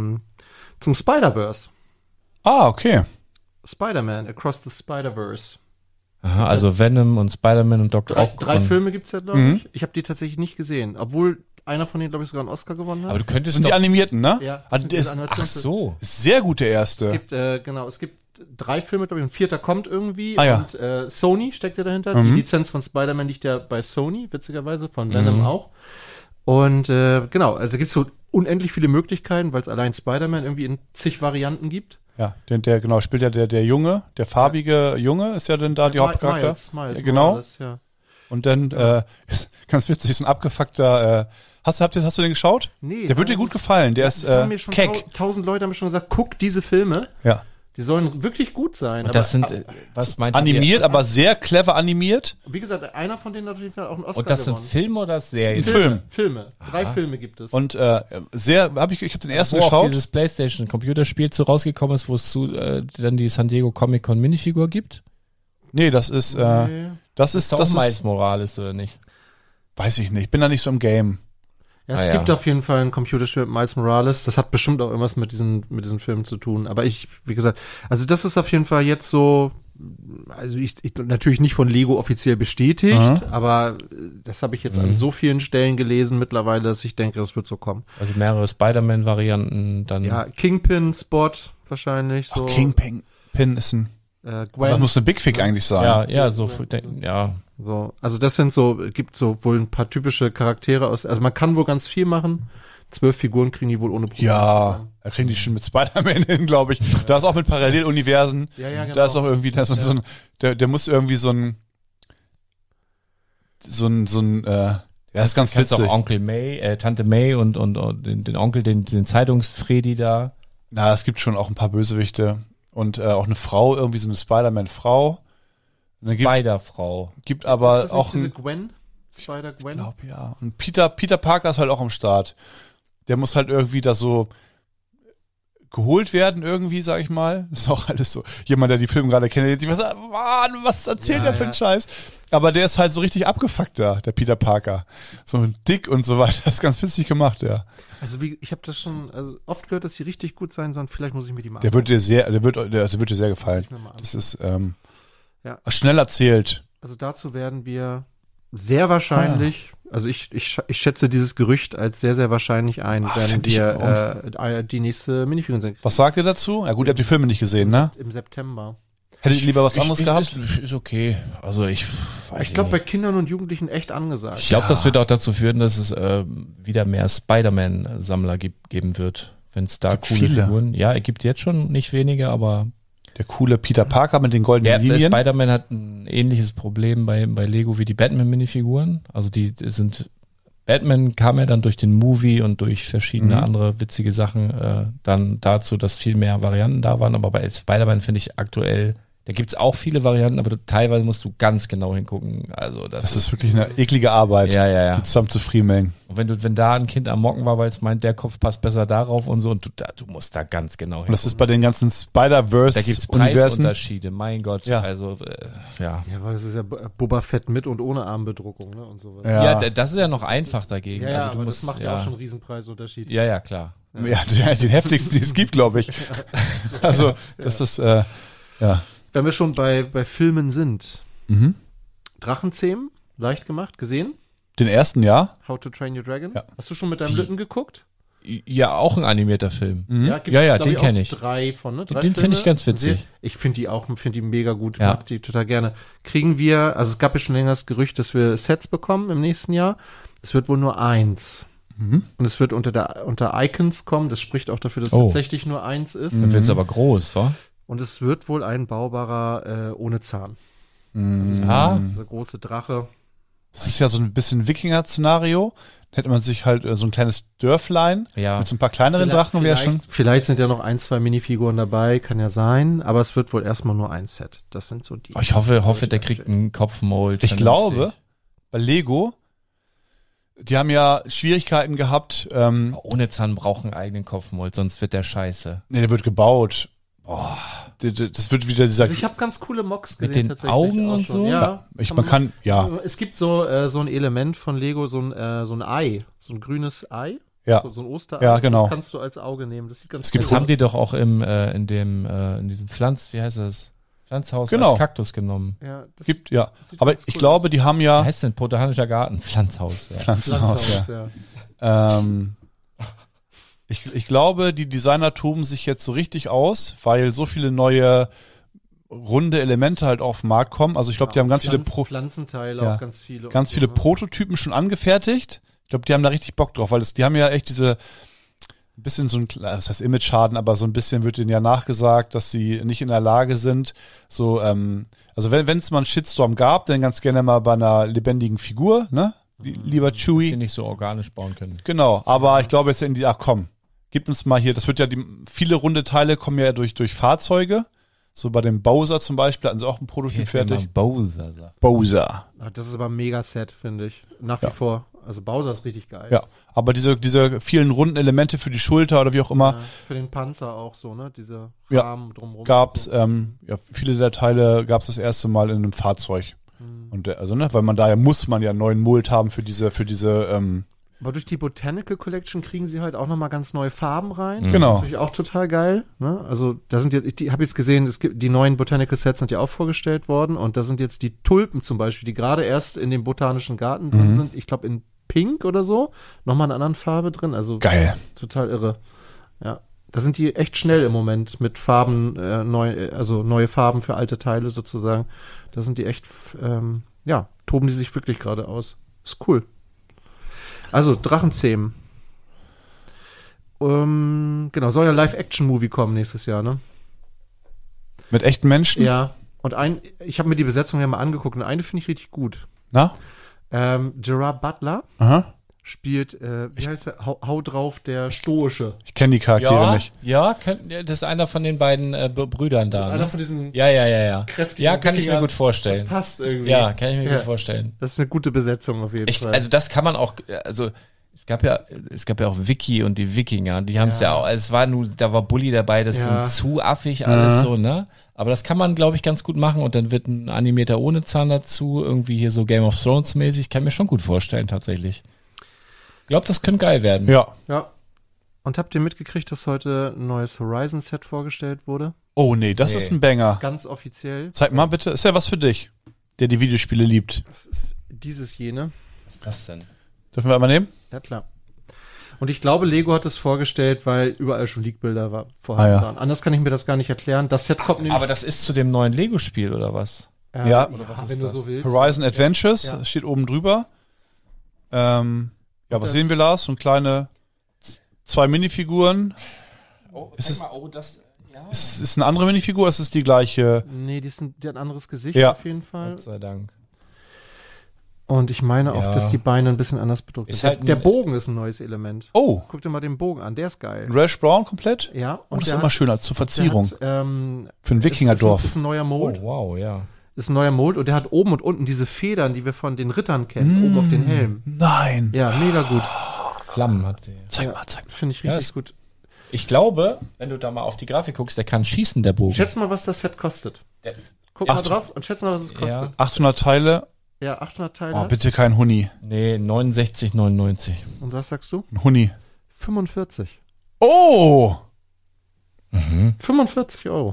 A: Spider-Verse.
B: Okay.
A: Spider-Man, Across the Spider-Verse.
C: Aha, also Venom und Spider-Man und Dr. Ock.
A: Drei Filme gibt's ja, glaube ich. Ich habe die tatsächlich nicht gesehen, obwohl einer von denen, glaube ich, sogar einen Oscar gewonnen hat.
C: Aber du
B: Das
C: könntest
B: sind die
C: doch...
B: animierten, ne?
A: Ja,
B: Also
A: das sind diese
B: ist
A: Animationsfilme.
C: so.
B: sehr gut, der erste.
A: Es gibt 3 Filme, glaube ich, und 4. kommt irgendwie.
B: Ah, ja.
A: Und Sony steckt ja dahinter. Die Lizenz von Spider-Man liegt ja bei Sony, witzigerweise, von Venom auch. Und genau, also gibt's so unendlich viele Möglichkeiten, weil es allein Spider-Man irgendwie in zig Varianten gibt.
B: Ja, der genau, spielt ja der Junge, der farbige Junge ist ja dann da die Hauptcharakter.
A: Miles
B: Ja, genau.
A: Morales, ja.
B: Und dann, ist ganz witzig, so ein abgefuckter, hast du den geschaut?
A: Nee.
B: Der wird dir gut gefallen, der ist
A: das haben mir schon
B: keck.
A: 1000 Leute haben mir schon gesagt, guck diese Filme.
B: Ja.
A: Die sollen wirklich gut sein.
C: Und das sind, was meint ihr?
B: Animiert, aber sehr clever animiert.
A: Wie gesagt, einer von denen hat auf jeden Fall auch einen Oscar
C: Und das sind
A: gewonnen.
C: Filme oder Serien?
B: Film.
A: 3 Filme gibt es.
B: Und ich habe den ersten
C: Wo auch
B: geschaut.
C: dieses PlayStation-Computerspiel zu rausgekommen ist, wo es dann die San Diego Comic-Con Minifigur gibt?
B: Nee, das ist
C: Ist doch Miles Morales, oder nicht?
B: weiß ich nicht, ich bin da nicht so im Game.
A: Ja, es gibt auf jeden Fall ein Computerspiel mit Miles Morales. Das hat bestimmt auch irgendwas mit diesen Filmen zu tun. Aber wie gesagt, also das ist auf jeden Fall jetzt so, also ich natürlich nicht von Lego offiziell bestätigt, aber das habe ich jetzt an so vielen Stellen gelesen mittlerweile, dass ich denke, das wird so kommen.
C: Also mehrere Spider-Man-Varianten dann.
A: Ja, Kingpin, Spot wahrscheinlich so.
B: Kingpin ist ein,
A: Gwen.
B: das muss eine Big Fig eigentlich sein.
C: Ja.
A: So, also das gibt so wohl ein paar typische Charaktere also man kann wohl ganz viel machen. 12 Figuren kriegen die wohl ohne Probleme.
B: Ja, da kriegen die schon mit Spider-Man hin, glaube ich. Da ist auch mit Paralleluniversen.
A: Ja, genau.
B: Da ist auch irgendwie, der muss irgendwie das ist ganz
C: Kannst
B: witzig.
C: auch Onkel May, Tante May und den Onkel, den Zeitungsfredi da.
B: Na, es gibt schon auch ein paar Bösewichte und auch eine Frau, irgendwie so eine Spider-Man-Frau.
C: Spider-Frau.
B: Gibt aber
A: ist das nicht
B: auch
A: diese Gwen? Spider-Gwen?
B: Ich glaube, ja. Und Peter Parker ist halt auch am Start. Der muss halt irgendwie da so geholt werden irgendwie, sag ich mal. Das ist auch alles so. Jemand, der die Filme gerade kennt, der sich was erzählt der für einen Scheiß? Aber der ist halt so richtig abgefuckt da, der Peter Parker. So dick und so weiter. Das ist ganz witzig gemacht, ja.
A: Also ich habe das schon oft gehört, dass sie richtig gut sein sollen. Vielleicht muss ich mir die mal
B: Der wird dir sehr gefallen. Das ist schnell erzählt.
A: Also dazu werden wir sehr wahrscheinlich, also ich schätze dieses Gerücht als sehr, sehr wahrscheinlich ein, werden wir die nächste Minifigur sehen.
B: Was sagt ihr dazu? Ja gut, ihr habt die Filme nicht gesehen, ne?
A: Im September.
B: Hättet ihr lieber was anderes gehabt?
C: Ist okay. Also ich
A: glaube, bei Kindern und Jugendlichen echt angesagt.
C: Ich glaube, das wird auch dazu führen, dass es wieder mehr Spider-Man-Sammler geben wird. Wenn es da coole
B: viele.
C: Figuren. Ja, es gibt jetzt schon nicht wenige, aber
B: Der coole Peter Parker mit den goldenen
C: der
B: Linien.
C: Spider-Man hat ein ähnliches Problem bei Lego wie die Batman-Minifiguren. Also die sind Batman kam ja dann durch den Movie und durch verschiedene andere witzige Sachen dann dazu, dass viel mehr Varianten da waren. Aber bei Spider-Man finde ich aktuell, da gibt's auch viele Varianten, aber teilweise musst du ganz genau hingucken. Also
B: das ist wirklich eine eklige Arbeit, die zusammen zu friemeln.
C: Und wenn da ein Kind am Mocken war, weil es meint, der Kopf passt besser darauf und so, und du musst da ganz genau hingucken.
B: Und das ist bei den ganzen Spider-Verse-Universen.
C: Da gibt's Preisunterschiede, mein Gott.
B: Ja.
C: Also, ja.
A: Ja, weil das ist ja Boba Fett mit und ohne Armbedruckung, ne, und sowas.
C: Ja, das ist ja noch einfach dagegen.
A: Ja,
C: also du
A: aber
C: musst,
A: das macht ja auch schon einen Riesenpreisunterschied.
C: Ja, klar.
B: Ja, den heftigsten, den es gibt, glaube ich. Also, das ist, ja.
A: Wenn wir schon bei Filmen sind. Drachenzähmen, leicht gemacht, gesehen?
B: Den ersten, ja.
A: How to Train Your Dragon?
B: Ja.
A: Hast du schon mit deinem Lütten geguckt?
C: Ja, auch ein animierter Film.
A: Ja,
C: Den kenne ich.
A: 3 von, ne?
C: Den finde ich ganz witzig.
A: Ich finde die mega gut.
C: Ja.
A: Mag die total gerne. Kriegen wir, also es gab ja schon länger das Gerücht, dass wir Sets bekommen im nächsten Jahr. Es wird wohl nur 1. Und es wird unter Icons kommen. Das spricht auch dafür, dass tatsächlich nur 1 ist.
C: Dann wird es aber groß, wa?
A: Und es wird wohl ein baubarer ohne Zahn.
C: Ja.
A: Dieser große Drache.
B: Das ist ja so ein bisschen Wikinger-Szenario. Da hätte man sich halt so ein kleines Dörflein mit so ein paar kleineren Drachen wäre schon.
A: Vielleicht sind ja noch 1, 2 Minifiguren dabei, kann ja sein, aber es wird wohl erstmal nur ein Set. Das sind so die.
C: Ich hoffe, der kriegt einen Kopfmold.
B: Ich glaube, bei Lego, die haben ja Schwierigkeiten gehabt.
C: Ohne Zahn braucht einen eigenen Kopfmold, sonst wird der scheiße.
B: Nee, der wird gebaut. Oh, das wird wieder dieser.
A: Also ich habe ganz coole Mocks gesehen.
C: Mit den
A: tatsächlich
C: Augen
A: auch
C: und
A: schon.
C: so?
A: Ja.
B: Es
A: gibt so ein Element von Lego, so ein Ei, so ein grünes Ei.
B: Ja.
A: So ein Osterei.
B: Ja, genau.
A: Das kannst du als Auge nehmen. Das sieht ganz
C: Das haben die doch auch in diesem wie heißt das? Pflanzhaus als Kaktus genommen.
A: Ja, das
B: Aber ich glaube, die haben ja.
C: Wie heißt denn Botanischer Garten? Pflanzhaus. Ja.
B: Pflanzhaus, ja. Ich glaube, die Designer toben sich jetzt so richtig aus, weil so viele neue runde Elemente halt auf den Markt kommen. Also ich glaube, die haben ganz viele
A: Pflanzenteile, auch ganz viele.
B: Ganz viele Prototypen schon angefertigt. Ich glaube, die haben da richtig Bock drauf, weil die haben ja echt diese bisschen so das heißt Image-Schaden, aber so ein bisschen wird denen ja nachgesagt, dass sie nicht in der Lage sind, so, also wenn es mal einen Shitstorm gab, dann ganz gerne mal bei einer lebendigen Figur, ne? Lieber Chewie.
C: Dass sie nicht so organisch bauen können.
B: Genau, aber ich glaube jetzt gib uns mal hier, das wird ja viele runde Teile kommen ja durch Fahrzeuge. So bei dem Bowser zum Beispiel hatten sie auch ein Prototyp fertig. Bowser.
A: Das ist aber ein Mega-Set, finde ich. Nach wie vor. Also Bowser ist richtig geil.
B: Ja, aber diese vielen runden Elemente für die Schulter oder wie auch immer.
A: Ja, für den Panzer auch so, ne? Diese Rahmen drumherum.
B: Gab's,
A: so.
B: Viele der Teile gab's das erste Mal in einem Fahrzeug. Und weil man daher muss man ja einen neuen Mold haben für diese
A: aber durch die Botanical Collection kriegen sie halt auch nochmal ganz neue Farben rein.
B: Genau.
A: Das ist natürlich auch total geil. Ne? Also da sind jetzt, ich habe jetzt gesehen, die neuen Botanical Sets sind ja auch vorgestellt worden und da sind jetzt die Tulpen zum Beispiel, die gerade erst in dem Botanischen Garten drin sind. Ich glaube in Pink oder so, nochmal in einer anderen Farbe drin. Also
B: geil.
A: Total irre. Ja. Da sind die echt schnell im Moment mit Farben, neue Farben für alte Teile sozusagen. Da sind die echt, toben die sich wirklich gerade aus. Ist cool. Also, Drachenzähmen. Genau, soll ja Live-Action-Movie kommen nächstes Jahr, ne?
B: Mit echten Menschen?
A: Ja. Und ich habe mir die Besetzung ja mal angeguckt und eine finde ich richtig gut.
B: Na?
A: Gerard Butler.
B: Aha.
A: Spielt, wie heißt er? Hau drauf, der Stoische.
B: Ich kenne die Charaktere nicht.
C: Ja, das ist einer von den beiden Brüdern da.
A: Einer von diesen
C: kräftigen Ja, kann ich mir gut vorstellen.
A: Das passt irgendwie.
C: Ja, kann ich mir gut vorstellen.
A: Das ist eine gute Besetzung auf jeden Fall.
C: Also das kann man auch, es gab ja auch Vicky und die Wikinger, die haben es ja auch, da war Bully dabei, das sind zu affig alles so, ne? Aber das kann man, glaube ich, ganz gut machen und dann wird ein Animator ohne Zahn dazu, irgendwie hier so Game of Thrones mäßig, kann mir schon gut vorstellen tatsächlich. Ich glaube, das könnte geil werden.
B: Ja.
A: Und habt ihr mitgekriegt, dass heute ein neues Horizon-Set vorgestellt wurde?
B: Oh nee, das ist ein Banger.
A: Ganz offiziell.
B: Zeig mal bitte, ist ja was für dich, der die Videospiele liebt.
A: Das ist jene.
C: Was ist das denn?
B: Dürfen wir einmal nehmen?
A: Ja, klar. Und ich glaube, Lego hat es vorgestellt, weil überall schon Leak-Bilder vorhanden waren. Anders kann ich mir das gar nicht erklären. Das Set kommt nämlich...
C: Aber das ist zu dem neuen Lego-Spiel, oder was?
B: Ja,
C: oder was ist
A: wenn
C: das?
A: du so willst.
B: Horizon Adventures steht oben drüber. Was sehen wir, Lars? So kleine 2 Minifiguren.
C: Oh,
B: ist
C: das... Ja.
B: Ist es eine andere Minifigur oder ist es die gleiche?
A: Nee, die hat ein anderes Gesicht
B: Ja.
A: auf jeden Fall.
C: Gott sei Dank.
A: Und ich meine auch, dass die Beine ein bisschen anders bedruckt sind.
C: Halt
A: der Bogen ist ein neues Element.
B: Oh.
A: Guck dir mal den Bogen an, der ist geil.
B: Rash Brown komplett?
A: Ja.
B: Und das ist immer schön als zur Verzierung.
A: Hat,
B: für ein Wikingerdorf.
A: Ist ein neuer Mold.
C: Oh, wow, ja.
A: Ist ein neuer Mold und der hat oben und unten diese Federn, die wir von den Rittern kennen, oben auf den Helm.
B: Nein.
A: Ja, mega gut.
C: Flammen hat der.
B: Zeig mal.
A: Finde ich richtig gut.
C: Ich glaube, wenn du da mal auf die Grafik guckst, der kann schießen, der Bogen.
A: Schätz mal, was das Set kostet. Guck mal drauf und schätz mal, was es kostet.
B: 800 Teile.
A: Ja, 800 Teile.
B: Oh, bitte kein Huni.
C: Nee, 69,99.
A: Und was sagst du?
B: Ein Huni.
A: 45.
B: Oh!
A: 45 €.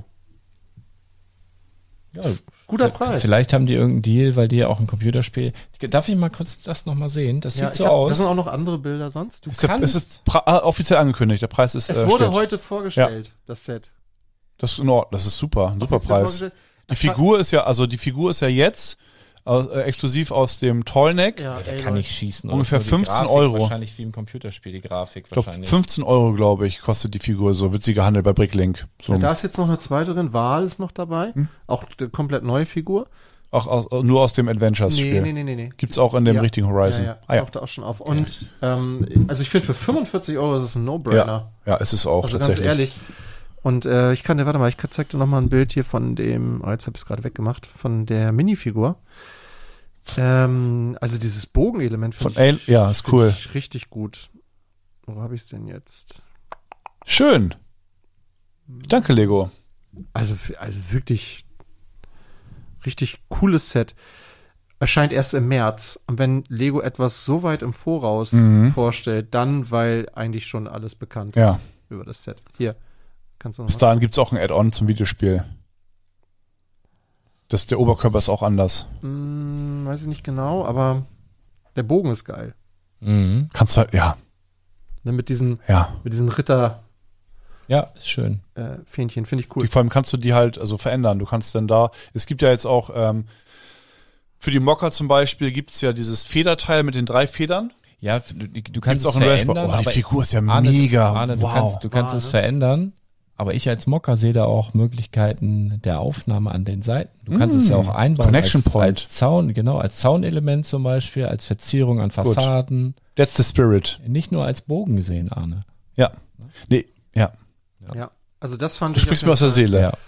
C: Ja,
A: guter Preis.
C: Vielleicht haben die irgendeinen Deal, weil die ja auch ein Computerspiel. Darf ich mal kurz das nochmal sehen? Das sieht so aus.
A: Das sind auch noch andere Bilder sonst.
B: Es ist offiziell angekündigt. Der Preis ist
A: Es wurde
B: steht.
A: heute vorgestellt, das Set.
B: Das ist in Ordnung. Das ist super. Ein super Preis. Die Figur ist ja jetzt exklusiv aus dem Tallneck.
A: Ja,
C: Der kann nicht schießen.
B: Ungefähr
C: Oder so die
B: 15
C: Grafik
B: €.
C: Wahrscheinlich wie im Computerspiel, die Grafik
B: Ich glaube,
C: wahrscheinlich.
B: 15 €, glaube ich, kostet die Figur. So wird sie gehandelt bei Bricklink. So.
A: Ja, da ist jetzt noch eine zweite drin. Wahl ist noch dabei. Auch eine komplett neue Figur.
B: Auch nur aus dem Adventures-Spiel.
A: Nee.
B: Gibt's auch in dem richtigen Horizon.
A: Ja. Taucht da auch schon auf. Und also ich finde, für 45 € ist es ein No-Brainer.
B: Ja, es ist auch
A: Also
B: tatsächlich.
A: ganz ehrlich. Und ich zeig dir noch mal ein Bild hier von dem, jetzt habe ich es gerade weggemacht, von der Minifigur. Also dieses Bogenelement finde ich,
B: ist cool.
A: find ich richtig gut. Wo habe ich es denn jetzt?
B: Schön. Danke, Lego.
A: Also wirklich richtig cooles Set. Erscheint erst im März. Und wenn Lego etwas so weit im Voraus vorstellt, dann, weil eigentlich schon alles bekannt ist über das Set. Hier, kannst du noch
B: Bis dahin gibt's auch ein Add-on zum Videospiel. Der Oberkörper ist auch anders.
A: Weiß ich nicht genau, aber der Bogen ist geil.
C: Mhm.
B: Kannst du halt,
A: Ne, mit diesen Ritter
C: Ja, ist schön.
A: Fähnchen, finde ich cool.
B: Vor allem kannst du die halt verändern. Du kannst dann es gibt ja jetzt auch für die Mocker zum Beispiel gibt's ja dieses Federteil mit den 3 Federn.
C: Ja, du kannst
B: Gibt's
C: es
B: auch in
C: verändern.
B: die
C: aber
B: Figur ist ja
C: Arne,
B: mega.
C: Arne,
B: wow.
C: Du kannst es verändern, aber ich als Mocker sehe da auch Möglichkeiten der Aufnahme an den Seiten. Du kannst es ja auch einbauen
B: Connection Point.
C: als Zaun, genau, als Zaunelement zum Beispiel, als Verzierung an Fassaden.
B: That's the spirit.
C: Nicht nur als Bogen gesehen, Arne.
B: Ja. Nee, ja.
A: Ja, also das fand
B: Du sprichst mir aus der Seele.
C: Ja.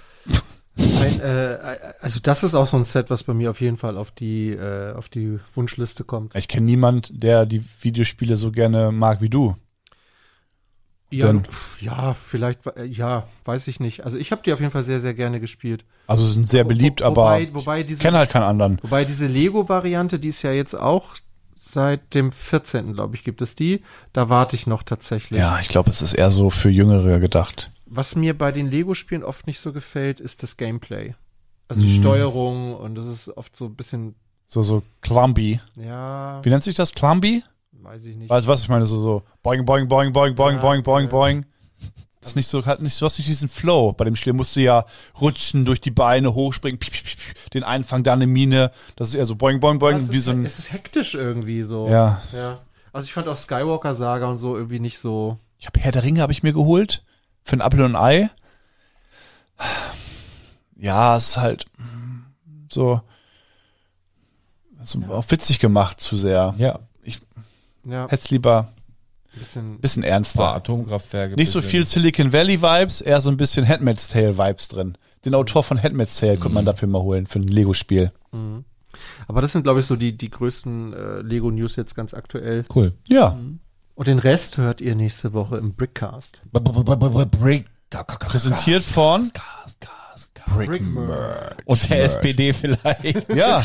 A: Also das ist auch so ein Set, was bei mir auf jeden Fall auf die Wunschliste kommt.
B: Ich kenne niemand, der die Videospiele so gerne mag wie du.
A: Ja, vielleicht, weiß ich nicht. Also ich habe die auf jeden Fall sehr, sehr gerne gespielt.
B: Also sie sind sehr beliebt, aber ich kenne halt keinen anderen.
A: Wobei diese Lego-Variante, die ist ja jetzt auch seit dem 14., glaube ich, gibt es die. Da warte ich noch tatsächlich.
B: Ja, ich glaube, es ist eher so für Jüngere gedacht.
A: Was mir bei den Lego-Spielen oft nicht so gefällt, ist das Gameplay. Also die Steuerung und das ist oft so ein bisschen...
B: So Clumby.
A: Ja.
B: Wie nennt sich das? Clumby?
A: Weiß ich nicht.
B: Weißt du was? Ich meine so boing, boing, boing, boing, boing, boing, boing, boing. Das ist nicht so, du hast nicht diesen Flow. Bei dem Spiel musst du ja rutschen, durch die Beine, hochspringen, den Einfang, da eine Mine. Das ist eher so boing, boing, boing.
A: Es ist hektisch irgendwie so.
B: Ja.
A: Also ich fand auch Skywalker Saga und so irgendwie nicht so...
B: Ich habe Herr der Ringe habe ich mir geholt. Für ein Apfel und ein Ei. Ja, es ist halt so auch witzig gemacht zu sehr.
C: Ja.
B: Ich hätte es lieber bisschen ernster.
C: Atomkraftwerke.
B: Nicht so viel Silicon Valley Vibes, eher so ein bisschen Handmaid's Tale Vibes drin. Den Autor von Handmaid's Tale könnte man dafür mal holen, für ein Lego-Spiel.
A: Mhm. Aber das sind, glaube ich, so die größten Lego-News jetzt ganz aktuell.
C: Cool.
B: Ja.
A: Und den Rest hört ihr nächste Woche im Brickcast.
B: Präsentiert von
A: Brickmerch.
C: Und der SPD vielleicht.
B: Ja.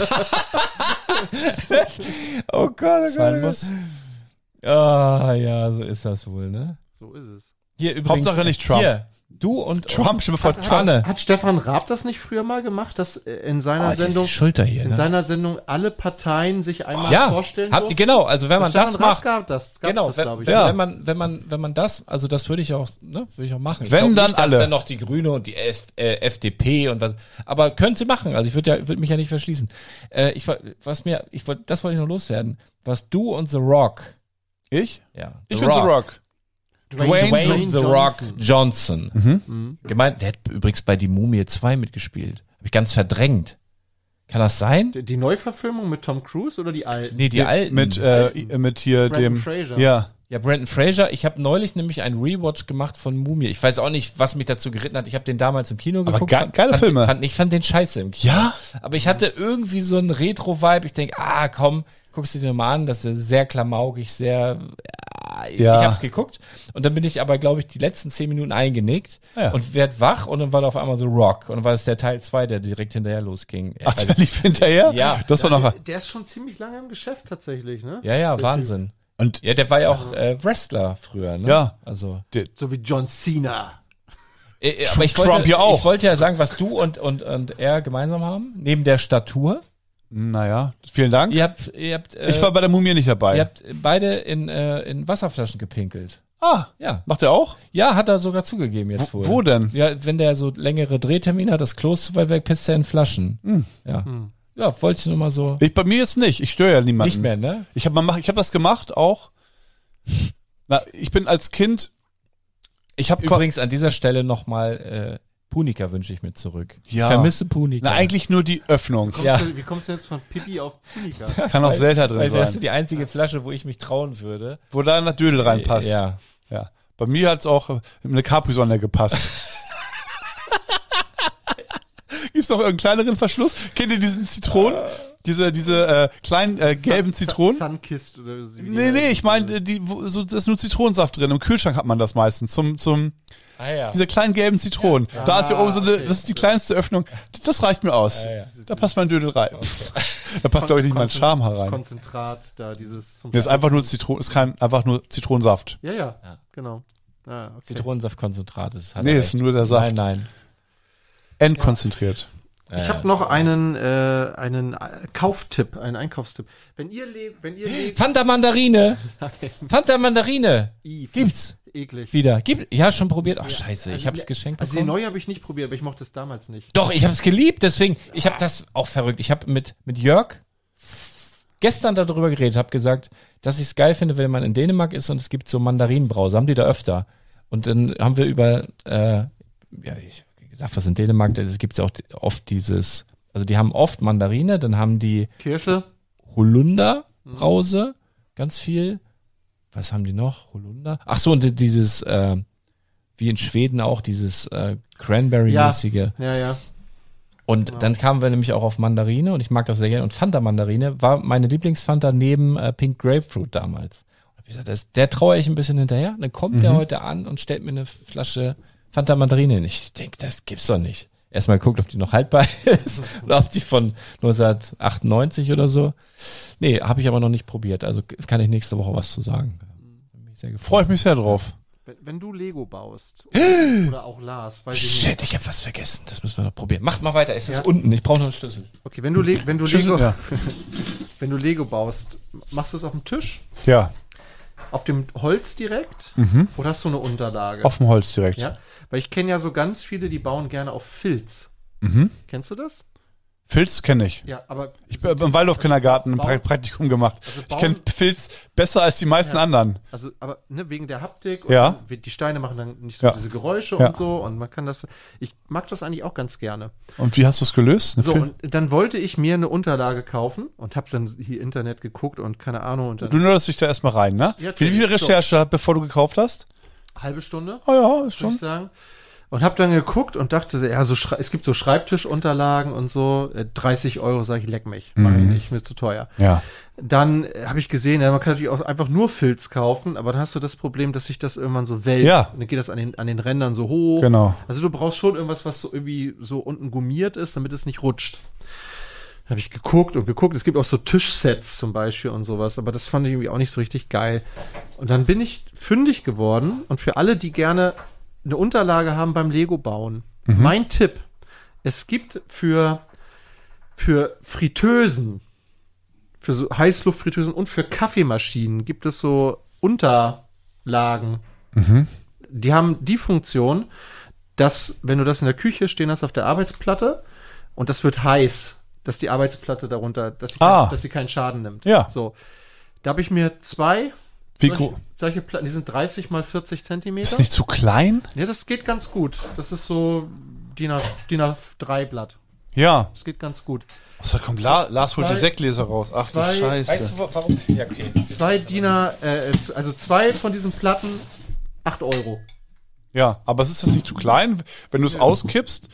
C: Oh Gott,
B: Sein muss.
C: Ah, ja, so ist das wohl, ne?
A: So ist es.
C: Hier übrigens.
B: Hauptsache nicht Trump.
C: Hier, du und
B: Trump, schon bevor Trump.
A: Hat Stefan Raab das nicht früher mal gemacht, dass in seiner Sendung,
C: die Schulter hier,
A: in seiner Sendung alle Parteien sich einmal vorstellen durften?
C: Genau, also wenn man das macht,
A: gab's das, glaube ich.
C: wenn man das, also das würde ich auch machen. Ich
B: Wenn
C: glaub
B: dann
C: nicht, dass
B: alle.
C: dann noch die Grüne und die FDP und was, aber können sie machen, also ich würde mich ja nicht verschließen. Das wollte ich noch loswerden, was du und The Rock.
B: Ich?
C: Ja.
B: Ich bin The Rock.
C: Dwayne The Rock Johnson. Gemeint, der hat übrigens bei Die Mumie 2 mitgespielt. Habe ich ganz verdrängt. Kann das sein?
A: Die Neuverfilmung mit Tom Cruise oder die alten?
C: Nee, die alten.
B: Mit hier
A: Brendan
B: dem
A: Fraser.
B: Ja.
C: Ja, Brendan Fraser. Ich habe neulich nämlich einen Rewatch gemacht von Mumie. Ich weiß auch nicht, was mich dazu geritten hat. Ich habe den damals im Kino geguckt.
B: geile Filme.
C: Ich fand den scheiße im Kino.
B: Ja?
C: Aber ich hatte irgendwie so einen Retro-Vibe. Ich denke, komm, guckst du dir mal an. Das ist sehr klamaukig, sehr... Ich hab's geguckt. Und dann bin ich aber, glaube ich, die letzten 10 Minuten eingenickt und werd wach und dann war da auf einmal so Rock. Und dann war es der Teil 2, der direkt hinterher losging.
B: Ach, der lief hinterher?
C: Ja.
B: Das war noch...
A: Der ist schon ziemlich lange im Geschäft tatsächlich, ne?
C: Ja, Wahnsinn.
B: Und
C: ja, der war ja auch Wrestler früher, ne?
B: Ja.
C: Also.
A: So wie John Cena.
C: Aber ich wollte ja sagen, was du und er gemeinsam haben, neben der Statur.
B: Naja, vielen Dank.
C: Ihr habt
B: ich war bei der Mumie nicht dabei.
C: Ihr habt beide in Wasserflaschen gepinkelt. Ja.
B: Macht er auch?
C: Ja, hat er sogar zugegeben jetzt wohl.
B: Wo denn?
C: Ja, wenn der so längere Drehtermine hat, das Klo ist zu weit weg, pisst er in Flaschen. Ja. Ja, wollte ich nur mal so.
B: Bei mir jetzt nicht. Ich störe ja niemanden.
C: Nicht mehr, ne?
B: Ich hab das gemacht auch. Ich bin als Kind. Ich habe
C: übrigens an dieser Stelle nochmal Punika wünsche ich mir zurück.
B: Ja.
C: Ich vermisse Punika.
B: Eigentlich nur die Öffnung.
A: Wie kommst du jetzt von Pipi auf Punika?
B: Kann auch Selter drin
C: weil
B: sein.
C: das ist die einzige Flasche, wo ich mich trauen würde.
B: Wo da ein Dödel reinpasst.
C: Ja.
B: Bei mir hat's auch eine Capri-Sonne gepasst. Gibt's noch irgendeinen kleineren Verschluss? Kennt ihr diesen Zitronen? Diese kleinen gelben Zitronen?
A: Sunkist oder so.
B: Nee, ich meine, da ist nur Zitronensaft drin. Im Kühlschrank hat man das meistens. Diese kleinen gelben Zitronen. Ja. Da ist ja oben so eine, das ist die kleinste Öffnung. Das reicht mir aus. Da passt mein Dödel rein. Okay. Da passt, glaube ich, nicht mein Charme herein.
A: Das Konzentrat, da dieses...
B: Das ist einfach nur einfach nur Zitronensaft.
A: Ja, genau. Okay.
C: Zitronensaftkonzentrat ist halt.
B: Nee, ist nur der Saft.
C: Nein.
B: Entkonzentriert.
A: Ich habe noch einen Kauftipp, einen Einkaufstipp. Wenn ihr
C: Fanta Mandarine. Fanta Mandarine. Gibt's.
A: Eklig.
C: Wieder. Ja, schon probiert. Ach, scheiße, ich hab's geschenkt bekommen.
A: Also die neue habe ich nicht probiert, aber ich mochte es damals nicht.
C: Doch, ich hab's geliebt, deswegen, ich habe das auch verrückt. Ich habe mit Jörg gestern darüber geredet, habe gesagt, dass ich es geil finde, wenn man in Dänemark ist und es gibt so Mandarinenbrause, haben die da öfter. Und dann haben wir über, ich gesagt, was in Dänemark, es gibt ja auch oft dieses, also die haben oft Mandarine, dann haben die
A: Kirsche,
C: Holunder-Brause, ganz viel. Was haben die noch? Holunder? Ach so, und dieses, wie in Schweden auch, dieses Cranberry-mäßige.
A: Ja.
C: Und dann kamen wir nämlich auch auf Mandarine und ich mag das sehr gerne. Und Fanta-Mandarine war meine Lieblingsfanta neben Pink Grapefruit damals. Und ich gesagt, der traue ich ein bisschen hinterher. Dann kommt der heute an und stellt mir eine Flasche Fanta-Mandarine hin. Ich denke, das gibt's doch nicht. Erstmal geguckt, ob die noch haltbar ist oder ob die von 1998 oder so. Nee, habe ich aber noch nicht probiert. Also kann ich nächste Woche was zu sagen.
B: Freue ich mich sehr drauf.
A: Wenn du Lego baust oder auch Lars, weiß
C: ich nicht. Ich habe was vergessen. Das müssen wir noch probieren. Macht mal weiter. Es ist unten. Ich brauche noch einen Schlüssel.
A: Okay, wenn du Lego baust, machst du es auf dem Tisch?
B: Ja.
A: Auf dem Holz direkt? Oder hast du eine Unterlage?
B: Auf dem Holz direkt.
A: Ja. Weil ich kenne ja so ganz viele, die bauen gerne auf Filz. Kennst du das?
B: Filz kenne ich.
A: Ja, aber
B: ich bin im Waldorf-Kindergarten ein Praktikum gemacht. Also ich kenne Filz besser als die meisten anderen.
A: Also, aber wegen der Haptik
B: und
A: die Steine machen dann nicht so diese Geräusche und so und man kann das. Ich mag das eigentlich auch ganz gerne.
B: Und wie hast du es gelöst?
A: Und dann wollte ich mir eine Unterlage kaufen und habe dann hier Internet geguckt und keine Ahnung. Und dann
B: du nörst dich da erstmal rein, ne? Ja, wie viel Recherche, bevor du gekauft hast?
A: Halbe Stunde.
B: Oh ja, ist schon.
A: Würde ich sagen. Und habe dann geguckt und dachte, es gibt so Schreibtischunterlagen und so, 30 €, sage ich, leck mich, mach ich nicht, mir zu teuer.
B: Ja.
A: Dann habe ich gesehen, man kann natürlich auch einfach nur Filz kaufen, aber dann hast du das Problem, dass sich das irgendwann so welkt.
B: Ja.
A: Und dann geht das an den Rändern so hoch.
B: Genau.
A: Also du brauchst schon irgendwas, was so irgendwie so unten gummiert ist, damit es nicht rutscht. Habe ich geguckt. Es gibt auch so Tischsets zum Beispiel und sowas, aber das fand ich irgendwie auch nicht so richtig geil. Und dann bin ich fündig geworden und für alle, die gerne eine Unterlage haben beim Lego-Bauen. Mein Tipp, es gibt für Fritteusen, für so Heißluftfritteusen und für Kaffeemaschinen gibt es so Unterlagen. Die haben die Funktion, dass, wenn du das in der Küche stehen hast auf der Arbeitsplatte und das wird heiß, dass die Arbeitsplatte darunter, dass sie keinen Schaden nimmt.
B: Ja.
A: So. Da habe ich mir solche Platten, die sind 30 mal 40 Zentimeter.
B: Ist nicht zu klein?
A: Ja, das geht ganz gut. Das ist so DIN A3 Blatt.
B: Ja.
A: Das geht ganz gut.
B: Da kommt Lars holt die Sektgläser raus. Ach du Scheiße.
C: Weißt du, warum? Ja, okay.
A: 2 von diesen Platten, 8 €.
B: Ja, aber es ist das nicht zu klein, wenn du es auskippst?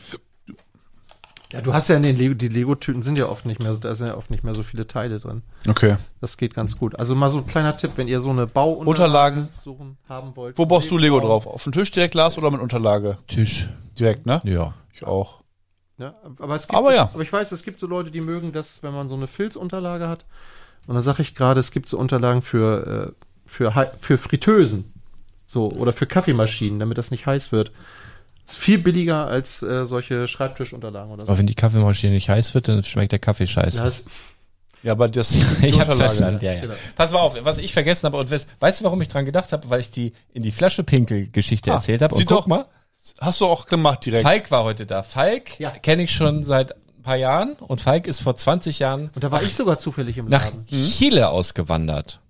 A: Ja, du hast ja in den die Lego-Tüten sind ja oft nicht mehr, da sind ja oft nicht mehr so viele Teile drin.
B: Okay.
A: Das geht ganz gut. Also mal so ein kleiner Tipp, wenn ihr so eine
B: Unterlagen
A: haben wollt.
B: Wo brauchst du Lego drauf? Auf dem Tisch direkt, Lars, oder mit Unterlage?
C: Tisch.
B: Direkt, ne?
C: Ja.
B: Ich auch.
A: Ja, aber ich weiß, es gibt so Leute, die mögen das, wenn man so eine Filzunterlage hat. Und da sage ich gerade, es gibt so Unterlagen für Fritteusen. So, oder für Kaffeemaschinen, damit das nicht heiß wird. Ist viel billiger als solche Schreibtischunterlagen oder so.
C: Aber wenn die Kaffeemaschine nicht heiß wird, dann schmeckt der Kaffee scheiße.
B: Ja, aber das
C: ich hab's verstanden, ja.
A: Genau.
C: Pass mal auf, was ich vergessen habe, und weißt du, warum ich dran gedacht habe? Weil ich die in die Flasche Pinkel-Geschichte erzählt habe. Und guck mal.
B: Hast du auch gemacht direkt.
C: Falk war heute da. Falk kenne ich schon seit ein paar Jahren und Falk ist vor 20 Jahren
A: und da war ich sogar zufällig im
C: nach
A: Laden.
C: Chile ausgewandert.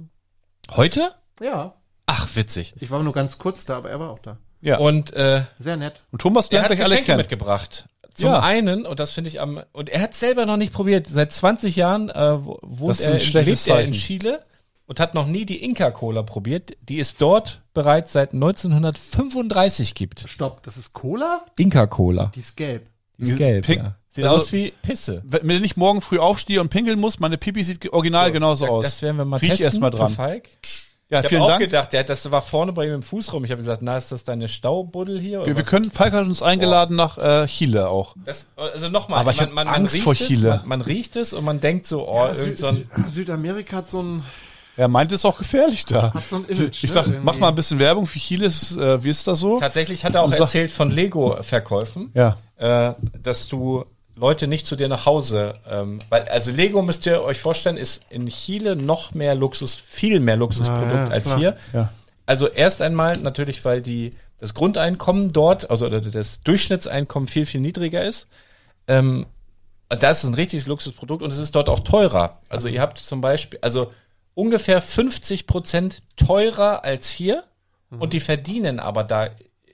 C: Heute?
A: Ja.
C: Ach, witzig.
A: Ich war nur ganz kurz da, aber er war auch da.
B: Ja.
C: Und
A: sehr nett.
B: Und Thomas
C: der
B: lernt
C: hat
B: euch alle
C: Geschenke
B: kennen.
C: mitgebracht. Zum einen, und das finde ich und er hat selber noch nicht probiert. Seit 20 Jahren lebt er in Chile und hat noch nie die Inca-Cola probiert, die es dort bereits seit 1935 gibt.
A: Stopp, das ist Cola?
C: Inca-Cola.
A: Die ist gelb.
C: Die ist gelb,
B: Pink.
C: ja. Sieht
B: Also,
C: aus wie Pisse.
B: Wenn ich morgen früh aufstehe und pinkeln muss, meine Pipi sieht original genauso aus.
C: Das werden wir mal
B: Riech
C: testen
B: erst mal dran.
C: für Falk.
B: Ja,
C: Ich
B: vielen
C: habe auch
B: Dank.
C: gedacht, das war vorne bei ihm im Fußraum. Ich habe gesagt, ist das deine Staubuddel hier? Oder
B: Wir können, Falk hat uns eingeladen nach Chile auch.
C: Also nochmal,
B: Aber ich hab Angst vor Chile.
C: Man riecht es und man denkt so,
A: Südamerika hat so ein
B: Er meint, es ist auch gefährlich da.
A: Hat so ein Image,
B: ich sag,
A: irgendwie.
B: mach mal ein bisschen Werbung für Chile. Wie ist das so?
C: Tatsächlich hat er auch erzählt von Lego-Verkäufen,
B: Ja.
C: dass du Leute nicht zu dir nach Hause, also Lego müsst ihr euch vorstellen, ist in Chile noch mehr viel mehr Luxusprodukt als hier.
B: Ja.
C: Also erst einmal natürlich, weil das Grundeinkommen dort, also das Durchschnittseinkommen viel, viel niedriger ist. Da ist es ein richtiges Luxusprodukt und es ist dort auch teurer. Also ihr habt zum Beispiel, also ungefähr 50% teurer als hier und die verdienen aber da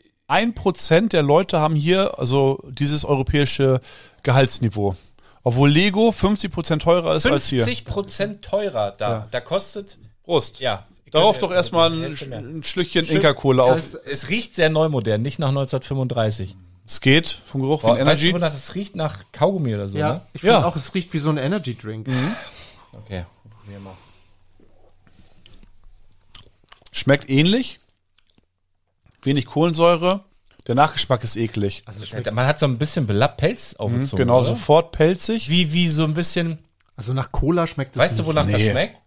B: 1% der Leute haben hier also dieses europäische Gehaltsniveau. Obwohl Lego 50% teurer ist als hier.
C: 50% teurer da. Ja. Da kostet...
B: Prost.
C: Ja.
B: Darauf doch erstmal ein Schlückchen Inca-Cola auf.
C: Es riecht sehr neumodern, nicht nach 1935.
B: Es geht vom Geruch von Energy.
C: Weißt du, es riecht nach Kaugummi oder so,
A: ja,
C: ne?
A: Ich finde auch, es riecht wie so ein Energy-Drink.
B: Mhm.
C: Okay, probieren wir mal.
B: Schmeckt ähnlich. Wenig Kohlensäure. Der Nachgeschmack ist eklig.
C: Also man hat so ein bisschen Pelz auf der Zunge.
B: Genau,
C: oder?
B: sofort pelzig.
C: Wie so ein bisschen...
A: Also nach Cola schmeckt es
C: Weißt du, wonach das schmeckt?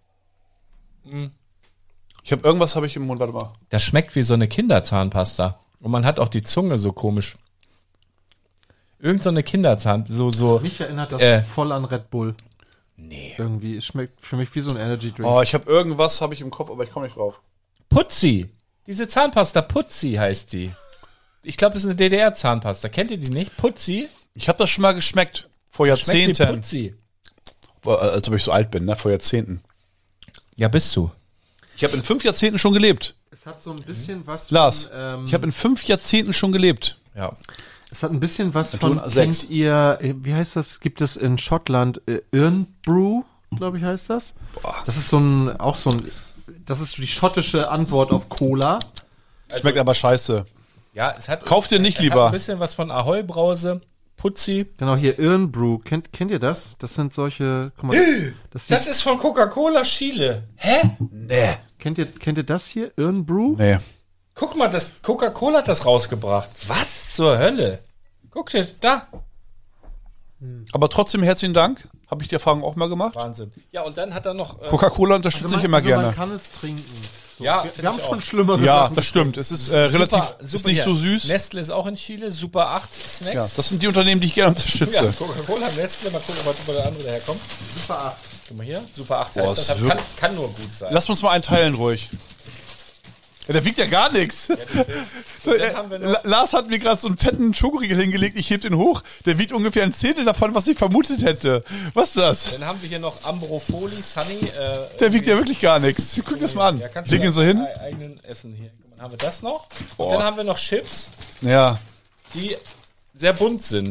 B: Ich habe irgendwas im Mund, warte mal.
C: Das schmeckt wie so eine Kinderzahnpasta. Und man hat auch die Zunge so komisch. Irgend so eine Kinderzahnpasta.
A: Mich erinnert das voll an Red Bull.
C: Nee.
A: Irgendwie, es schmeckt für mich wie so ein Energy-Drink.
B: Oh, ich habe irgendwas im Kopf, aber ich komme nicht drauf.
C: Putzi. Diese Zahnpasta, Putzi heißt die. Ich glaube, es ist eine DDR-Zahnpasta. Kennt ihr die nicht? Putzi?
B: Ich habe das schon mal geschmeckt. Vor Jahrzehnten.
C: Schmeckt wie Putzi.
B: Als ob ich so alt bin, ne? Vor Jahrzehnten.
C: Ja, bist du.
B: Ich habe in 5 Jahrzehnten schon gelebt.
A: Es hat so ein bisschen was
B: Lars,
A: von,
B: ich habe in 5 Jahrzehnten schon gelebt.
C: Ja.
A: Es hat ein bisschen was
B: von,
A: kennt ihr, wie heißt das, gibt es in Schottland, Irn-Brew, glaube ich heißt das.
B: Boah.
A: Das ist das ist die schottische Antwort auf Cola.
B: Schmeckt aber scheiße.
C: Ja, es hat...
B: Kauft ihr nicht lieber.
C: Hat ein bisschen was von Ahoi-Brause, Putzi.
A: Genau, hier Irn-Brew. Kennt ihr das? Das sind solche, guck mal.
C: Das ist von Coca-Cola Chile. Hä?
B: Nee.
A: Kennt ihr das hier? Irn-Brew?
B: Nee.
C: Guck mal, das Coca-Cola hat das rausgebracht. Was zur Hölle? Guck dir das da.
B: Aber trotzdem herzlichen Dank. Habe ich die Erfahrung auch mal gemacht.
C: Wahnsinn. Ja, und dann hat er noch...
B: Coca-Cola unterstütze ich immer gerne.
A: Man kann es trinken. So,
C: ja,
A: wir haben schon schlimmere
B: Ja,
A: Sachen.
B: das stimmt. Es ist relativ, ist nicht so süß.
C: Nestle ist auch in Chile. Super 8 Snacks.
B: Ja, das sind die Unternehmen, die ich gerne unterstütze.
C: Ja, Coca-Cola, Nestle. Mal gucken, wo der andere daherkommt.
A: Super 8.
C: Guck mal hier. Super 8
B: Boah,
C: heißt das. Kann nur gut sein.
B: Lass uns mal einen teilen ruhig. Ja, der wiegt ja gar nichts. Lars hat mir gerade so einen fetten Schokoriegel hingelegt. Ich heb den hoch. Der wiegt ungefähr ein Zehntel davon, was ich vermutet hätte. Was ist das?
C: Dann haben wir hier noch Ambrofoli, Sunny.
B: Der wiegt ja wirklich gar nichts. Guck das mal an.
C: Ja,
B: Leg ihn so hin.
C: Eigenen Essen hier. Dann haben wir das noch.
B: Boah.
C: Und dann haben wir noch Chips,
B: Ja.
C: die sehr bunt sind.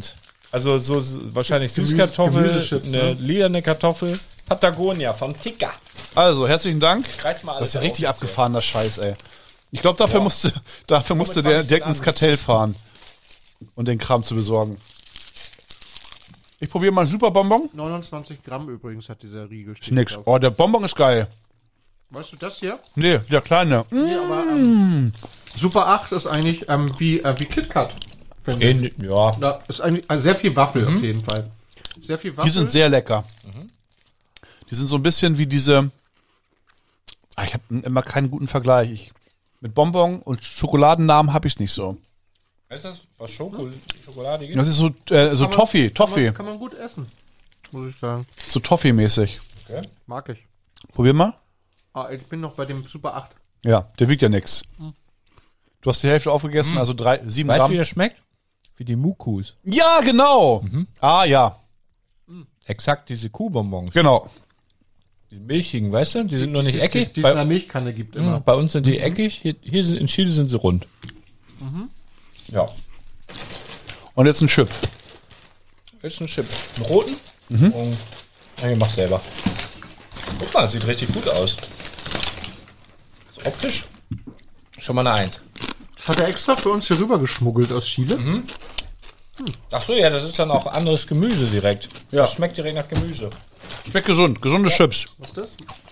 C: Also so wahrscheinlich Süßkartoffel,
A: Gemüsechips,
C: eine
A: ne?
C: lilane Kartoffel. Patagonia vom Ticker.
B: Also, herzlichen Dank.
C: Reiß mal alles
B: Das ist ja
C: auf
B: richtig
C: jetzt
B: abgefahrener Scheiß, ey. Ich glaube, dafür musste der direkt ins Kartell fahren und den Kram zu besorgen. Ich probiere mal einen Superbonbon.
A: 29 Gramm übrigens hat dieser Riegel.
B: Ist nix. Oh, der Bonbon ist geil.
A: Weißt du das hier?
B: Nee, der kleine.
A: Nee, aber Super 8 ist eigentlich wie KitKat. finde ich.
C: Ja.
A: Da ist eigentlich sehr viel Waffel auf jeden Fall. Sehr viel Waffel.
B: Die sind sehr lecker. Die sind so ein bisschen wie diese. Ich habe immer keinen guten Vergleich. Mit Bonbon und Schokoladennamen habe ich nicht so.
C: Ist das was Schokoladiges?
B: Das ist so Toffee.
A: Kann man gut essen, muss ich sagen.
B: So Toffee-mäßig.
C: Okay.
A: Mag ich.
B: Probier mal.
A: Ah, ich bin noch bei dem Super 8.
B: Ja, der wiegt ja nix. Du hast die Hälfte aufgegessen, also 7
C: Weißt du,
B: Gramm.
C: wie der schmeckt? Wie die Mukus.
B: Ja, genau. Ah, ja,
C: Exakt diese Kuhbonbons.
B: genau.
C: Die milchigen, weißt du? Die sind nur nicht eckig.
A: Die es in der Milchkanne gibt immer.
C: Bei uns sind die eckig. Hier sind, in Chile sind sie rund. Ja.
B: Und jetzt ein Chip.
C: Ist ein Chip. Einen roten? Und ja, ich mach selber. Guck mal, das sieht richtig gut aus. Ist optisch schon mal eine 1.
A: Das hat er extra für uns hier rüber geschmuggelt aus Chile.
C: Ach so, ja, das ist dann auch anderes Gemüse direkt. Ja. Das schmeckt direkt nach Gemüse.
B: Schmeckt gesund. Gesunde Chips.
A: Was ist das?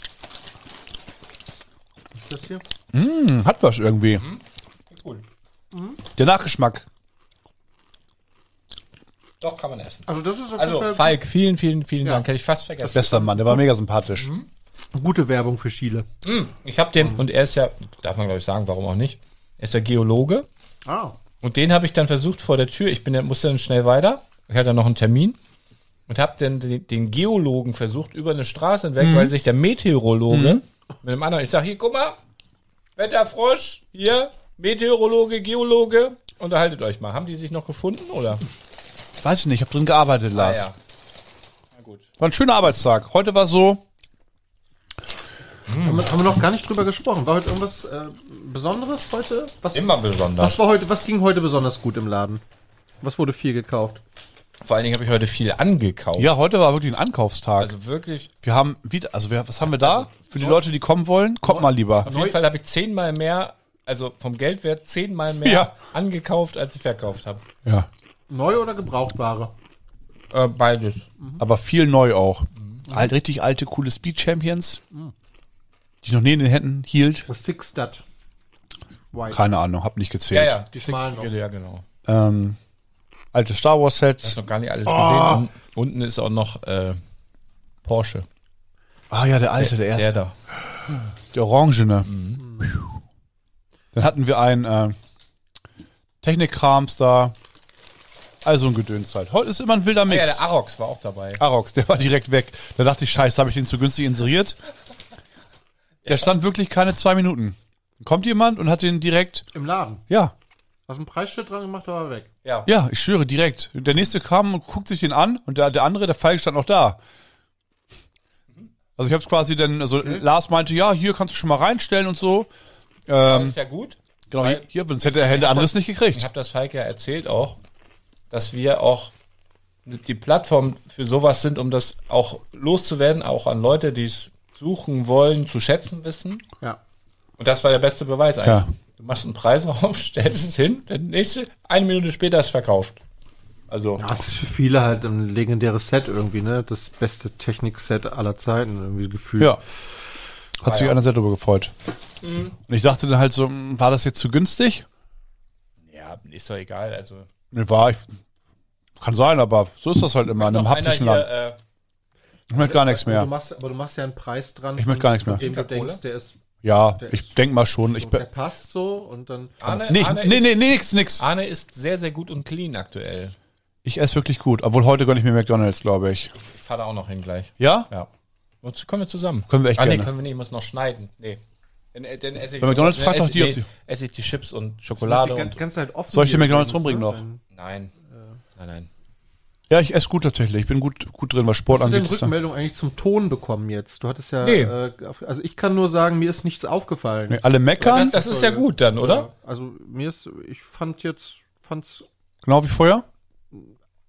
A: Was ist das hier?
B: Hat was irgendwie.
C: Cool.
B: Der Nachgeschmack.
C: Doch, kann man essen.
A: Also das ist auf
C: Also,
A: jeden Fall
C: Falk, vielen Dank. Hätte ich fast vergessen.
B: Bester Mann, der war mega sympathisch.
A: gute Werbung für Chile.
C: Ich habe den, und er ist ja, darf man glaube ich sagen, warum auch nicht, er ist ja Geologe.
A: Ah.
C: Und den habe ich dann versucht vor der Tür, musste dann schnell weiter, ich hatte dann noch einen Termin und habe dann den Geologen versucht über eine Straße hinweg, weil sich der Meteorologe mit einem anderen, ich sage, hier, guck mal, Wetterfrosch, hier, Meteorologe, Geologe, unterhaltet euch mal. Haben die sich noch gefunden, oder?
B: Weiß ich nicht, ich habe drin gearbeitet, Lars.
C: Ja. Na gut.
B: War ein schöner Arbeitstag. Heute war so,
A: Haben wir noch gar nicht drüber gesprochen. War heute irgendwas Besonderes heute?
C: Immer besonders.
A: Was ging heute besonders gut im Laden? Was wurde viel gekauft?
C: Vor allen Dingen habe ich heute viel angekauft.
B: ja, heute war wirklich ein Ankaufstag.
C: Also wirklich,
B: wir haben wieder, was haben wir da? Für die Leute, die kommen wollen, kommt mal lieber.
C: auf jeden Fall habe ich 10-mal mehr, also vom Geldwert 10-mal mehr
B: Ja.
C: angekauft, als ich verkauft habe.
B: Ja.
A: Neu oder Gebrauchtware?
C: Beides.
B: Aber viel neu auch. Richtig alte, coole Speed Champions, die ich noch nie in den Händen hielt.
A: Das Six-Stud. White.
B: Keine Ahnung, hab nicht gezählt.
C: Ja,
A: Die schmalen noch.
C: Ja, genau.
B: Alte Star Wars
C: Ich
B: Sets.
C: habe noch gar nicht alles gesehen. Und unten ist auch noch Porsche.
B: Ah ja, der alte, der erste.
C: Der da.
B: Der orangene. Dann hatten wir einen Technikkrams da. Also ein Gedöns halt. Heute ist immer ein wilder Mix.
C: Ja, der Arox war auch dabei.
B: Arox, der war direkt weg. Da dachte ich, scheiße, habe ich den zu günstig inseriert? Der stand wirklich keine 2 Minuten. Kommt jemand und hat den direkt,
A: Im Laden.
B: ja,
A: Hast ein Preisschild dran gemacht, aber weg.
C: Ja.
B: ja, ich schwöre, direkt. Der nächste kam und guckt sich den an und der andere, der Falk, stand noch da. Also ich habe es quasi dann, also Lars meinte, ja, hier kannst du schon mal reinstellen und so.
C: Das ist ja gut.
B: Genau,
C: Weil-
B: hier, sonst hätte der anderes nicht
C: Ich
B: gekriegt.
C: habe das Falk ja erzählt auch, dass wir auch die Plattform für sowas sind, um das auch loszuwerden, auch an Leute, die es suchen wollen, zu schätzen wissen.
A: Ja.
C: Und das war der beste Beweis eigentlich.
B: Ja.
C: Du machst einen Preis auf, stellst es hin, der nächste, 1 Minute später ist verkauft. Also,
A: Das ist für viele halt ein legendäres Set irgendwie, ne? Das beste Technik-Set aller Zeiten, irgendwie gefühlt.
B: Ja. Hat sich
C: ja.
B: einer sehr darüber gefreut. Und ich dachte dann halt so, war das jetzt zu günstig?
C: ja, ist doch egal. Also,
B: Nee, kann sein, aber so ist das halt immer in einem
C: noch einer
B: haptischen Land.
C: hier,
B: Ich möchte gar nichts
A: Aber
B: mehr.
A: du machst ja einen Preis dran.
B: Ich möchte gar nichts mehr.
A: Von dem du
C: Coca-Cola?
A: denkst, der ist,
B: Ja, ich denk mal schon.
A: der passt so und dann.
C: Arne,
B: Nee,
C: Arne,
B: nee,
C: ist,
B: nix.
C: Arne ist sehr, sehr gut und clean aktuell.
B: Ich esse wirklich gut. Obwohl heute gönne ich mir McDonalds, glaube ich.
C: Ich fahre da auch noch hin gleich.
B: Ja?
C: Ja. Und kommen wir zusammen.
B: Können wir echt
C: nee,
B: gerne.
C: können wir nicht, ich muss noch schneiden. Nee. Dann esse ich,
B: Bei McDonald's fragt doch die, ob die-
C: esse ich die Chips und Schokolade und.
A: Kannst halt offen
B: Soll ich dir
A: hier
B: McDonald's
A: übrigens,
B: rumbringen noch?
C: Nein. Nein.
B: Ja, ich esse gut tatsächlich. Ich bin gut drin, was Sport
A: Hast du denn
B: angeht. Ist da-
A: Rückmeldung eigentlich zum Ton bekommen jetzt? Du hattest ja,
C: Nee.
A: also ich kann nur sagen, mir ist nichts aufgefallen.
B: Nee, alle meckern,
C: Das ist ja gut dann, oder?
A: Also ich fand's
B: genau wie vorher.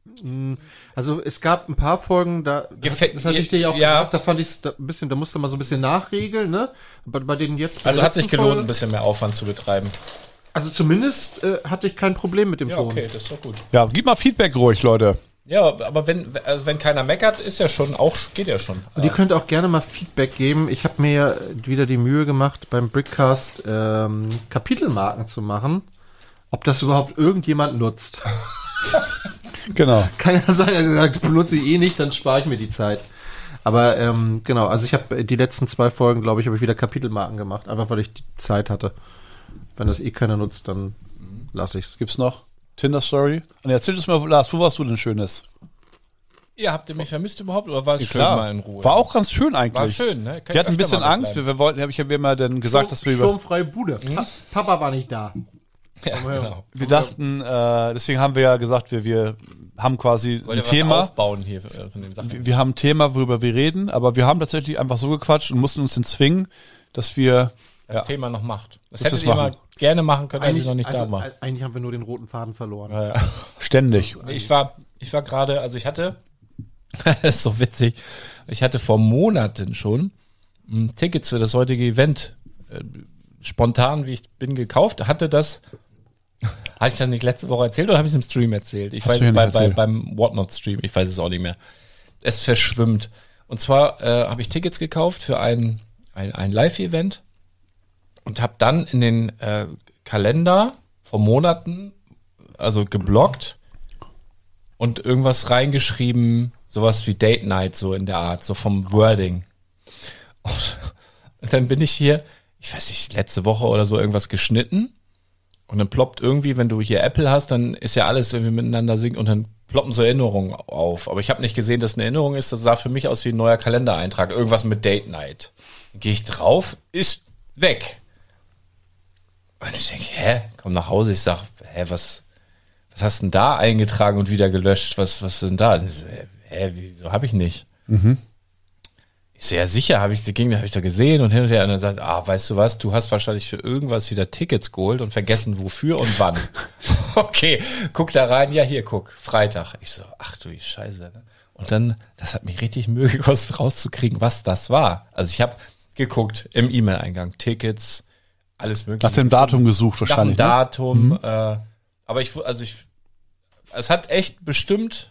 A: Also es gab ein paar Folgen, das hatte ich dir ja auch gesagt, da fand ich es ein bisschen, da musste man so ein bisschen nachregeln, ne? Bei denen jetzt.
C: Also hat sich gelohnt, ein bisschen mehr Aufwand zu betreiben.
A: Also zumindest hatte ich kein Problem mit dem Ton.
C: Okay, das ist doch gut.
B: Ja, gib mal Feedback ruhig, Leute.
C: Ja, aber wenn keiner meckert, ist ja schon auch, geht ja schon.
A: Und ihr könnt auch gerne mal Feedback geben. Ich habe mir ja wieder die Mühe gemacht, beim Brickcast Kapitelmarken zu machen. Ob das überhaupt irgendjemand nutzt.
B: Genau.
A: Kann ja sein, also sagt, benutze ich eh nicht, dann spare ich mir die Zeit. Aber genau, also ich habe die letzten 2 Folgen, glaube ich, habe ich wieder Kapitelmarken gemacht, einfach weil ich die Zeit hatte. Wenn das eh keiner nutzt, dann lasse ich's.
B: Gibt's noch Tinder-Story? Und erzähl es mir, Lars, wo warst du denn Schönes?
C: Ja, habt ihr mich vermisst überhaupt oder war es schön
B: Klar.
C: mal in Ruhe?
B: War auch ganz schön eigentlich.
C: War schön, ne?
B: Wir hatten ein bisschen Angst. Wir wollten, habe ich ja mal dann gesagt, dass wir
A: sturmfreie Bude. Papa war nicht da.
C: Ja, genau.
B: Wir dachten, deswegen haben wir ja gesagt, wir haben quasi ein Thema.
C: Aufbauen hier von den Sachen.
B: Wir haben ein Thema, worüber wir reden, aber wir haben tatsächlich einfach so gequatscht und mussten uns dann zwingen, dass wir
C: das Thema noch macht. Das
B: Das
C: hättet
B: ist
C: ihr mal gerne machen können, als ich noch nicht
A: also,
C: da war.
A: Eigentlich haben wir nur den roten Faden verloren.
C: Ja.
B: ständig.
C: Ich war gerade, also ich hatte, das ist so witzig, ich hatte vor Monaten schon Tickets für das heutige Event spontan, wie ich bin, gekauft, hatte das, habe ich das nicht letzte Woche erzählt oder habe ich es im Stream erzählt? Ich weiß beim Whatnot Stream, ich weiß es auch nicht mehr. Es verschwimmt. Und zwar habe ich Tickets gekauft für ein Live-Event und habe dann in den Kalender vor Monaten, also geblockt und irgendwas reingeschrieben, sowas wie Date Night, so in der Art, so vom Wording. Und dann bin ich hier, ich weiß nicht, letzte Woche oder so irgendwas geschnitten und dann ploppt irgendwie, wenn du hier Apple hast, dann ist ja alles irgendwie miteinander synkt und dann ploppen so Erinnerungen auf. Aber ich habe nicht gesehen, dass eine Erinnerung ist, das sah für mich aus wie ein neuer Kalendereintrag, irgendwas mit Date Night. Dann gehe ich drauf, ist weg. Und ich denke, komm nach Hause, ich sag, was hast denn da eingetragen und wieder gelöscht? Was denn da? Und ich so, wieso habe ich nicht? Ich so, ja sicher, habe ich da gesehen und hin und her. Und dann sagt, weißt du was, du hast wahrscheinlich für irgendwas wieder Tickets geholt und vergessen wofür und wann. Okay, guck da rein, ja hier, guck, Freitag. Ich so, ach du Scheiße. Ne? Und dann, das hat mich richtig Mühe gekostet, rauszukriegen, was das war. Also ich habe geguckt im E-Mail-Eingang, Tickets, alles mögliche.
B: Nach dem Datum gesucht wahrscheinlich.
C: Nach dem Datum, aber es hat echt bestimmt,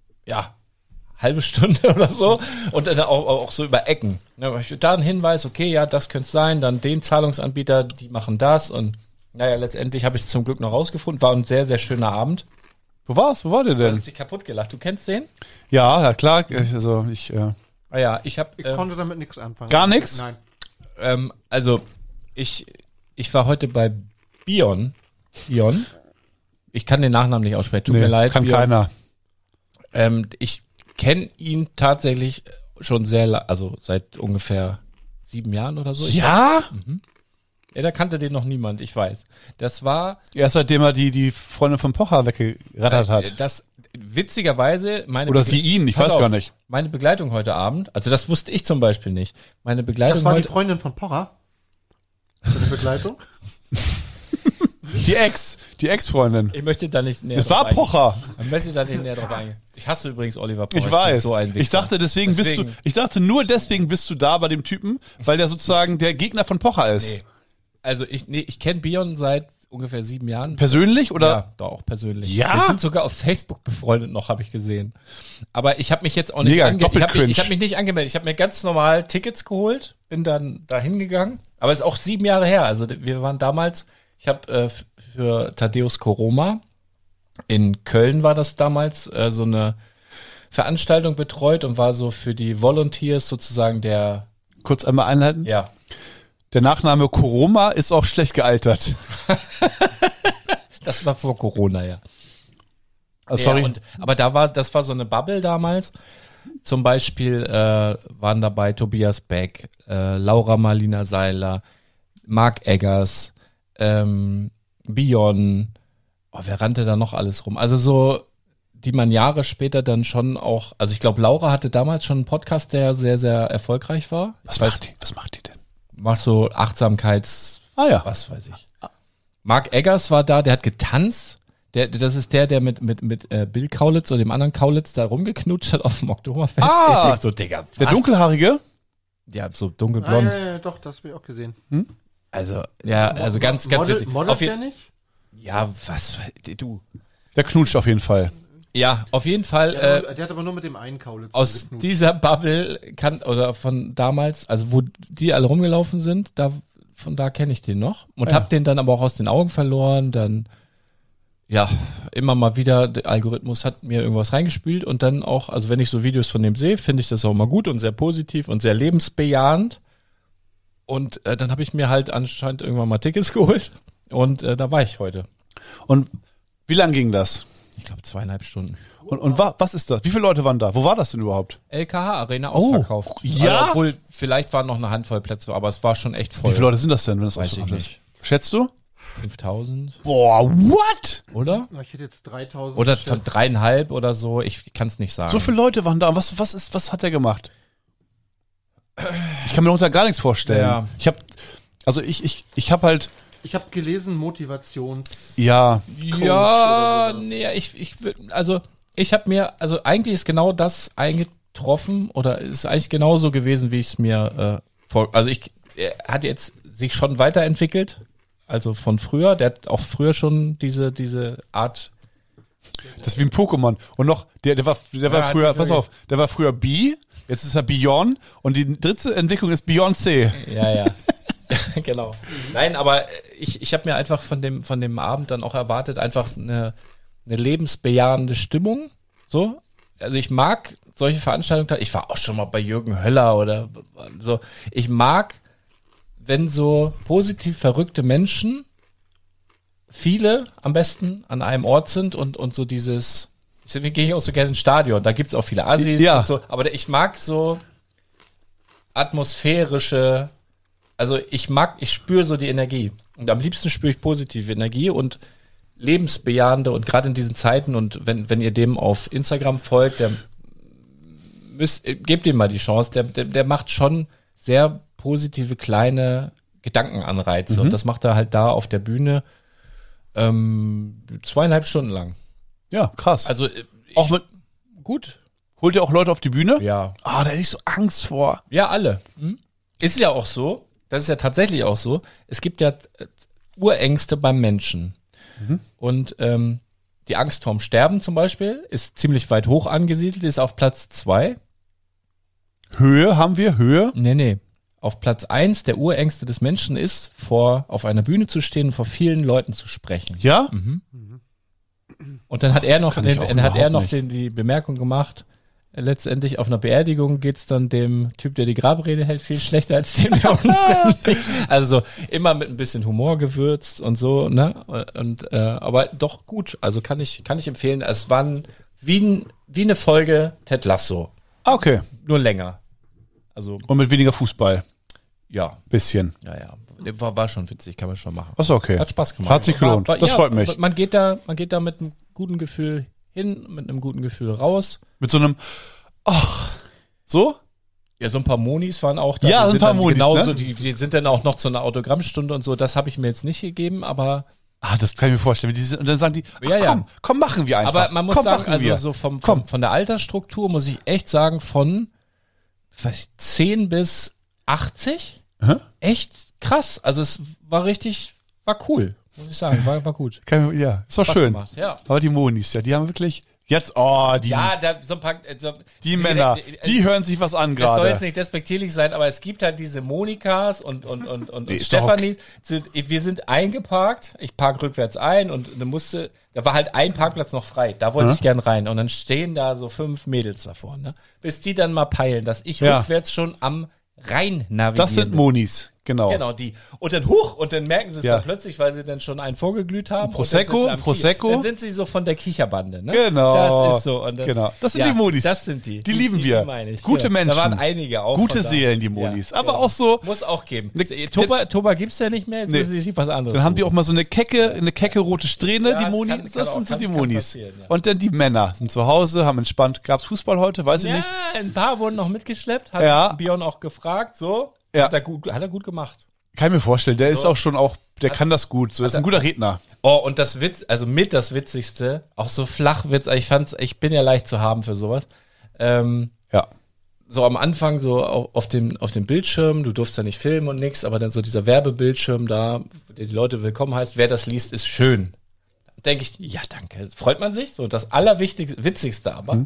C: halbe Stunde oder so und dann auch so über Ecken. Ja, da ein Hinweis, okay, ja, das könnte es sein, dann den Zahlungsanbieter, die machen das und naja, letztendlich habe ich es zum Glück noch rausgefunden. War ein sehr, sehr schöner Abend.
B: Wo war's? Wo war der denn?
C: Du hast dich kaputt gelacht. Du kennst den?
B: Ja, klar. Ich
A: konnte damit nichts anfangen.
B: Gar nichts?
A: Nein.
C: Also, ich war heute bei Bion. Ich kann den Nachnamen nicht aussprechen. Tut mir leid.
B: Kann
C: Bion.
B: keiner.
C: Ich kenne ihn tatsächlich schon also seit ungefähr 7 Jahren oder so.
B: Ja?
C: Ja, da kannte den noch niemand, ich weiß. Das war...
B: Erst seitdem er die Freundin von Pocher weggerattert hat.
C: Das, witzigerweise...
B: Oder sie ihn, ich weiß gar nicht.
C: Meine Begleitung heute Abend, also das wusste ich zum Beispiel nicht. Meine Begleitung
A: das war die Freundin von Pocher? Für die Begleitung?
B: Die Ex-Freundin.
C: Ich möchte da nicht näher
B: Es war Pocher.
C: Ich möchte da nicht näher drauf eingehen. Ich hasse übrigens Oliver Pocher.
B: Ich weiß.
C: So ein
B: ich dachte nur deswegen bist du da bei dem Typen, weil der sozusagen der Gegner von Pocher ist.
C: Nee. Also ich kenne Bion seit ungefähr 7 Jahren.
B: Persönlich oder?
C: Ja, doch auch persönlich.
B: Ja?
C: Wir sind sogar auf Facebook befreundet noch, habe ich gesehen. Aber ich habe mich jetzt auch nicht
B: doppelcringe.
C: Ich habe mich nicht angemeldet. Ich habe mir ganz normal Tickets geholt, bin dann da hingegangen. Aber es ist auch 7 Jahre her. Also wir waren damals, ich habe für Tadeusz Koroma in Köln war das damals so eine Veranstaltung betreut und war so für die Volunteers sozusagen der...
B: Kurz einmal einleiten?
C: Ja.
B: Der Nachname Koroma ist auch schlecht gealtert.
C: Das war vor Corona, ja.
B: Sorry.
C: Ja, aber das war so eine Bubble damals. Zum Beispiel waren dabei Tobias Beck, Laura Marlina Seiler, Mark Eggers, Bion, wer rannte da noch alles rum? Also so, die man Jahre später dann schon auch, also ich glaube, Laura hatte damals schon einen Podcast, der sehr, sehr erfolgreich war.
B: Was macht die denn?
C: Macht so Achtsamkeits, was weiß ich. Mark Eggers war da, der hat getanzt, Das ist der mit Bill Kaulitz oder dem anderen Kaulitz da rumgeknutscht hat auf dem Oktoberfest.
B: Ah,
C: ich denk so, Digga, was?
B: Der Dunkelhaarige?
C: Ja, so dunkelblond.
A: Ja, doch, das habe ich auch gesehen.
C: Also, ja, also ganz witzig.
A: Modelt der nicht?
C: Ja, was, du.
B: Der knutscht auf jeden Fall.
C: Ja, auf jeden Fall.
A: Der hat aber nur mit dem einen Kaulitz
C: Aus
A: geknutscht.
C: dieser Bubble oder von damals, also wo die alle rumgelaufen sind, von da kenne ich den noch und hab den dann aber auch aus den Augen verloren. Dann ja, immer mal wieder, der Algorithmus hat mir irgendwas reingespült und dann auch, also wenn ich so Videos von dem sehe, finde ich das auch immer gut und sehr positiv und sehr lebensbejahend. Und dann habe ich mir halt anscheinend irgendwann mal Tickets geholt und da war ich heute.
B: Und wie lang ging das?
C: Ich glaube 2,5 Stunden.
B: Und was ist das? Wie viele Leute waren da? Wo war das denn überhaupt?
C: LKH Arena ausverkauft.
B: ja?
C: Also, obwohl, vielleicht waren noch eine Handvoll Plätze, aber es war schon echt voll.
B: Wie viele Leute sind das denn, wenn das
C: Weiß ich
B: ausverkauft ist?
C: nicht.
B: Schätzt du?
C: 5.000,
B: Boah, what?
C: oder?
A: Ich hätte jetzt 3.000.
C: Oder
A: geschätzt.
C: von 3,5 oder so, ich kann es nicht sagen.
B: So viele Leute waren da. Was hat der gemacht? Ich kann mir darunter gar nichts vorstellen.
C: Ja.
B: Ich habe halt,
A: Ich habe gelesen, Motivations...
B: ja,
C: Ja,
A: oder sowas.
C: nee, ich habe mir, also eigentlich ist genau das eingetroffen oder ist eigentlich genauso gewesen, wie ich es mir also er hat jetzt sich schon weiterentwickelt, also von früher, der hat auch früher schon diese Art.
B: das ist wie ein Pokémon. Und noch, der war
C: Ja,
B: früher,
C: hat sich
B: pass auf, der war früher B, jetzt ist er Beyond und die dritte Entwicklung ist Beyoncé.
C: Ja. Genau. Nein, aber ich habe mir einfach von dem Abend dann auch erwartet, einfach eine lebensbejahende Stimmung. So. Also ich mag solche Veranstaltungen. Ich war auch schon mal bei Jürgen Höller oder so. Ich mag, wenn so positiv verrückte Menschen, viele am besten an einem Ort sind und so dieses, deswegen gehe ich auch so gerne ins Stadion. Da gibt's auch viele Assis
B: Ja.
C: und so. Aber ich mag so atmosphärische, also ich spüre so die Energie. Und am liebsten spüre ich positive Energie und lebensbejahende und gerade in diesen Zeiten und wenn ihr dem auf Instagram folgt, gebt ihm mal die Chance, der macht schon sehr positive kleine Gedankenanreize und das macht er halt da auf der Bühne 2,5 Stunden lang.
B: Ja, krass.
C: Also
B: auch mit,
C: gut.
B: holt ihr auch Leute auf die Bühne?
C: Ja.
B: Ah, da hätte ich so Angst vor.
C: Ja, alle. Ist ja auch so. Das ist ja tatsächlich auch so. Es gibt ja Urängste beim Menschen. Und die Angst vorm Sterben zum Beispiel ist ziemlich weit hoch angesiedelt, ist auf Platz 2.
B: Höhe haben wir? Höhe?
C: Nee. Auf Platz 1 der Urängste des Menschen ist, auf einer Bühne zu stehen und vor vielen Leuten zu sprechen.
B: Ja?
C: Und dann hat er noch,
B: Kann ich auch überhaupt nicht.
C: die Bemerkung gemacht, letztendlich auf einer Beerdigung geht's dann dem Typ, der die Grabrede hält, viel schlechter als dem, der unten liegt. Also so, immer mit ein bisschen Humor gewürzt und so, ne? Und aber doch gut. Also kann ich empfehlen. Es waren wie eine Folge Ted Lasso,
B: Ah, okay.
C: nur länger. Also
B: Und mit weniger Fußball.
C: ja,
B: Bisschen.
C: ja. War schon witzig, kann man schon machen.
B: Achso, okay.
C: Hat Spaß gemacht.
B: Hat sich gelohnt. Das freut mich.
C: Man geht da mit einem guten Gefühl hin, mit einem guten Gefühl raus.
B: Mit so einem, ach, so?
C: Ja, so ein paar Monis waren auch da.
B: Ja,
C: Die
B: so ein
C: sind
B: paar
C: dann
B: Monis,
C: genauso,
B: ne?
C: die sind dann auch noch zu einer Autogrammstunde und so. Das habe ich mir jetzt nicht gegeben, aber
B: Ah, das kann ich mir vorstellen. Und dann sagen die, ach,
C: Ja.
B: komm, machen wir einfach.
C: aber man muss
B: komm,
C: sagen,
B: machen
C: also
B: wir.
C: so
B: Komm.
C: von der Altersstruktur muss ich echt sagen, von 10 bis 80, echt krass. Also es war cool, muss ich sagen, war gut.
B: Ja, ist doch
C: Spaß
B: schön.
C: gemacht, ja.
B: Aber die Monis, ja, die haben wirklich, jetzt,
C: Ja, so ein paar,
B: die Männer, die hören sich was an
C: das soll
B: gerade.
C: jetzt nicht despektierlich sein, aber es gibt halt diese Monikas und
B: ist doch
C: Stefanie. Wir sind eingeparkt. Ich park rückwärts ein und da war halt ein Parkplatz noch frei. Da wollte ich gern rein. Und dann stehen da so 5 Mädels davor, ne? Bis die dann mal peilen, dass ich
B: Ja.
C: rückwärts schon am Rein navigieren
B: Das sind
C: bin.
B: Monis, genau.
C: Genau, die. Und dann und dann merken sie es
B: Ja.
C: dann plötzlich, weil sie dann schon einen vorgeglüht haben.
B: Prosecco,
C: und dann sind sie am
B: Prosecco.
C: Dann sind sie so von der Kicherbande, ne?
B: Genau.
C: Das ist so. Und dann,
B: Genau. Das sind die Monis.
C: Das sind die.
B: Die lieben wir.
C: meine ich.
B: Gute Menschen.
C: Da waren einige auch.
B: Gute
C: von da.
B: Seelen, die Monis. Aber
C: genau.
B: auch so,
C: Muss auch geben.
B: Ne-
C: Toba gibt's ja nicht mehr, jetzt
B: Nee.
C: müssen sie sich was anderes
B: dann haben die
C: suchen.
B: auch mal so eine kecke rote Strähne,
C: Ja,
B: die
C: das
B: Monis,
C: kann
B: das
C: auch-
B: sind so die
C: kann
B: Monis.
C: passieren, ja.
B: Und dann die Männer sind zu Hause, haben entspannt, gab's Fußball heute, weiß ich
C: Ja,
B: nicht.
C: ein paar wurden noch mitgeschleppt, hat
B: Ja.
C: Björn auch gefragt, so.
B: Ja.
C: Hat er gut gemacht.
B: Kann ich mir vorstellen, der ist auch schon der kann das gut. So, ist ein guter Redner.
C: Oh, und das also mit das Witzigste, auch so Flachwitz, ich bin ja leicht zu haben für sowas.
B: Ja.
C: So am Anfang so auf dem Bildschirm, du durfst ja nicht filmen und nix, aber dann so dieser Werbebildschirm da, der die Leute willkommen heißt, wer das liest, ist schön. Denke ich, ja danke, freut man sich. So das Witzigste aber.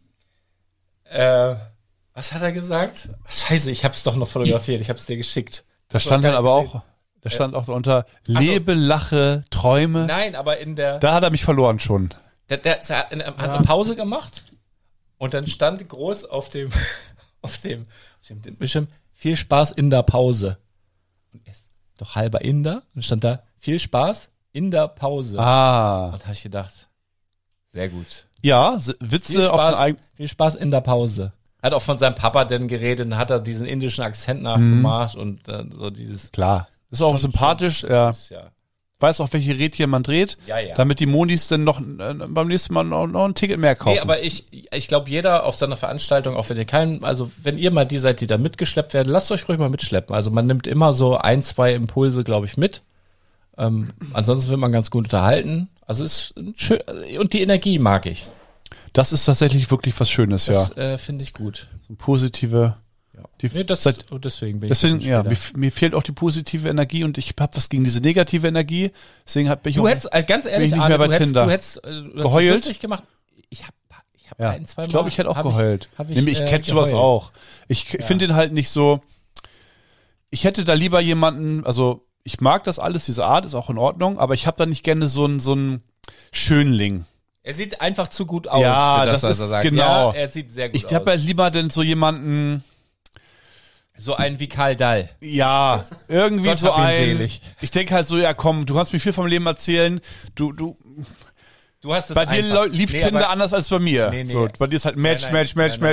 C: Was hat er gesagt? Scheiße, ich hab's doch noch fotografiert, ich hab's dir geschickt.
B: Da stand dann aber auch, darunter, lebe, lache, träume.
C: Nein, aber
B: da hat er mich verloren schon.
C: Der hat eine Pause gemacht und dann stand groß auf dem Bildschirm, viel Spaß in der Pause. Und er ist doch halber Inder. Und stand da, viel Spaß in der Pause. Und da habe ich gedacht, sehr gut.
B: Ja, Witze auf den eigenen...
C: Viel Spaß in der Pause. Hat auch von seinem Papa denn geredet und hat er diesen indischen Akzent nachgemacht und so dieses...
B: Klar. Ist auch sympathisch, ja. Weiß auch, welche Rädchen man dreht, damit die Monis dann noch beim nächsten Mal noch ein Ticket mehr kaufen.
C: Nee, aber ich glaube, jeder auf seiner Veranstaltung, auch wenn wenn ihr mal die seid, die da mitgeschleppt werden, lasst euch ruhig mal mitschleppen. Also man nimmt immer so 1, 2 Impulse, glaube ich, mit. Ansonsten wird man ganz gut unterhalten. Also ist schön, und die Energie mag ich.
B: Das ist tatsächlich wirklich was Schönes,
C: das finde ich gut.
B: So ein positive...
C: deswegen bin ich
B: mir fehlt auch die positive Energie und ich habe was gegen diese negative Energie. Deswegen bin ich
C: ganz ehrlich,
B: nicht mehr bei Tinder.
C: Du hättest
B: geheult.
C: Lustig gemacht. Ich habe ein, zwei Mal.
B: Ich glaube, ich hätte auch geheult. Ich catch sowas auch. Ich finde den halt nicht so. Ich hätte da lieber jemanden. Also ich mag das alles. Diese Art ist auch in Ordnung, aber ich habe da nicht gerne so einen Schönling.
C: Er sieht einfach zu gut aus.
B: Ja, das ist genau.
C: Ja, er sieht sehr gut aus.
B: Ich habe halt lieber denn so jemanden.
C: So einen wie Karl Dall.
B: Ja, irgendwie
C: Gott
B: so ein.
C: Selig.
B: Ich denke halt so, ja komm, du kannst mir viel vom Leben erzählen. Du
C: hast es
B: bei dir lief Tinder anders als bei mir.
C: Nee.
B: So, bei dir ist halt Match.
A: Ja,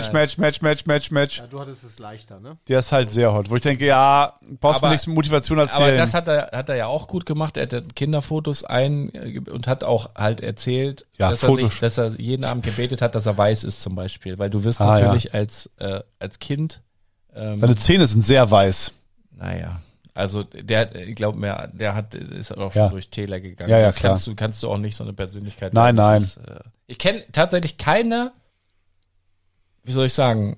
A: du hattest es leichter, ne?
B: Der ist halt sehr hot. Wo ich denke, ja, brauchst du nichts mit Motivation erzählen.
C: Aber das hat er ja auch gut gemacht. Er hat Kinderfotos und hat auch halt erzählt, dass er jeden Abend gebetet hat, dass er weiß ist zum Beispiel. Weil du wirst natürlich als Kind
B: seine Zähne sind sehr weiß.
C: Naja, also ich glaube mir, ist auch schon durch Täler gegangen.
B: Ja, klar.
C: Kannst du auch nicht so eine Persönlichkeit
B: nein.
C: Ich kenne tatsächlich keine, wie soll ich sagen,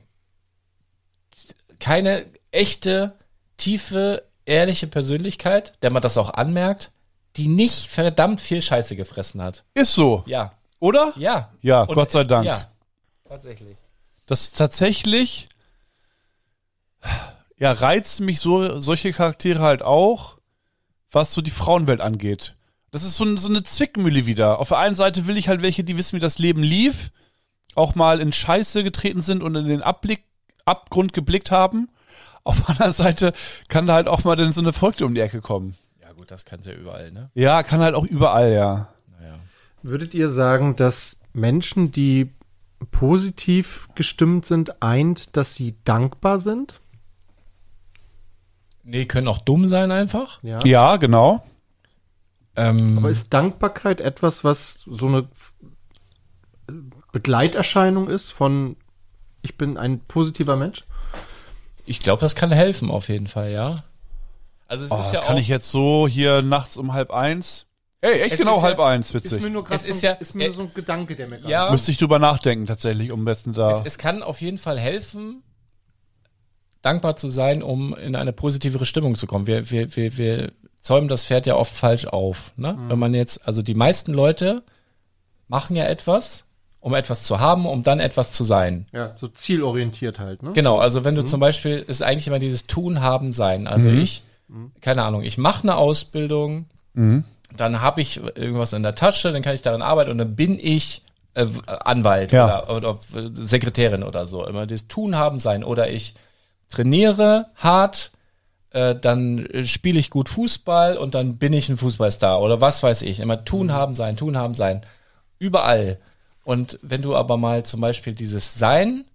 C: keine echte, tiefe, ehrliche Persönlichkeit, der man das auch anmerkt, die nicht verdammt viel Scheiße gefressen hat.
B: Ist so.
C: Ja.
B: Oder?
C: Ja.
B: Ja, und Gott sei Dank.
C: Ja, tatsächlich.
B: Das ist tatsächlich... Ja, reizt mich solche Charaktere halt auch, was so die Frauenwelt angeht. Das ist so eine Zwickmühle wieder. Auf der einen Seite will ich halt welche, die wissen, wie das Leben lief, auch mal in Scheiße getreten sind und in den Abgrund geblickt haben. Auf der anderen Seite kann da halt auch mal dann so eine Verrückte um die Ecke kommen.
C: Ja gut, das kann's ja überall, ne?
B: Ja, kann halt auch überall, ja.
C: Naja.
A: Würdet ihr sagen, dass Menschen, die positiv gestimmt sind, eint, dass sie dankbar sind?
C: Nee, können auch dumm sein einfach.
B: Ja, genau.
A: Aber ist Dankbarkeit etwas, was so eine Begleiterscheinung ist von ich bin ein positiver Mensch?
C: Ich glaube, das kann helfen auf jeden Fall, ja. Also es ist ja
B: das kann ich jetzt so hier nachts um 12:30. Ey, echt genau 12:30, witzig.
A: Ist mir nur gerade so ein Gedanke, der mir gerade...
B: Müsste ich drüber nachdenken tatsächlich, um besten da...
C: Es kann auf jeden Fall helfen, dankbar zu sein, um in eine positivere Stimmung zu kommen. Wir zäumen das Pferd ja oft falsch auf. Ne? Wenn man jetzt, also die meisten Leute machen ja etwas, um etwas zu haben, um dann etwas zu sein.
A: Ja, so zielorientiert halt. Ne?
C: Genau, also wenn du zum Beispiel, ist eigentlich immer dieses Tun, Haben, Sein. Also keine Ahnung, ich mache eine Ausbildung, dann habe ich irgendwas in der Tasche, dann kann ich daran arbeiten und dann bin ich Anwalt oder Sekretärin oder so. Immer das Tun, Haben, Sein. Oder ich trainiere hart, dann spiele ich gut Fußball und dann bin ich ein Fußballstar oder was weiß ich. Immer tun, haben, sein. Überall. Und wenn du aber mal zum Beispiel dieses Sein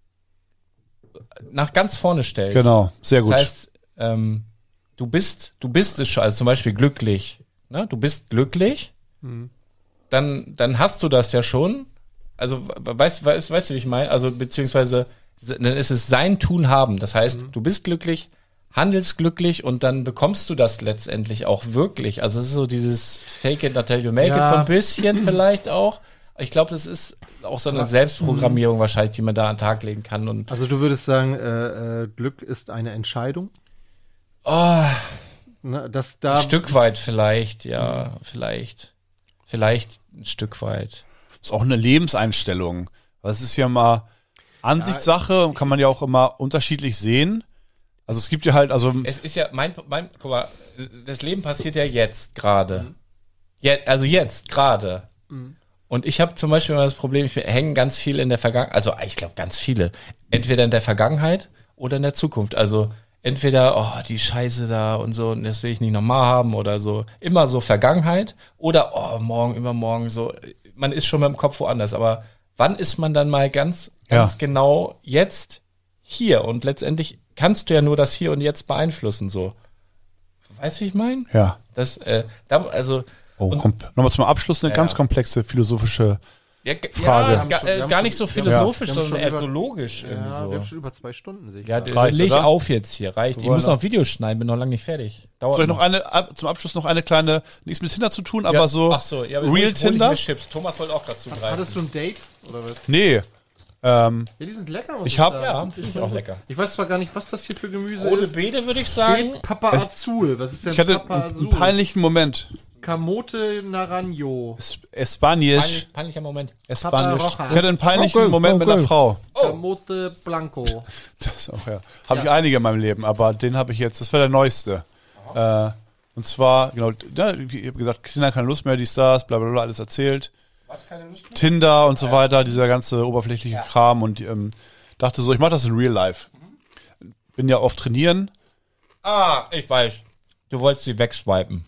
C: nach ganz vorne stellst.
B: Genau, sehr gut.
C: Das heißt, du bist es schon, also zum Beispiel glücklich. Ne? Du bist glücklich, dann hast du das ja schon. Also weißt du, wie ich meine? Also beziehungsweise dann ist es sein Tun haben. Das heißt, du bist glücklich, handelsglücklich und dann bekommst du das letztendlich auch wirklich. Also es ist so dieses Fake it until you make it so ein bisschen vielleicht auch. Ich glaube, das ist auch so eine Selbstprogrammierung wahrscheinlich, die man da an den Tag legen kann. Und
A: also du würdest sagen, Glück ist eine Entscheidung?
C: Ein Stück weit vielleicht, ja, vielleicht ein Stück weit.
B: Das ist auch eine Lebenseinstellung. Das ist ja mal Ansichtssache, kann man ja auch immer unterschiedlich sehen. Also es gibt ja halt, also
C: es ist ja guck mal, das Leben passiert ja jetzt gerade. Jetzt gerade. Und ich habe zum Beispiel immer das Problem, ich hänge ganz viel in der Vergangenheit, also ich glaube ganz viele, entweder in der Vergangenheit oder in der Zukunft. Also entweder, die Scheiße da und so, und das will ich nicht nochmal haben oder so. Immer so Vergangenheit oder, morgen, übermorgen, so. Man ist schon mit dem Kopf woanders, aber wann ist man dann mal ganz genau jetzt hier? Und letztendlich kannst du ja nur das Hier und Jetzt beeinflussen, so. Weißt du, wie ich meine?
B: Ja.
C: Das,
B: nochmal zum Abschluss eine ganz komplexe philosophische Frage.
C: Gar nicht so philosophisch, sondern eher so logisch.
A: Ja,
C: so.
A: wir haben schon über 2 Stunden sicher.
C: Ja, leg ich auf jetzt hier, reicht. Ich muss noch Videos schneiden, bin noch lange nicht fertig.
B: Soll ich noch zum Abschluss noch eine kleine, nichts mit Tinder zu tun, aber so Real Tinder?
C: Thomas wollte auch gerade zugreifen.
A: Hattest du ein Date oder was?
B: Nee.
A: Die sind lecker.
C: Finde ich auch lecker.
A: Ich weiß zwar gar nicht, was das hier für Gemüse
C: Rote
A: ist.
C: Beete würde ich sagen.
A: Papa Azul. Was ist denn
B: Ich hatte
A: Papa Azul?
B: einen peinlichen Moment.
A: Camote Naranjo.
B: Spanisch.
C: Peinlicher Moment.
B: Spanisch. Ich hatte einen peinlichen Moment mit einer Frau.
A: Camote Blanco.
B: Das auch, ja. Habe ich einige in meinem Leben, aber den habe ich jetzt, das war der neueste. Und zwar, genau, ich habe gesagt, Kinder keine Lust mehr, die Stars, bla bla bla, alles erzählt.
C: Was, keine Lust mehr?
B: Tinder und so weiter, dieser ganze oberflächliche Kram und dachte so, ich mache das in Real Life. Bin ja oft trainieren.
C: Ich weiß. Du wolltest sie wegswipen.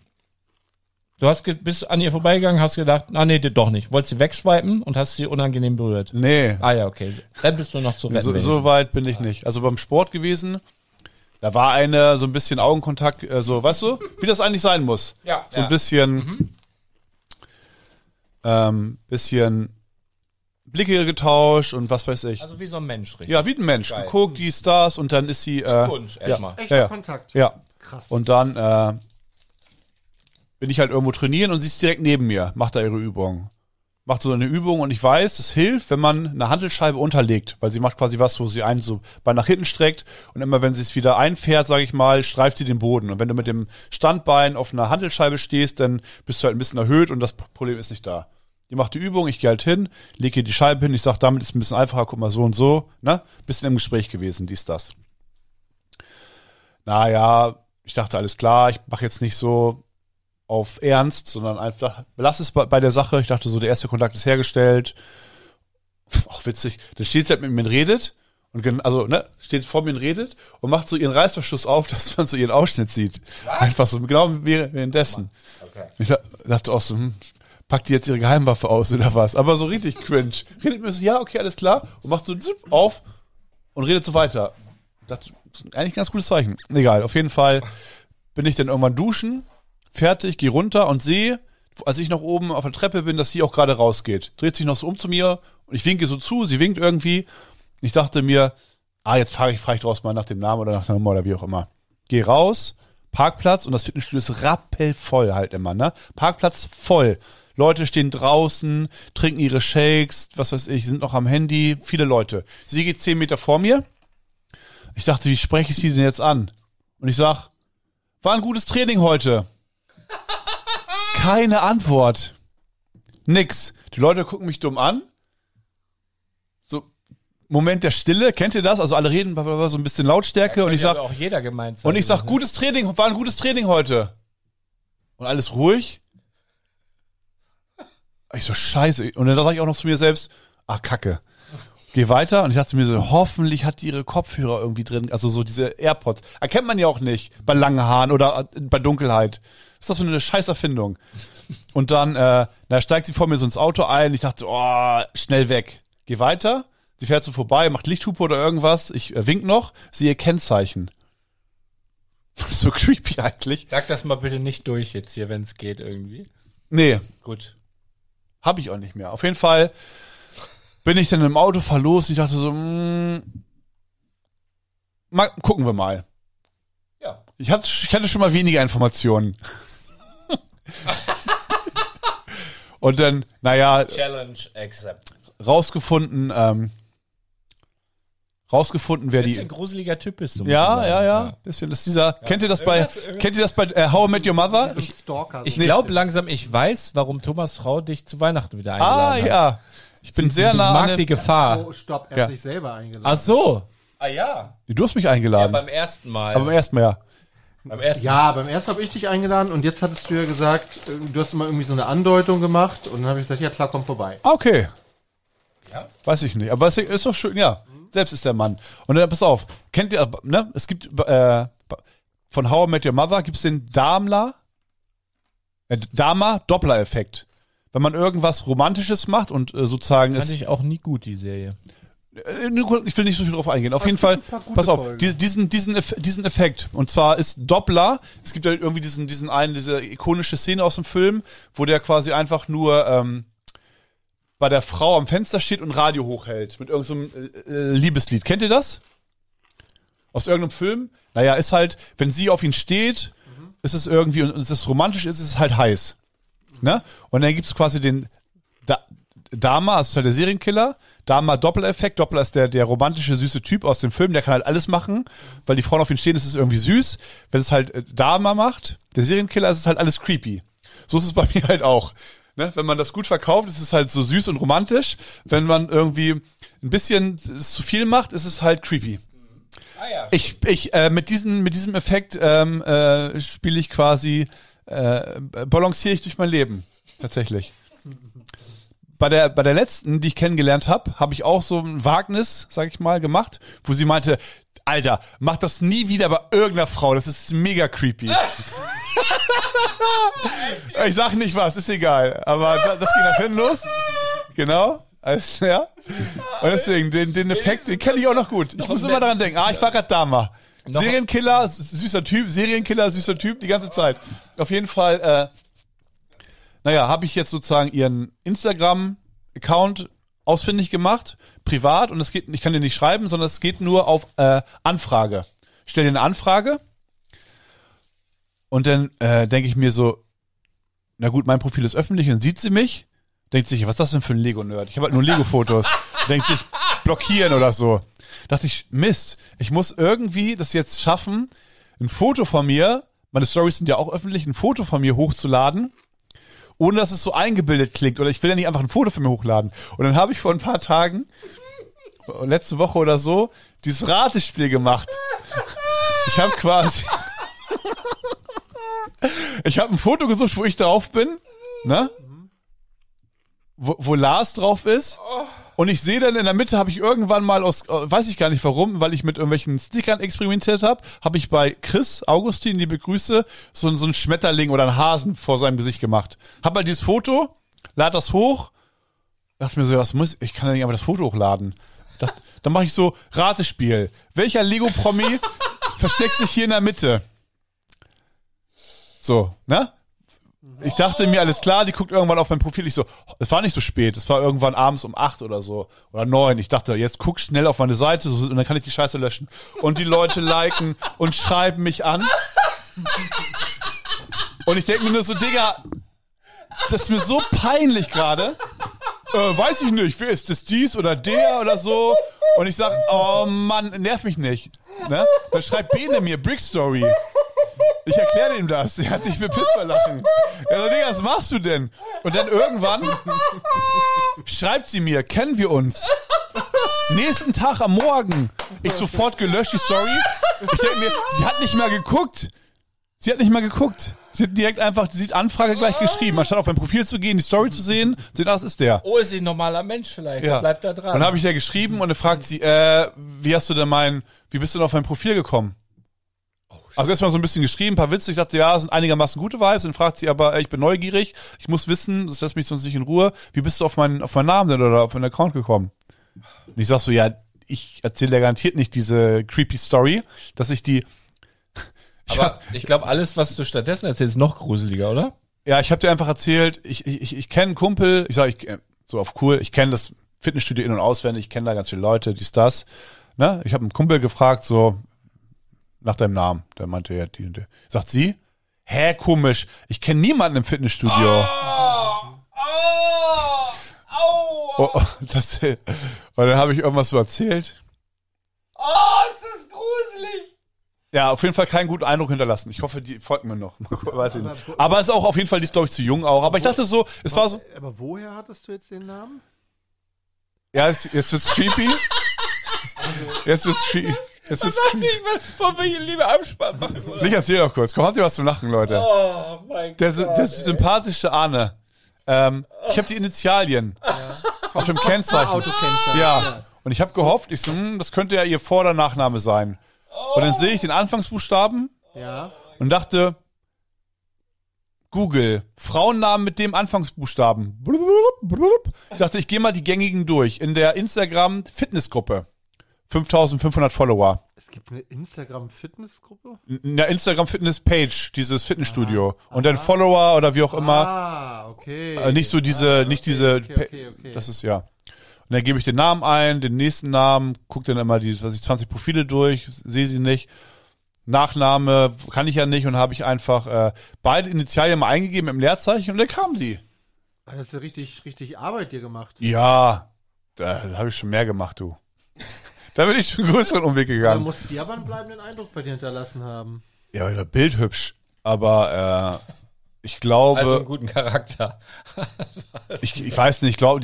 C: Du bist an ihr vorbeigegangen, hast gedacht, nee, doch nicht. Wolltest sie wegswipen und hast sie unangenehm berührt.
B: Nee.
C: Ja, okay. Dann bist du noch zu retten.
B: So weit bin ich nicht. Also beim Sport gewesen, da war eine so ein bisschen Augenkontakt, so, weißt du, wie das eigentlich sein muss.
C: Ja.
B: So ein bisschen, bisschen Blicke getauscht und was weiß ich.
C: Also wie so ein Mensch, richtig?
B: Ja, wie ein Mensch.
C: Geil.
B: Geguckt, die Stars und dann ist sie,
C: Wunsch, erstmal.
A: Echter Kontakt.
B: Ja.
A: Krass.
B: Und dann, bin ich halt irgendwo trainieren und sie ist direkt neben mir, macht da ihre Übung. Macht so eine Übung und ich weiß, es hilft, wenn man eine Hantelscheibe unterlegt, weil sie macht quasi was, wo sie einen so Bein nach hinten streckt und immer wenn sie es wieder einfährt, sage ich mal, streift sie den Boden. Und wenn du mit dem Standbein auf einer Hantelscheibe stehst, dann bist du halt ein bisschen erhöht und das Problem ist nicht da. Die macht die Übung, ich gehe halt hin, lege ihr die Scheibe hin, ich sag, damit ist es ein bisschen einfacher, guck mal so und so, ne? Bisschen im Gespräch gewesen, dies, das. Naja, ich dachte, alles klar, ich mache jetzt nicht so auf Ernst, sondern einfach, belass es bei der Sache. Ich dachte so, der erste Kontakt ist hergestellt. Auch witzig. Dann steht sie halt mit mir und redet. Und also, steht vor mir und redet und macht so ihren Reißverschluss auf, dass man so ihren Ausschnitt sieht. Was? Einfach so, genau währenddessen. Okay. Ich dachte auch so, packt die jetzt ihre Geheimwaffe aus oder was? Aber so richtig cringe. Redet mir so, ja, okay, alles klar. Und macht so auf und redet so weiter. Das ist eigentlich ein ganz gutes Zeichen. Egal, auf jeden Fall bin ich dann irgendwann duschen. Fertig, gehe runter und sehe, als ich noch oben auf der Treppe bin, dass sie auch gerade rausgeht. Dreht sich noch so um zu mir und ich winke so zu, sie winkt irgendwie. Ich dachte mir, jetzt frage ich draus mal nach dem Namen oder nach der Nummer oder wie auch immer. Geh raus, Parkplatz und das Fitnessstudio ist rappelvoll halt immer, ne? Parkplatz voll. Leute stehen draußen, trinken ihre Shakes, was weiß ich, sind noch am Handy, viele Leute. Sie geht 10 Meter vor mir. Ich dachte, wie spreche ich sie denn jetzt an? Und ich sag, war ein gutes Training heute. Keine Antwort. Nix. Die Leute gucken mich dumm an. So, Moment der Stille. Kennt ihr das? Also alle reden so ein bisschen Lautstärke. Und ich sag,
C: auch jeder gemeint sein,
B: gutes Training, war ein gutes Training heute. Und alles ruhig. Ich so, scheiße. Und dann sag ich auch noch zu mir selbst, Kacke. Geh weiter. Und ich dachte mir so, hoffentlich hat die ihre Kopfhörer irgendwie drin. Also so diese AirPods. Erkennt man ja auch nicht bei langen Haaren oder bei Dunkelheit. Was ist das für eine scheiß Erfindung? Und dann steigt sie vor mir so ins Auto ein. Ich dachte, schnell weg. Geh weiter. Sie fährt so vorbei, macht Lichthupe oder irgendwas. Ich wink noch, sehe Kennzeichen. So creepy eigentlich.
C: Sag das mal bitte nicht durch jetzt hier, wenn es geht irgendwie.
B: Nee.
C: Gut.
B: Hab ich auch nicht mehr. Auf jeden Fall bin ich dann im Auto, fahr los. Und ich dachte so, gucken wir mal. Ich hatte schon mal weniger Informationen. Und dann,
C: Challenge accept.
B: rausgefunden, wer die...
C: Bisschen gruseliger Typ bist du.
B: Ja. Bisschen. Das ist dieser, kennt ihr das bei How I Met Your Mother?
C: Ich glaube langsam, ich weiß, warum Thomas Frau dich zu Weihnachten wieder eingeladen hat.
B: Ja. Ich bin sehr nah
C: mag die Gefahr.
A: Oh, stopp, er hat sich selber eingeladen.
C: Ach so. Ah ja.
B: Du hast mich eingeladen.
C: Ja, beim ersten Mal.
B: Aber beim ersten Mal, ja.
A: Beim ersten habe ich dich eingeladen und jetzt hattest du ja gesagt, du hast immer irgendwie so eine Andeutung gemacht und dann habe ich gesagt, ja klar, komm vorbei.
B: Okay.
C: Ja?
B: Weiß ich nicht, aber es ist doch schön, ja. Selbst ist der Mann. Und dann, pass auf, kennt ihr, ne, es gibt, von How I Met Your Mother gibt's den Dahmer-Doppler-Effekt. Wenn man irgendwas Romantisches macht und sozusagen
C: Fand ich auch nie gut, die Serie.
B: Ich will nicht so viel drauf eingehen. Auf jeden Fall, pass auf, diesen Effekt. Und zwar ist Doppler, es gibt halt irgendwie diese ikonische Szene aus dem Film, wo der quasi einfach nur bei der Frau am Fenster steht und Radio hochhält mit irgendeinem Liebeslied. Kennt ihr das? Aus irgendeinem Film? Naja, ist halt, wenn sie auf ihn steht, ist es irgendwie, und es ist romantisch, ist es halt heiß. Ne? Und dann gibt es quasi den Dahmer, also ist halt der Serienkiller, Dahmer-Doppler-Effekt. Doppler ist der romantische, süße Typ aus dem Film, der kann halt alles machen, weil die Frauen auf ihn stehen, ist es irgendwie süß. Wenn es halt Dahmer macht, der Serienkiller, ist es halt alles creepy. So ist es bei mir halt auch. Ne? Wenn man das gut verkauft, ist es halt so süß und romantisch. Wenn man irgendwie ein bisschen zu viel macht, ist es halt creepy. Mit diesem Effekt spiele ich quasi, balanciere ich durch mein Leben. Tatsächlich. Bei der letzten, die ich kennengelernt habe ich auch so ein Wagnis, sag ich mal, gemacht, wo sie meinte, Alter, mach das nie wieder bei irgendeiner Frau, das ist mega creepy. Ich sag nicht was, ist egal, aber das ging nach hinten los. Genau. Also, ja. Und deswegen, den Effekt, den kenne ich auch noch gut. Ich muss immer daran denken, ich war gerade Dahmer. Serienkiller, süßer Typ, die ganze Zeit. Auf jeden Fall, habe ich jetzt sozusagen ihren Instagram-Account ausfindig gemacht, privat, und ich kann dir nicht schreiben, sondern es geht nur auf Anfrage. Ich stelle dir eine Anfrage und dann denke ich mir so, na gut, mein Profil ist öffentlich, und dann sieht sie mich, denkt sich, was ist das denn für ein Lego-Nerd? Ich habe halt nur Lego-Fotos. Denkt sich, blockieren oder so. Dachte ich, Mist, ich muss irgendwie das jetzt schaffen, ein Foto von mir, meine Stories sind ja auch öffentlich, ein Foto von mir hochzuladen, ohne dass es so eingebildet klingt. Oder ich will ja nicht einfach ein Foto von mir hochladen. Und dann habe ich vor ein paar Tagen, letzte Woche oder so, dieses Ratespiel gemacht. Ich habe quasi... ich habe ein Foto gesucht, wo ich drauf bin, ne? Wo Lars drauf ist. Und ich sehe dann in der Mitte, habe ich irgendwann mal weiß ich gar nicht warum, weil ich mit irgendwelchen Stickern experimentiert habe ich bei Chris Augustin, liebe Grüße, so einen Schmetterling oder einen Hasen vor seinem Gesicht gemacht. Hab halt dieses Foto, lad das hoch, dachte mir so, ich kann ja nicht einfach das Foto hochladen. Dann mache ich so Ratespiel. Welcher Lego-Promi versteckt sich hier in der Mitte? So, ne? Ich dachte mir, alles klar, die guckt irgendwann auf mein Profil. Ich so, es war nicht so spät, es war irgendwann abends um 8 oder so, oder 9. Ich dachte, jetzt guck schnell auf meine Seite und dann kann ich die Scheiße löschen. Und die Leute liken und schreiben mich an. Und ich denke mir nur so, Digga, das ist mir so peinlich gerade. Weiß ich nicht, wer ist das, dies oder der oder so? Und ich sag, oh Mann, nerv mich nicht. Ne? Dann schreibt Bene mir, Brick Story. Ich erkläre ihm das. Er hat sich bepisst vor Lachen. Er so, Digga, was machst du denn? Und dann irgendwann schreibt sie mir, kennen wir uns? Nächsten Tag am Morgen. Ich sofort gelöscht die Story. Ich denke mir, sie hat nicht mal geguckt. Sie hat direkt einfach, die Anfrage gleich geschrieben. Anstatt auf mein Profil zu gehen, die Story zu sehen, das ist der.
C: Oh, ist sie ein normaler Mensch vielleicht. Ja. Bleibt da dran.
B: Dann habe ich der geschrieben und dann fragt sie, wie bist du denn auf mein Profil gekommen? Also erstmal so ein bisschen geschrieben, ein paar Witze. Ich dachte, ja, sind einigermaßen gute Vibes. Dann fragt sie aber, ich bin neugierig. Ich muss wissen, das lässt mich sonst nicht in Ruhe. Wie bist du auf meinen Namen denn oder auf meinen Account gekommen? Und ich sag so, ja, ich erzähle dir garantiert nicht diese creepy Story, dass ich die...
C: Aber ich glaube, alles, was du stattdessen erzählst, ist noch gruseliger, oder?
B: Ja, ich habe dir einfach erzählt, ich kenne einen Kumpel, so auf cool, ich kenne das Fitnessstudio in- und auswendig, ich kenne da ganz viele Leute, das. Ne? Ich habe einen Kumpel gefragt, so, nach deinem Namen. Der meinte ja die und der. Sagt sie, hä, komisch, ich kenne niemanden im Fitnessstudio. Und dann habe ich irgendwas so erzählt.
C: Ist das gruselig.
B: Ja, auf jeden Fall keinen guten Eindruck hinterlassen. Ich hoffe, die folgen mir noch. Weiß ich nicht. Aber es ist auch auf jeden Fall, die ist, glaube ich, zu jung auch. Aber ich dachte so, es war so.
A: Aber woher hattest du jetzt den Namen?
B: Ja, jetzt wird's creepy. Jetzt wird's creepy.
C: Wollen wir hier lieber Abspann machen, oder?
B: Ich erzähl doch kurz. Komm, habt ihr was zum Lachen, Leute?
C: Oh mein Gott.
B: Der sympathische Arne. Ich habe die Initialien auf dem Kennzeichen.
A: Autokennzeichen.
B: Ja. Und ich habe gehofft, das könnte ja ihr Vor- oder Nachname sein. Und dann sehe ich den Anfangsbuchstaben und dachte, Google, Frauennamen mit dem Anfangsbuchstaben. Ich dachte, ich gehe mal die gängigen durch. In der Instagram-Fitnessgruppe. 5500 Follower.
A: Es gibt eine Instagram-Fitnessgruppe?
B: In der Instagram-Fitness-Page, dieses Fitnessstudio. Und dann Follower oder wie auch immer.
A: Okay.
B: Nicht so diese,
A: Okay.
B: Das ist ja. Und dann gebe ich den Namen ein, den nächsten Namen, gucke dann immer die 20 Profile durch, sehe sie nicht. Nachname kann ich ja nicht und habe ich einfach beide Initialien mal eingegeben im Leerzeichen und dann kam sie.
A: Das ist ja richtig Arbeit dir gemacht.
B: Ja, da habe ich schon mehr gemacht, du. Da bin ich schon einen größeren Umweg
A: Da
B: gegangen.
A: muss die aber einen bleibenden Eindruck bei dir hinterlassen haben.
B: Ja, Bild hübsch, aber ich glaube...
C: Also einen guten Charakter.
B: Ich weiß nicht, ich glaube,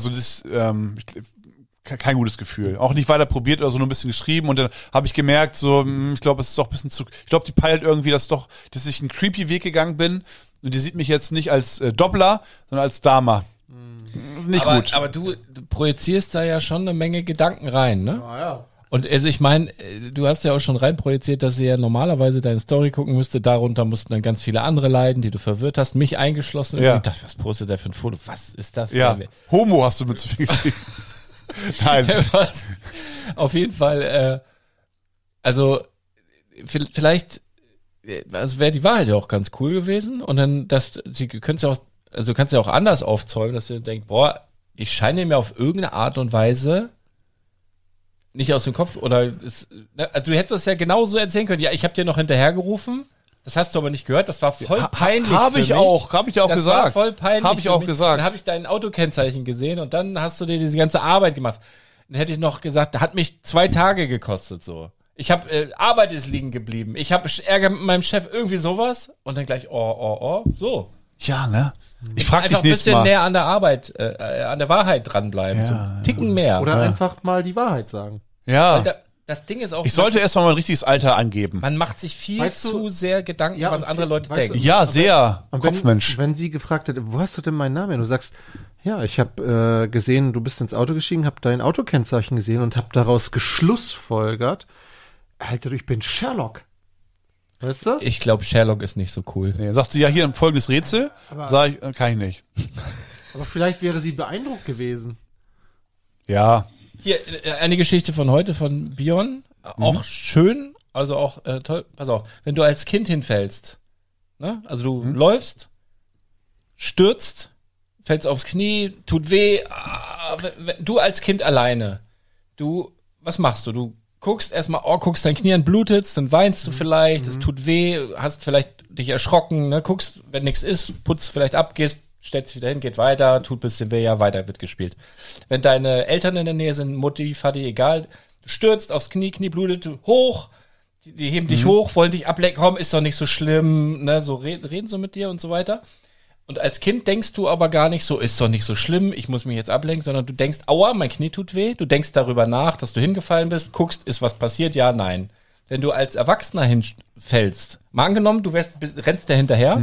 B: kein gutes Gefühl. Auch nicht weiter probiert oder so, nur ein bisschen geschrieben und dann habe ich gemerkt, so, ich glaube, es ist doch ein bisschen zu, ich glaube, die peilt irgendwie, dass ich einen creepy Weg gegangen bin und die sieht mich jetzt nicht als Doppler, sondern als Dama. Nicht gut.
C: Aber du projizierst da ja schon eine Menge Gedanken rein, ne?
A: Ja.
C: Und also ich meine, du hast ja auch schon rein projiziert, dass sie ja normalerweise deine Story gucken müsste. Darunter mussten dann ganz viele andere leiden, die du verwirrt hast, mich eingeschlossen.
B: Ja.
C: Und ich dachte, was postet der für ein Foto? Was ist das?
B: Ja, Homo hast du mit zu viel geschrieben. Nein.
C: Was? Auf jeden Fall, also vielleicht, also wäre die Wahrheit ja auch ganz cool gewesen. Und dann, kannst ja auch anders aufzäumen, dass du denkst, boah, ich scheine mir auf irgendeine Art und Weise nicht aus dem Kopf oder du hättest das ja genauso erzählen können. Ja, ich habe dir noch hinterhergerufen. Das hast du aber nicht gehört. Das war voll peinlich.
B: Habe ich auch gesagt.
C: Das war voll peinlich.
B: Habe ich auch gesagt.
C: Dann habe ich dein Autokennzeichen gesehen und dann hast du dir diese ganze Arbeit gemacht. Dann hätte ich noch gesagt, das hat mich 2 Tage gekostet so. Ich habe Arbeit ist liegen geblieben. Ich habe Ärger mit meinem Chef, irgendwie sowas und dann gleich so.
B: Ja, ne? Ich frage dich
C: einfach ein bisschen
B: Mal.
C: näher an der Arbeit, an der Wahrheit dranbleiben.
B: Ja,
C: so einen Ticken mehr.
A: Oder einfach mal die Wahrheit sagen.
B: Ja.
C: Das Ding ist auch,
B: Ich sollte erstmal mein richtiges Alter angeben.
C: man macht sich viel zu sehr Gedanken,
A: Ja,
C: was
A: und
C: andere Leute
A: weißt du,
C: denken.
B: Ja, sehr.
A: Und
B: Kopfmensch.
A: wenn sie gefragt hat, wo hast du denn meinen Namen? Und du sagst, ja, ich habe gesehen, du bist ins Auto gestiegen, habe dein Autokennzeichen gesehen und habe daraus geschlussfolgert, Alter, ich bin Sherlock. Weißt du?
C: Ich glaube, Sherlock ist nicht so cool.
B: Nee, sagt sie ja hier ein folgendes Rätsel. Sag ich, kann ich nicht.
A: Aber vielleicht wäre sie beeindruckt gewesen.
B: Ja.
C: Hier, eine Geschichte von heute von Bion. Auch schön, also auch toll. Pass auf, wenn du als Kind hinfällst, ne? Also du läufst, stürzt, fällst aufs Knie, tut weh. Du als Kind alleine, was machst du? Du guckst erstmal, guckst dein Knie an, blutet, dann weinst du vielleicht, es tut weh, hast vielleicht dich erschrocken, ne? Guckst, wenn nichts ist, putzt vielleicht ab, gehst, stellst dich wieder hin, geht weiter, tut ein bisschen weh, ja, weiter wird gespielt. Wenn deine Eltern in der Nähe sind, Mutti, Vati, egal, du stürzt aufs Knie, Knie blutet, hoch, die heben dich hoch, wollen dich ablenken, komm, ist doch nicht so schlimm, ne? So reden so mit dir und so weiter. Und als Kind denkst du aber gar nicht so, ist doch nicht so schlimm, ich muss mich jetzt ablenken, sondern du denkst, aua, mein Knie tut weh. Du denkst darüber nach, dass du hingefallen bist, guckst, ist was passiert? Ja, nein. Wenn du als Erwachsener hinfällst, mal angenommen, du rennst da hinterher,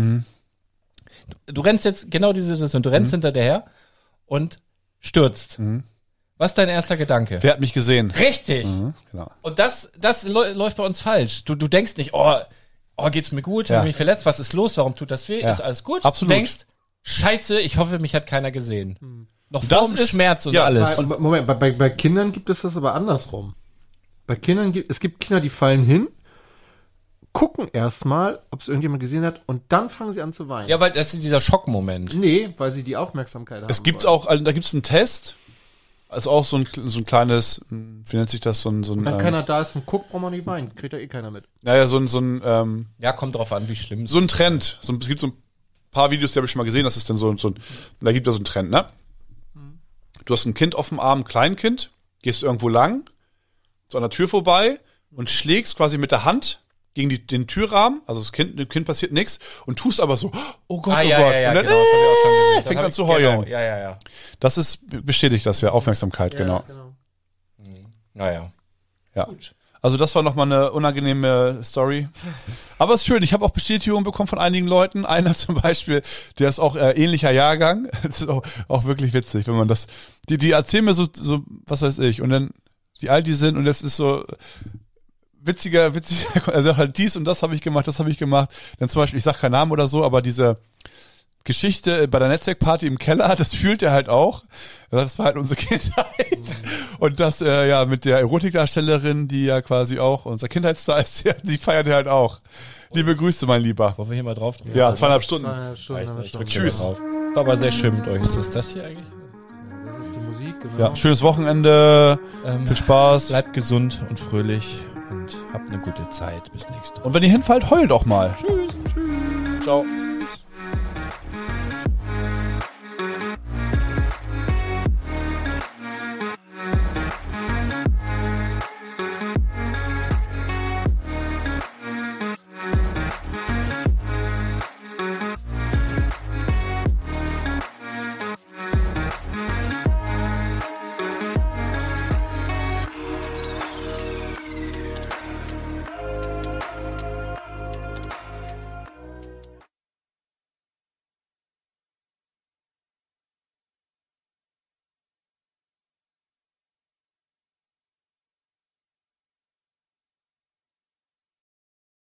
C: du rennst jetzt genau diese Situation, du rennst hinter der her und stürzt. Was ist dein erster Gedanke?
B: Wer hat mich gesehen?
C: Richtig.
B: Genau.
C: Und das läuft bei uns falsch. Du denkst nicht, geht's mir gut?
B: Ja.
C: Habe ich mich verletzt? Was ist los? Warum tut das weh?
B: Ja.
C: Ist alles gut?
B: Absolut.
C: Du denkst, scheiße, ich hoffe, mich hat keiner gesehen. Noch
B: Das
C: vorm
B: ist-
C: Schmerz und
B: ja,
C: alles.
A: Und Moment, bei Kindern gibt es das aber andersrum. Bei Kindern es gibt Kinder, die fallen hin, gucken erstmal, ob es irgendjemand gesehen hat und dann fangen sie an zu weinen.
C: Ja, weil das ist dieser Schockmoment.
A: Nee, weil sie die Aufmerksamkeit haben.
B: Es gibt
A: wollen.
B: auch, also da gibt's einen Test. ist auch so ein kleines, wie nennt sich das,
A: wenn keiner da ist und guckt, braucht man nicht weinen. Kriegt ja eh keiner mit.
B: Naja,
C: ja, kommt drauf an, wie schlimm es ist.
B: So ein Trend. Es gibt so ein paar Videos, die habe ich schon mal gesehen, das ist dann da gibt es so einen Trend, ne? Du hast ein Kind auf dem Arm, ein Kleinkind, gehst irgendwo lang, so an der Tür vorbei und schlägst quasi mit der Hand gegen den Türrahmen, also dem Kind passiert nichts und tust aber so, oh Gott, oh Gott.
C: Ja,
B: und dann
C: genau, das hab ich auch schon gesehen.
B: fängt an zu heulen.
C: Genau. Ja.
B: Das bestätigt das ja, Aufmerksamkeit, genau.
C: Naja.
B: Ja. Gut. Also das war nochmal eine unangenehme Story. Aber es ist schön, ich habe auch Bestätigung bekommen von einigen Leuten. Einer zum Beispiel, der ist auch ähnlicher Jahrgang. Das ist auch wirklich witzig, wenn man das... Die erzählen mir so, was weiß ich, und dann, wie alt die sind, und das ist so... Witziger, also halt dies und das habe ich gemacht, Dann zum Beispiel, ich sag keinen Namen oder so, aber diese Geschichte bei der Netzwerkparty im Keller, das fühlt er halt auch. Das war halt unsere Kindheit. Und das, mit der Erotikdarstellerin, die ja quasi auch unser Kindheitsstar ist, die feiert er halt auch. Liebe Grüße, mein Lieber.
C: Wollen wir hier mal drauf drücken?
B: Ja, 2,5 Stunden.
A: 2,5 Stunden.
B: Tschüss.
C: War aber sehr schön mit euch. Ist das hier eigentlich?
A: Das ist die Musik, genau.
B: Ja, schönes Wochenende. Viel Spaß.
C: Bleibt gesund und fröhlich und habt eine gute Zeit. Bis nächste Woche.
B: Und wenn ihr hinfallt, heult auch mal.
C: Tschüss. Ciao.